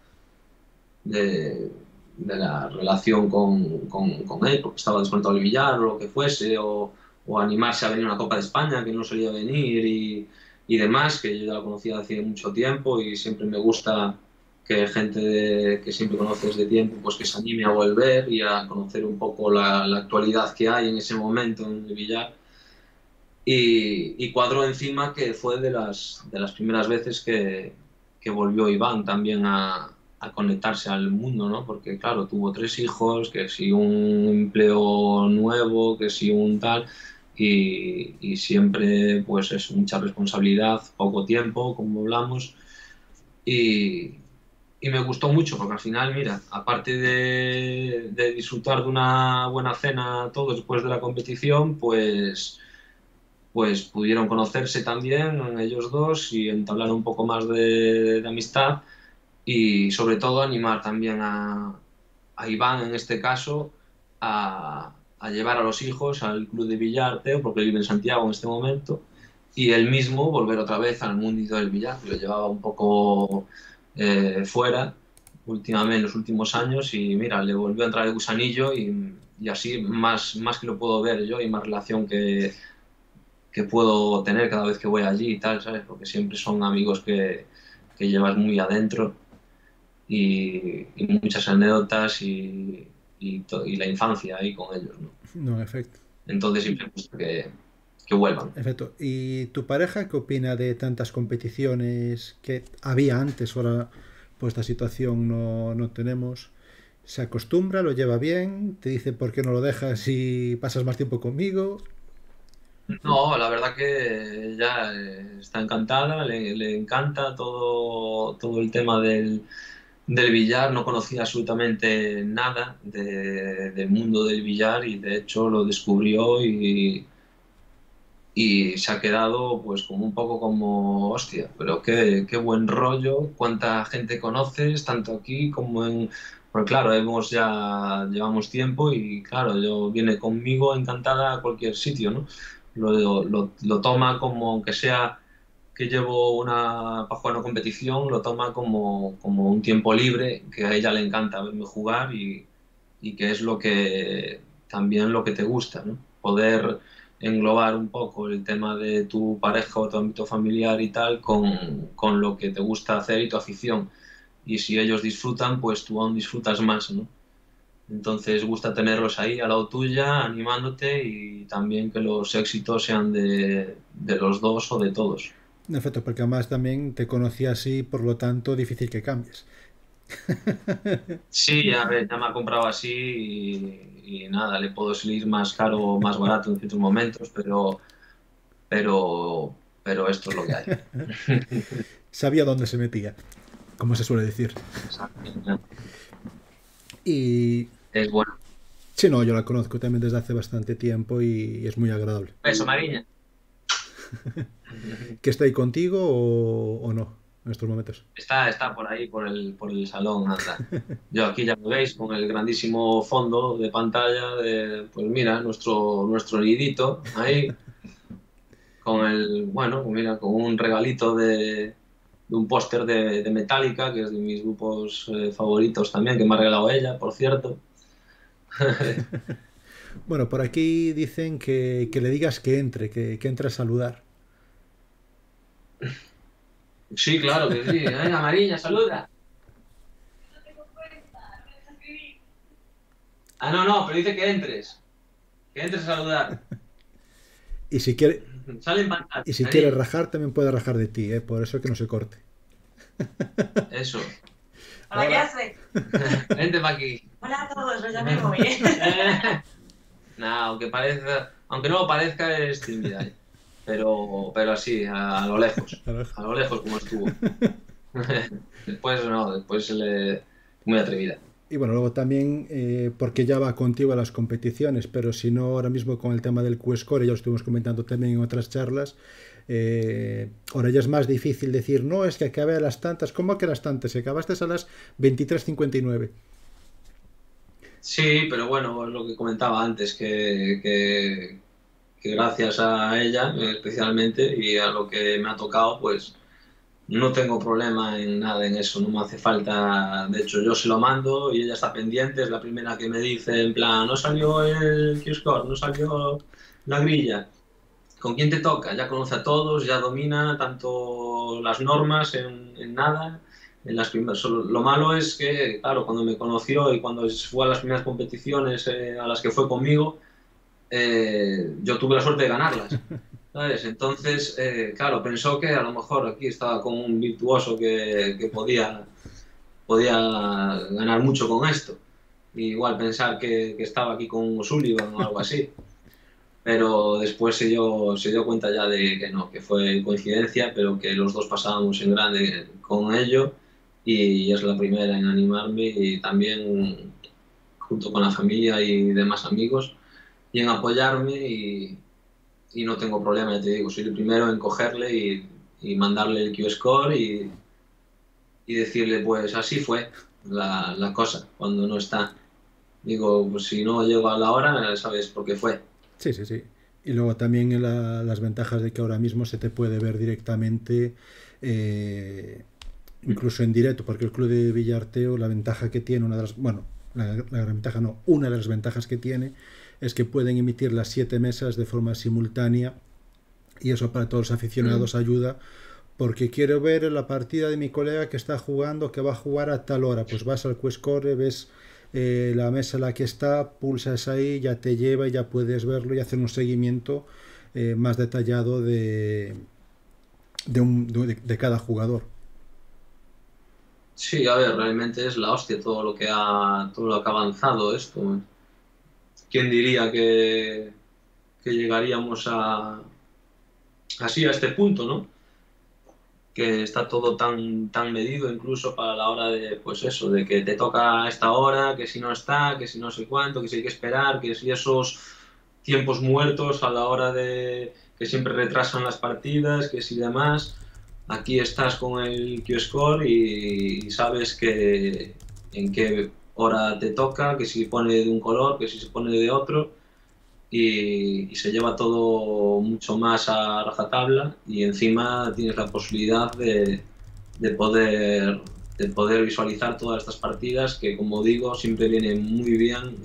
de, de la relación con él, porque estaba desconectado del billar o lo que fuese, o animarse a venir a una Copa de España que no solía venir y demás, que yo ya lo conocía hace mucho tiempo y siempre me gusta que gente que siempre conoces de tiempo, pues que se anime a volver y a conocer un poco la actualidad que hay en ese momento en el billar. Y cuadró encima que fue de las primeras veces que volvió Iván también a conectarse al mundo, ¿no? Porque claro, tuvo 3 hijos, que si un empleo nuevo, que si un tal, y siempre pues es mucha responsabilidad, poco tiempo, como hablamos, y, y me gustó mucho porque al final, mira, aparte de disfrutar de una buena cena todos después de la competición, pues pudieron conocerse también ellos dos y entablar un poco más de amistad y sobre todo animar también a Iván en este caso a llevar a los hijos al club de billar, Teo, porque él vive en Santiago en este momento, y él mismo volver otra vez al mundo del billar, que lo llevaba un poco fuera últimamente en los últimos años y mira, le volvió a entrar el gusanillo y así más que lo puedo ver yo y más relación que puedo tener cada vez que voy allí y tal, ¿sabes? Porque siempre son amigos que llevas muy adentro y muchas anécdotas y la infancia ahí con ellos, ¿no? No, en efecto. Entonces siempre me gusta que vuelvan. En efecto. ¿Y tu pareja qué opina de tantas competiciones que había antes? Ahora, pues esta situación no tenemos. ¿Se acostumbra? ¿Lo lleva bien? ¿Te dice por qué no lo dejas y pasas más tiempo conmigo? No, la verdad que ella está encantada, le encanta todo el tema del billar, no conocía absolutamente nada del mundo del billar y de hecho lo descubrió y se ha quedado pues como un poco como, hostia, pero qué buen rollo, cuánta gente conoces, tanto aquí como en... Pues claro, llevamos tiempo y claro, yo viene conmigo encantada a cualquier sitio, ¿no? Lo toma como, aunque sea que llevo para jugar una competición, lo toma como un tiempo libre, que a ella le encanta verme jugar y que es también lo que te gusta, ¿no? Poder englobar un poco el tema de tu pareja o tu ámbito familiar y tal con lo que te gusta hacer y tu afición. Y si ellos disfrutan, pues tú aún disfrutas más, ¿no? Entonces gusta tenerlos ahí al lado tuya, animándote y también que los éxitos sean de los dos o de todos. En efecto, porque además también te conocí así, por lo tanto, difícil que cambies. Sí, a ver, ya me ha comprado así y nada, le puedo salir más caro o más barato en ciertos momentos, pero, pero esto es lo que hay. Sabía dónde se metía, como se suele decir. Exacto. Y Es bueno. sí, no, yo la conozco también desde hace bastante tiempo y es muy agradable. Beso, Mariña. ¿Que está ahí contigo o no en estos momentos? Está por ahí, por el salón, anda. Yo aquí ya lo veis con el grandísimo fondo de pantalla pues mira, nuestro nidito ahí, bueno, mira, con un regalito de un póster de Metallica, que es de mis grupos favoritos también, que me ha regalado ella, por cierto. Bueno, por aquí dicen que le digas que entre a saludar. Sí, claro que sí. Venga, Mariña, saluda. Ah, no, pero dice que entres. Que entres a saludar. Y si quiere, Sale en pantalla, y si quiere cariño. rajar, también puede rajar de ti, ¿eh? Por eso que no se corte. Eso. Hola, ¿qué Hola. hace? Vente para aquí. Hola a todos, yo ya me voy. No, aunque no lo parezca, es tímida. Pero así, a lo lejos. A lo lejos como estuvo. Después no, muy atrevida. Y bueno, luego también, porque ya va contigo a las competiciones, pero si no, ahora mismo con el tema del Q-Score, ya lo estuvimos comentando también en otras charlas, ahora ya es más difícil decir, no, es que acabé a las tantas. ¿Cómo que a las tantas? Si acabaste a las 23:59. Sí, pero bueno, es lo que comentaba antes, que gracias a ella especialmente y a lo que me ha tocado, pues no tengo problema en nada en eso, no me hace falta. De hecho, yo se lo mando y ella está pendiente, es la primera que me dice, en plan, no salió el Q-Score, no salió la grilla. ¿Con quién te toca? Ya conoce a todos, ya domina tanto las normas en nada. Lo malo es que, claro, cuando me conoció y cuando fue a las primeras competiciones a las que fue conmigo, yo tuve la suerte de ganarlas. ¿Sabes? Entonces, claro, pensó que a lo mejor aquí estaba con un virtuoso que podía ganar mucho con esto. Y igual pensar que estaba aquí con Sullivan o algo así. pero después se dio cuenta ya de que no, que fue coincidencia, pero que los dos pasábamos en grande con ello y es la primera en animarme y también junto con la familia y demás amigos y en apoyarme y no tengo problema, ya te digo, soy el primero en cogerle y mandarle el Q-Score y decirle pues así fue la cosa cuando no está. Digo, pues si no llego a la hora, sabes por qué fue. Sí, sí, sí. Y luego también las ventajas de que ahora mismo se te puede ver directamente, eh, incluso en directo, porque el club de Villarteo, la ventaja que tiene, una de las, bueno, la gran ventaja no, una de las ventajas que tiene es que pueden emitir las 7 mesas de forma simultánea y eso para todos los Mm. aficionados ayuda porque quiero ver la partida de mi colega que está jugando, que va a jugar a tal hora. Pues vas al Questcore, ves la mesa en la que está, pulsas ahí, ya te lleva y ya puedes verlo y hacer un seguimiento más detallado de cada jugador. Sí, a ver, realmente es la hostia todo lo que ha avanzado esto. ¿Quién diría que llegaríamos así a este punto, ¿no? Que está todo tan medido incluso para la hora de, pues eso, de que te toca a esta hora, que si no está, que si no sé cuánto, que si hay que esperar, que si esos tiempos muertos a la hora de que siempre retrasan las partidas, que si demás, aquí estás con el Q-Score y sabes que en qué hora te toca, que si pone de un color, que si se pone de otro y se lleva todo mucho más a rajatabla y encima tienes la posibilidad de poder, de poder visualizar todas estas partidas que, como digo, siempre vienen muy bien,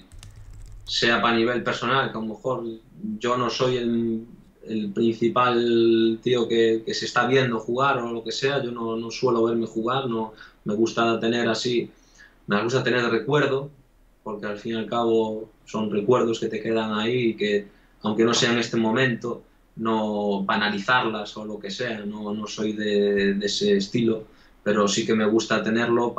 sea para nivel personal, que a lo mejor yo no soy el principal tío que se está viendo jugar o lo que sea, yo no suelo verme jugar, no me gusta tener así, me gusta tener de recuerdo, porque al fin y al cabo son recuerdos que te quedan ahí y que, aunque no sea en este momento, no banalizarlas o lo que sea, no soy de ese estilo, pero sí que me gusta tenerlo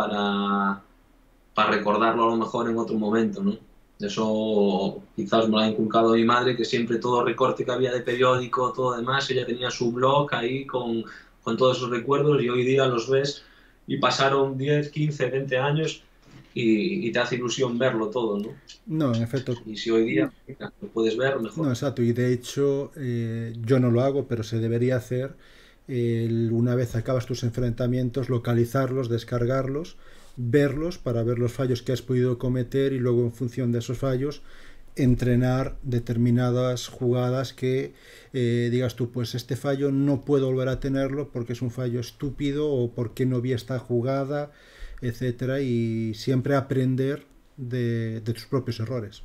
para recordarlo a lo mejor en otro momento, ¿no? Eso quizás me lo ha inculcado mi madre, que siempre todo recorte que había de periódico, todo demás, ella tenía su blog ahí con todos esos recuerdos y hoy día los ves y pasaron 10 15 20 años y te hace ilusión verlo todo, ¿no? No, en efecto, Y si hoy día mira, lo puedes ver, no, mejor. exacto. Y de hecho, yo no lo hago, pero se debería hacer. Una vez acabas tus enfrentamientos, localizarlos, descargarlos, verlos para ver los fallos que has podido cometer y luego en función de esos fallos entrenar determinadas jugadas que digas tú, pues este fallo no puedo volver a tenerlo porque es un fallo estúpido o porque no vi esta jugada, etcétera, y siempre aprender de tus propios errores.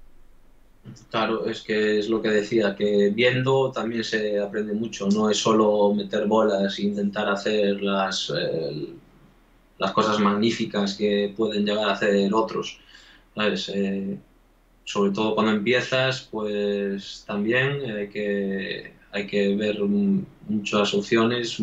Claro, es que es lo que decía, que viendo también se aprende mucho, no es solo meter bolas e intentar hacer las cosas magníficas que pueden llegar a hacer otros, ¿sabes? Sobre todo cuando empiezas, pues también hay que ver muchas opciones,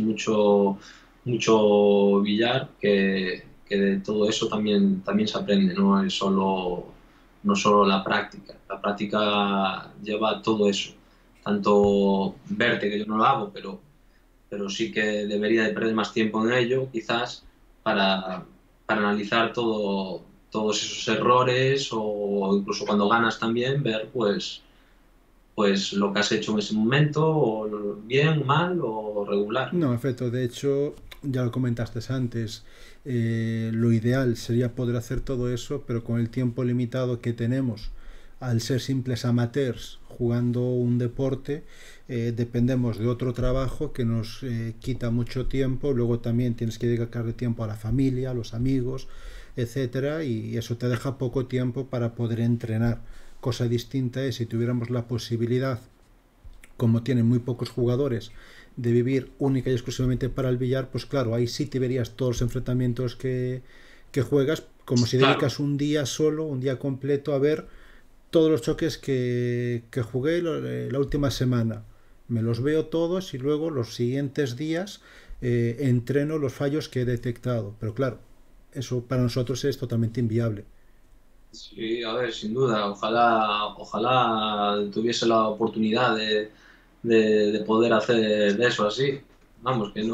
mucho billar, que de todo eso también se aprende, no es solo, no solo la práctica lleva todo eso, tanto verte, que yo no lo hago, pero sí que debería de perder más tiempo en ello, quizás, para, para analizar todos esos errores o incluso cuando ganas también, ver pues lo que has hecho en ese momento, o bien, mal o regular. No, en efecto, de hecho, ya lo comentaste antes, lo ideal sería poder hacer todo eso, pero con el tiempo limitado que tenemos, al ser simples amateurs jugando un deporte, dependemos de otro trabajo que nos quita mucho tiempo, luego también tienes que dedicarle tiempo a la familia, a los amigos, etcétera, y eso te deja poco tiempo para poder entrenar. Cosa distinta es si tuviéramos la posibilidad, como tienen muy pocos jugadores, de vivir única y exclusivamente para el billar, pues claro, ahí sí te verías todos los enfrentamientos que juegas, como si Claro, dedicas un día solo, un día completo a ver todos los choques que jugué la última semana. Me los veo todos y luego los siguientes días entreno los fallos que he detectado. Pero claro, eso para nosotros es totalmente inviable. Sí, a ver, sin duda, ojalá tuviese la oportunidad de poder hacer eso así. Vamos, que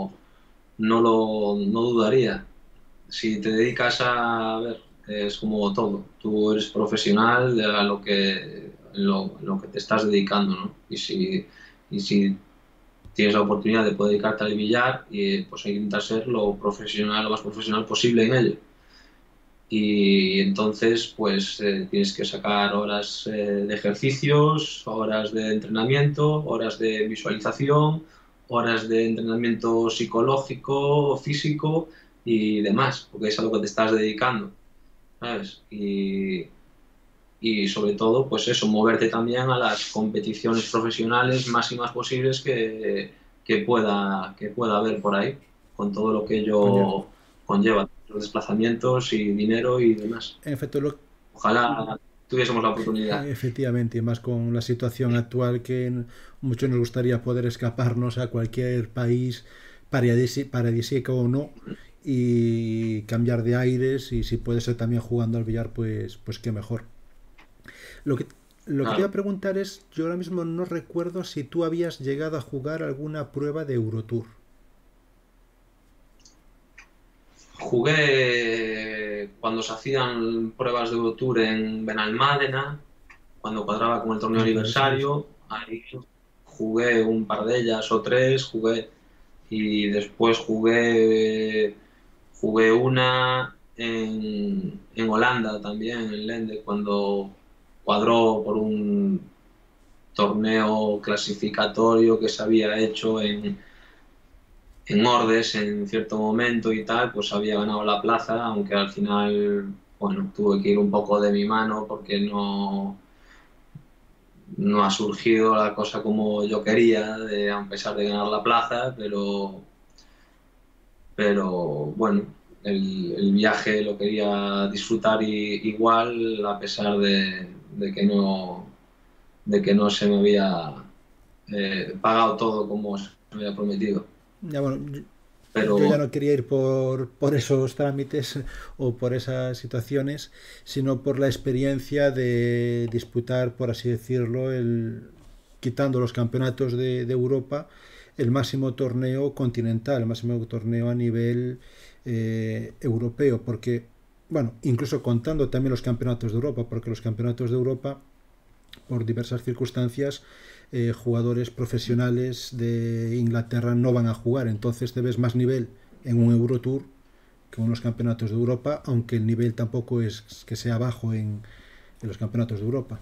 no dudaría. Si te dedicas a ver, es como todo. Tú eres profesional de a lo que te estás dedicando, ¿no? Y si tienes la oportunidad de poder dedicarte al billar, y pues hay que intentar ser lo más profesional posible en ello. Y entonces, pues tienes que sacar horas de ejercicios, horas de entrenamiento, horas de visualización, horas de entrenamiento psicológico, físico y demás, porque es a lo que te estás dedicando, ¿sabes? Y sobre todo, pues eso, moverte también a las competiciones profesionales máximas posibles que pueda haber por ahí, con todo lo que Conlleva. ello conlleva, los desplazamientos y dinero y demás. En efecto, Ojalá tuviésemos la oportunidad. efectivamente, y más con la situación actual que mucho nos gustaría poder escaparnos a cualquier país, paradisíaco o no, y cambiar de aires, y si puede ser también jugando al billar, pues qué mejor. Lo que, lo que te iba a Claro. preguntar es, yo ahora mismo no recuerdo si tú habías llegado a jugar alguna prueba de Eurotour. Jugué cuando se hacían pruebas de Eurotour en Benalmádena, cuando cuadraba con el torneo Ah, pues eso es. aniversario. Ahí jugué un par de ellas o tres, jugué. Y después jugué una en Holanda también, en Lende, cuando cuadró por un torneo clasificatorio que se había hecho en Ordes en cierto momento y tal, pues había ganado la plaza, aunque al final, bueno, tuve que ir un poco de mi mano porque no ha surgido la cosa como yo quería, a pesar de ganar la plaza, pero bueno, el viaje lo quería disfrutar igual, a pesar de que no se me había pagado todo como se me había prometido. Ya, bueno, yo ya Pero no quería ir por esos trámites o por esas situaciones, sino por la experiencia de disputar, por así decirlo, quitando los campeonatos de Europa, el máximo torneo continental, el máximo torneo a nivel europeo, porque, bueno, incluso contando también los campeonatos de Europa, porque los campeonatos de Europa por diversas circunstancias, jugadores profesionales de Inglaterra no van a jugar. Entonces te ves más nivel en un Eurotour que en los campeonatos de Europa, aunque el nivel tampoco es que sea bajo en los campeonatos de Europa.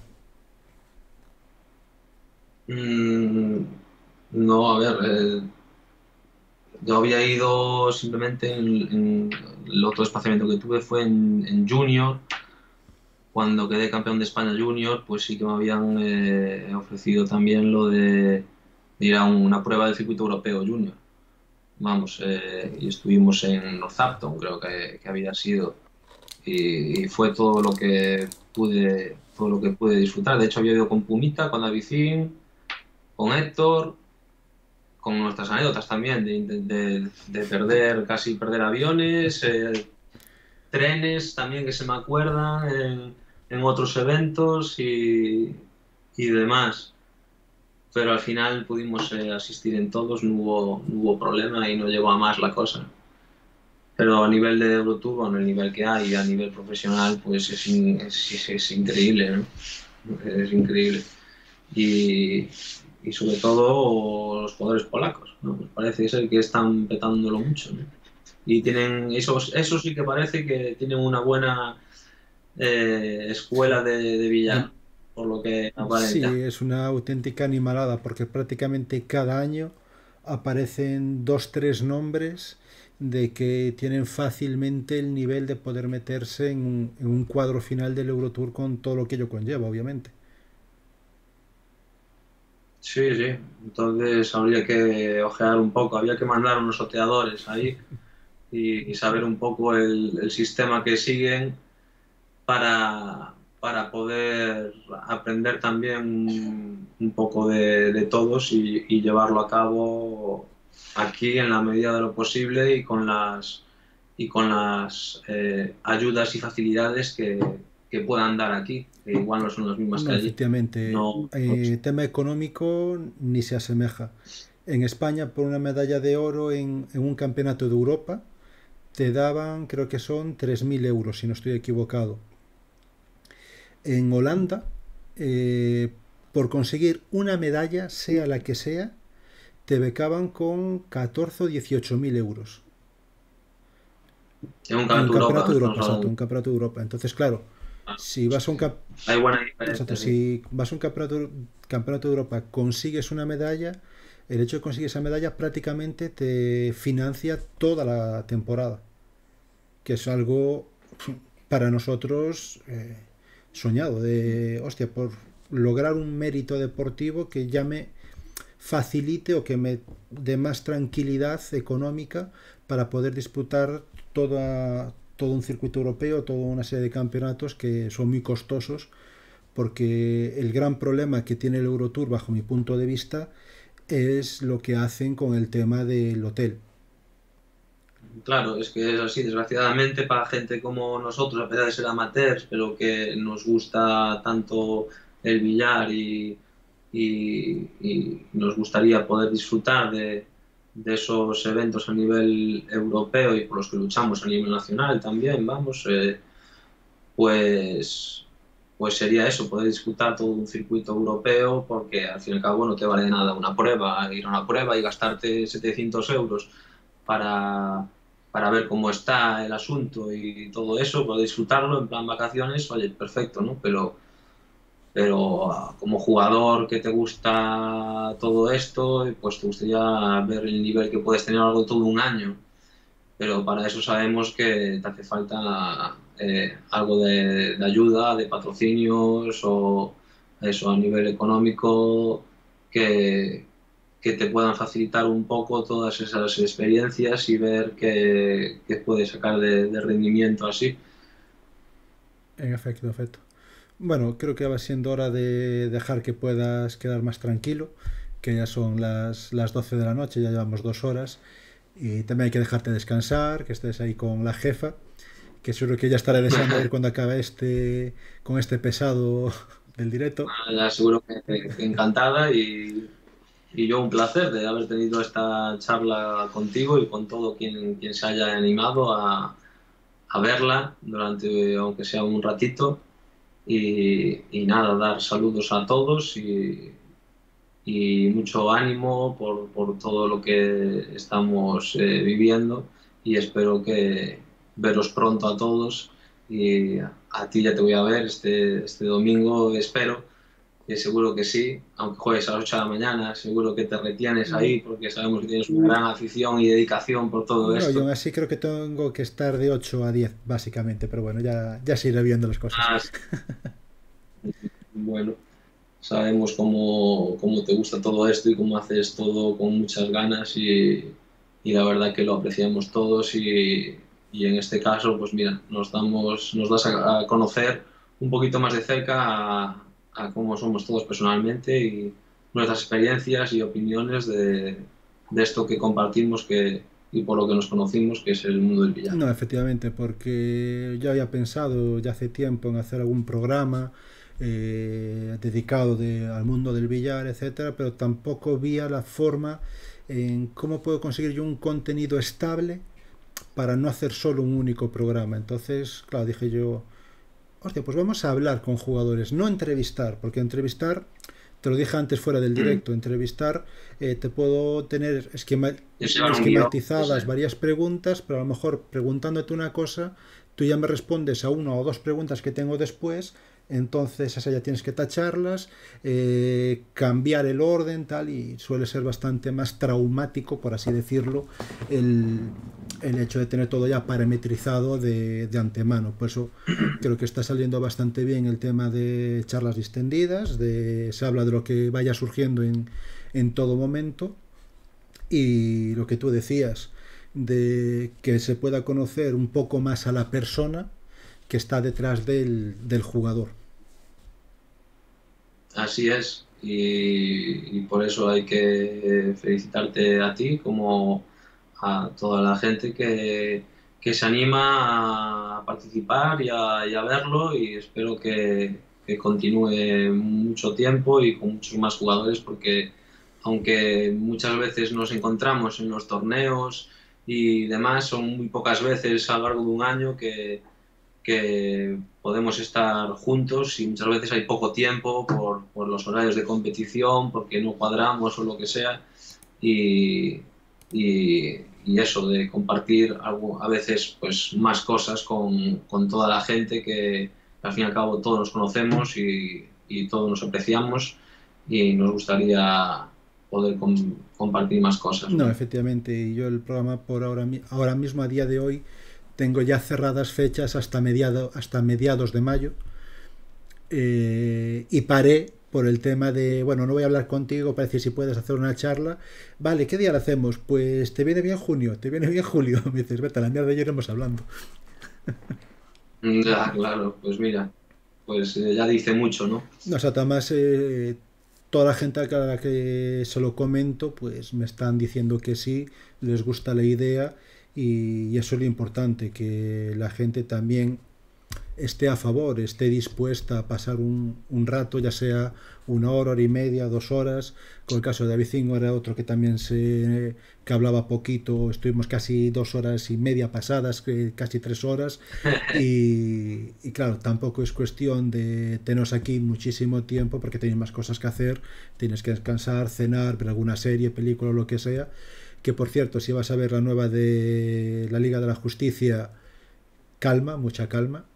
mm, no, a ver, yo había ido simplemente el otro desplazamiento que tuve fue en Junior. Cuando quedé campeón de España Junior, pues sí que me habían ofrecido también lo de ir a una prueba del circuito europeo Junior. Vamos, y estuvimos en Northampton, creo que había sido. Y fue todo lo que pude disfrutar. De hecho, había ido con Pumita, con Avicin, con Héctor, con nuestras anécdotas también de casi perder aviones, trenes también que se me acuerdan en otros eventos y demás. Pero al final pudimos asistir en todos, no hubo problema y no llegó a más la cosa. Pero a nivel de Eurotour, bueno, el nivel que hay a nivel profesional, pues es increíble, ¿no? Es increíble. Y, y sobre todo los jugadores polacos, ¿no? Pues parece ser que están petándolo mucho, ¿no? Y tienen, eso sí que parece que tienen una buena escuela de De- billar, por lo que sí, aparenta. es una auténtica animalada porque prácticamente cada año aparecen dos, tres nombres de que tienen fácilmente el nivel de poder meterse en un cuadro final del Eurotour con todo lo que ello conlleva, obviamente. Sí, sí. Entonces habría que ojear un poco, había que mandar unos oteadores ahí y saber un poco el sistema que siguen para poder aprender también un poco de todos y llevarlo a cabo aquí en la medida de lo posible y con las ayudas y facilidades que puedan dar aquí, que igual no son las mismas No, que allí. efectivamente, No, tema económico ni se asemeja. En España, por una medalla de oro en un campeonato de Europa, te daban, creo que son 3.000 euros, si no estoy equivocado. En Holanda, eh, por conseguir una medalla, sea la que sea, te becaban con 14 o 18.000 euros. en un En un campeonato de campeonato Europa de estamos Europa, exacto, hablando. un campeonato de Europa. Entonces, claro, si vas a un, Hay buena exacto, diferencia, sí. si vas a un campeonato de Europa, consigues una medalla, el hecho de conseguir esa medalla prácticamente te financia toda la temporada, que es algo para nosotros soñado, de, hostia, por lograr un mérito deportivo que ya me facilite o que me dé más tranquilidad económica para poder disputar todo un circuito europeo, toda una serie de campeonatos que son muy costosos, porque el gran problema que tiene el Eurotour, bajo mi punto de vista, es lo que hacen con el tema del hotel. Claro, es que es así, desgraciadamente para gente como nosotros, a pesar de ser amateurs, pero que nos gusta tanto el billar y nos gustaría poder disfrutar de esos eventos a nivel europeo y por los que luchamos a nivel nacional también, vamos, pues, pues sería eso, poder disputar todo un circuito europeo, porque al fin y al cabo no te vale de nada una prueba, ir a una prueba y gastarte 700 euros para, para ver cómo está el asunto y todo eso, poder disfrutarlo en plan vacaciones, oye, perfecto, ¿no? Pero como jugador que te gusta todo esto, pues te gustaría ver el nivel que puedes tener a lo largo de todo un año, pero para eso sabemos que te hace falta algo de ayuda, de patrocinios o eso a nivel económico que, que te puedan facilitar un poco todas esas experiencias y ver qué puedes sacar de rendimiento así. En efecto, en efecto. Bueno, creo que va siendo hora de dejar que puedas quedar más tranquilo, que ya son las 12 de la noche, ya llevamos 2 horas, y también hay que dejarte descansar, que estés ahí con la jefa, que seguro que ya estaré deseando ver cuando acabe con este pesado del directo. Ya seguro que encantada y yo un placer de haber tenido esta charla contigo y con todo quien se haya animado a verla durante, aunque sea un ratito. Y nada, dar saludos a todos y mucho ánimo por todo lo que estamos viviendo y espero que veros pronto a todos y a ti ya te voy a ver este domingo, espero que seguro que sí, aunque juegues a las 8 de la mañana, seguro que te retienes ahí porque sabemos que tienes una gran afición y dedicación por todo No, yo aún esto. así creo que tengo que estar de 8 a 10 básicamente, pero bueno, ya se irá viendo las cosas. Ah, bueno, sabemos cómo te gusta todo esto y cómo haces todo con muchas ganas y la verdad que lo apreciamos todos y en este caso, pues mira, nos das a conocer un poquito más de cerca a cómo somos todos personalmente y nuestras experiencias y opiniones de esto que compartimos y por lo que nos conocimos, que es el mundo del billar. No, efectivamente, porque yo había pensado ya hace tiempo en hacer algún programa dedicado al mundo del billar, etcétera, pero tampoco veía la forma en cómo puedo conseguir yo un contenido estable para no hacer solo un único programa. Entonces, claro, dije yo, hostia, pues vamos a hablar con jugadores, no entrevistar, porque entrevistar, te lo dije antes fuera del directo, entrevistar, te puedo tener Y llevar un guión, pues, esquematizadas varias preguntas, pero a lo mejor preguntándote una cosa, tú ya me respondes a una o dos preguntas que tengo después, entonces esas ya tienes que tacharlas, cambiar el orden, tal, y suele ser bastante más traumático, por así decirlo, el, el hecho de tener todo ya parametrizado de antemano. Por eso creo que está saliendo bastante bien el tema de charlas distendidas, se habla de lo que vaya surgiendo en todo momento, y lo que tú decías, de que se pueda conocer un poco más a la persona que está detrás del jugador. así es, y por eso hay que felicitarte a ti como a toda la gente que se anima a participar y a verlo, y espero que continúe mucho tiempo y con muchos más jugadores, porque aunque muchas veces nos encontramos en los torneos y demás, son muy pocas veces a lo largo de un año que podemos estar juntos, y muchas veces hay poco tiempo por los horarios de competición, porque no cuadramos o lo que sea, y, y eso de compartir algo, a veces pues más cosas con toda la gente, que al fin y al cabo todos nos conocemos y todos nos apreciamos, y nos gustaría poder compartir más cosas, No, ¿no? efectivamente, y yo el programa por ahora mismo, a día de hoy, tengo ya cerradas fechas hasta mediados de mayo, y paré por el tema de, bueno, no voy a hablar contigo para decir si puedes hacer una charla. Vale, ¿qué día la hacemos? Pues te viene bien junio, te viene bien julio. Me dices, vete a la mierda, ya iremos hablando. Ya, claro, pues mira, pues ya dice mucho, ¿no? No, o sea, además, toda la gente a la que se lo comento, pues me están diciendo que sí, les gusta la idea, y eso es lo importante, que la gente también esté a favor, esté dispuesta a pasar un rato, ya sea una hora, hora y media, 2 horas. Con el caso de David Zingo era otro que también que hablaba poquito, estuvimos casi 2 horas y media pasadas, casi 3 horas, y claro, tampoco es cuestión de tenernos aquí muchísimo tiempo, porque tenéis más cosas que hacer, tienes que descansar, cenar, ver alguna serie, película o lo que sea. Que por cierto, si vas a ver la nueva de la Liga de la Justicia, calma, mucha calma.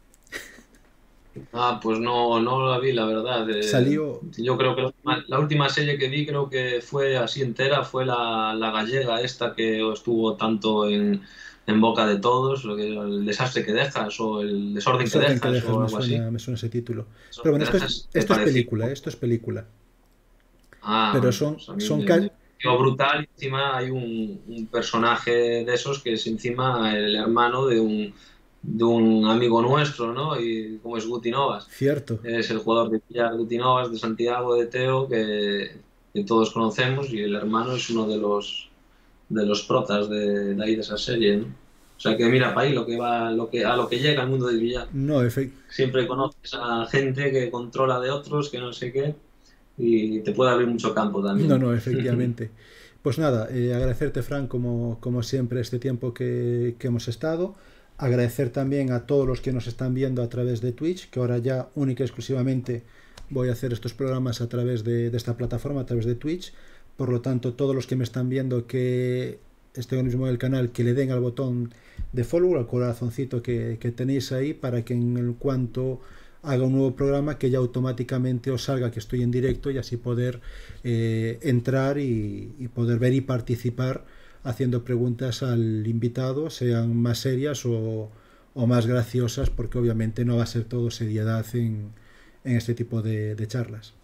Ah, pues no la vi, la verdad. Salió, Yo creo que la última serie que vi, creo que fue así entera, fue la gallega esta, que estuvo tanto en boca de todos, el desastre que dejas o el desorden que Desorden que dejas dejas, o algo así. me suena ese título. Pero Desorden bueno, que dejas, ¿te esto es pareció? película, esto es película. Ah, Pero bueno, son, pues a mí son me pareció brutal, y encima hay un personaje de esos que es encima el hermano de un amigo nuestro, ¿no? Y como es Guti Novas. cierto, Es el jugador de Villar, Guti Novas, de Santiago, de Teo, que todos conocemos, y el hermano es uno de los protas de ahí, de esa serie, ¿no? O sea que mira, para ahí a lo que llega el mundo del billar. no, Siempre conoces a gente que controla de otros, que no sé qué, y te puede abrir mucho campo no, también. no, efectivamente. Pues nada, agradecerte, Fran, como siempre, este tiempo que hemos estado. Agradecer también a todos los que nos están viendo a través de Twitch, que ahora ya única y exclusivamente voy a hacer estos programas a través de esta plataforma, a través de Twitch. Por lo tanto, todos los que me están viendo que estén ahora mismo en el canal, que le den al botón de follow, al corazoncito que tenéis ahí, para que en el cuanto haga un nuevo programa, que ya automáticamente os salga que estoy en directo, y así poder entrar y poder ver y participar haciendo preguntas al invitado, sean más serias o más graciosas, porque obviamente no va a ser todo seriedad en este tipo de charlas.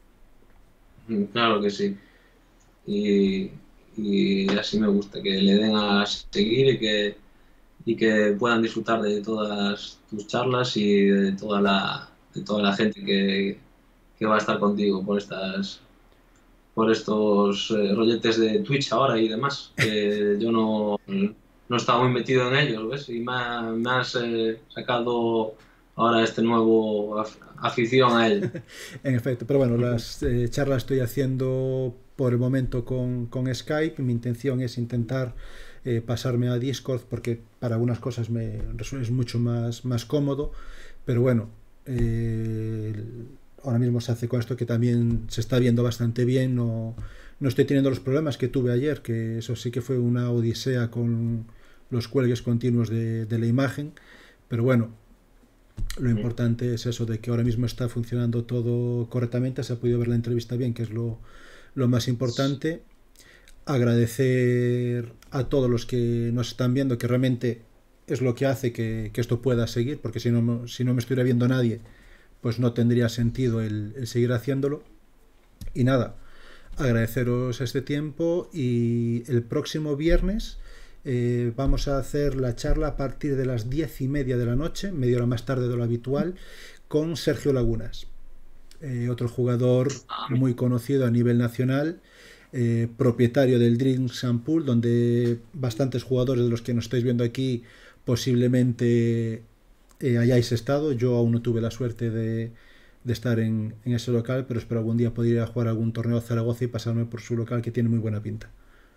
Claro que sí. Y, y así me gusta, que le den a seguir, y que puedan disfrutar de todas tus charlas y de toda la gente que va a estar contigo por estos rolletes de Twitch ahora y demás, que yo no estaba muy metido en ellos, ¿ves? Y me has sacado ahora este nuevo afición a él. En efecto, pero bueno, las charlas estoy haciendo por el momento con Skype. Mi intención es intentar pasarme a Discord, porque para algunas cosas me es mucho más cómodo, pero bueno, ahora mismo se hace con esto, que también se está viendo bastante bien. No estoy teniendo los problemas que tuve ayer, que eso sí que fue una odisea con los cuelgues continuos de la imagen, pero bueno, lo importante es eso, de que ahora mismo está funcionando todo correctamente, se ha podido ver la entrevista bien, que es lo más importante. Agradecer a todos los que nos están viendo, que realmente es lo que hace que esto pueda seguir, porque si no me estuviera viendo nadie, pues no tendría sentido el seguir haciéndolo. Y nada, agradeceros este tiempo, y el próximo viernes vamos a hacer la charla a partir de las 10:30 de la noche, media hora más tarde de lo habitual, con Sergio Lagunas, otro jugador muy conocido a nivel nacional, propietario del Drinks and Pool, donde bastantes jugadores de los que nos estáis viendo aquí posiblemente hayáis estado. Yo aún no tuve la suerte de estar en ese local, pero espero algún día poder ir a jugar algún torneo a Zaragoza y pasarme por su local, que tiene muy buena pinta.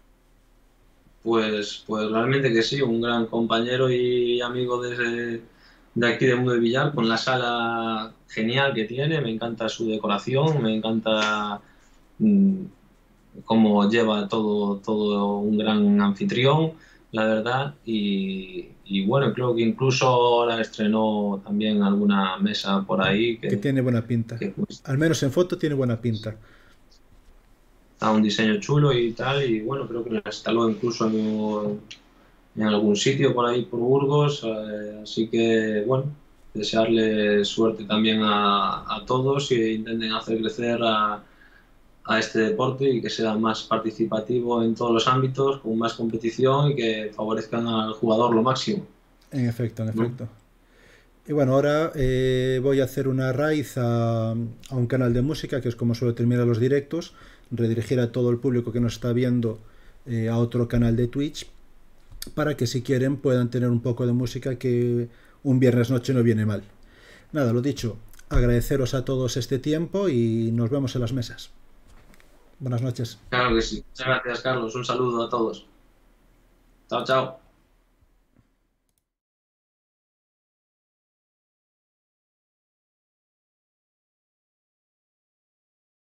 Pues realmente que sí, un gran compañero y amigo de aquí de Mundo de Villar, con la sala genial que tiene. Me encanta su decoración, me encanta mm, cómo lleva todo un gran anfitrión, la verdad. Y bueno, creo que incluso ahora estrenó también alguna mesa por ahí Que tiene buena pinta. pues, Al menos en foto tiene buena pinta. da un diseño chulo y tal. Y bueno, creo que la instaló incluso en algún sitio por ahí por Burgos. Así que bueno, desearle suerte también a todos y intenten hacer crecer a este deporte y que sea más participativo en todos los ámbitos, con más competición y que favorezcan al jugador lo máximo. En efecto, en ¿No? efecto. Y bueno, ahora voy a hacer una raíz a un canal de música, que es como suelo terminar los directos, redirigir a todo el público que nos está viendo a otro canal de Twitch, para que si quieren puedan tener un poco de música, que un viernes noche no viene mal. Nada, lo dicho, agradeceros a todos este tiempo y nos vemos en las mesas. Buenas noches. Claro que sí. Muchas gracias, Carlos. Un saludo a todos. Chao, chao.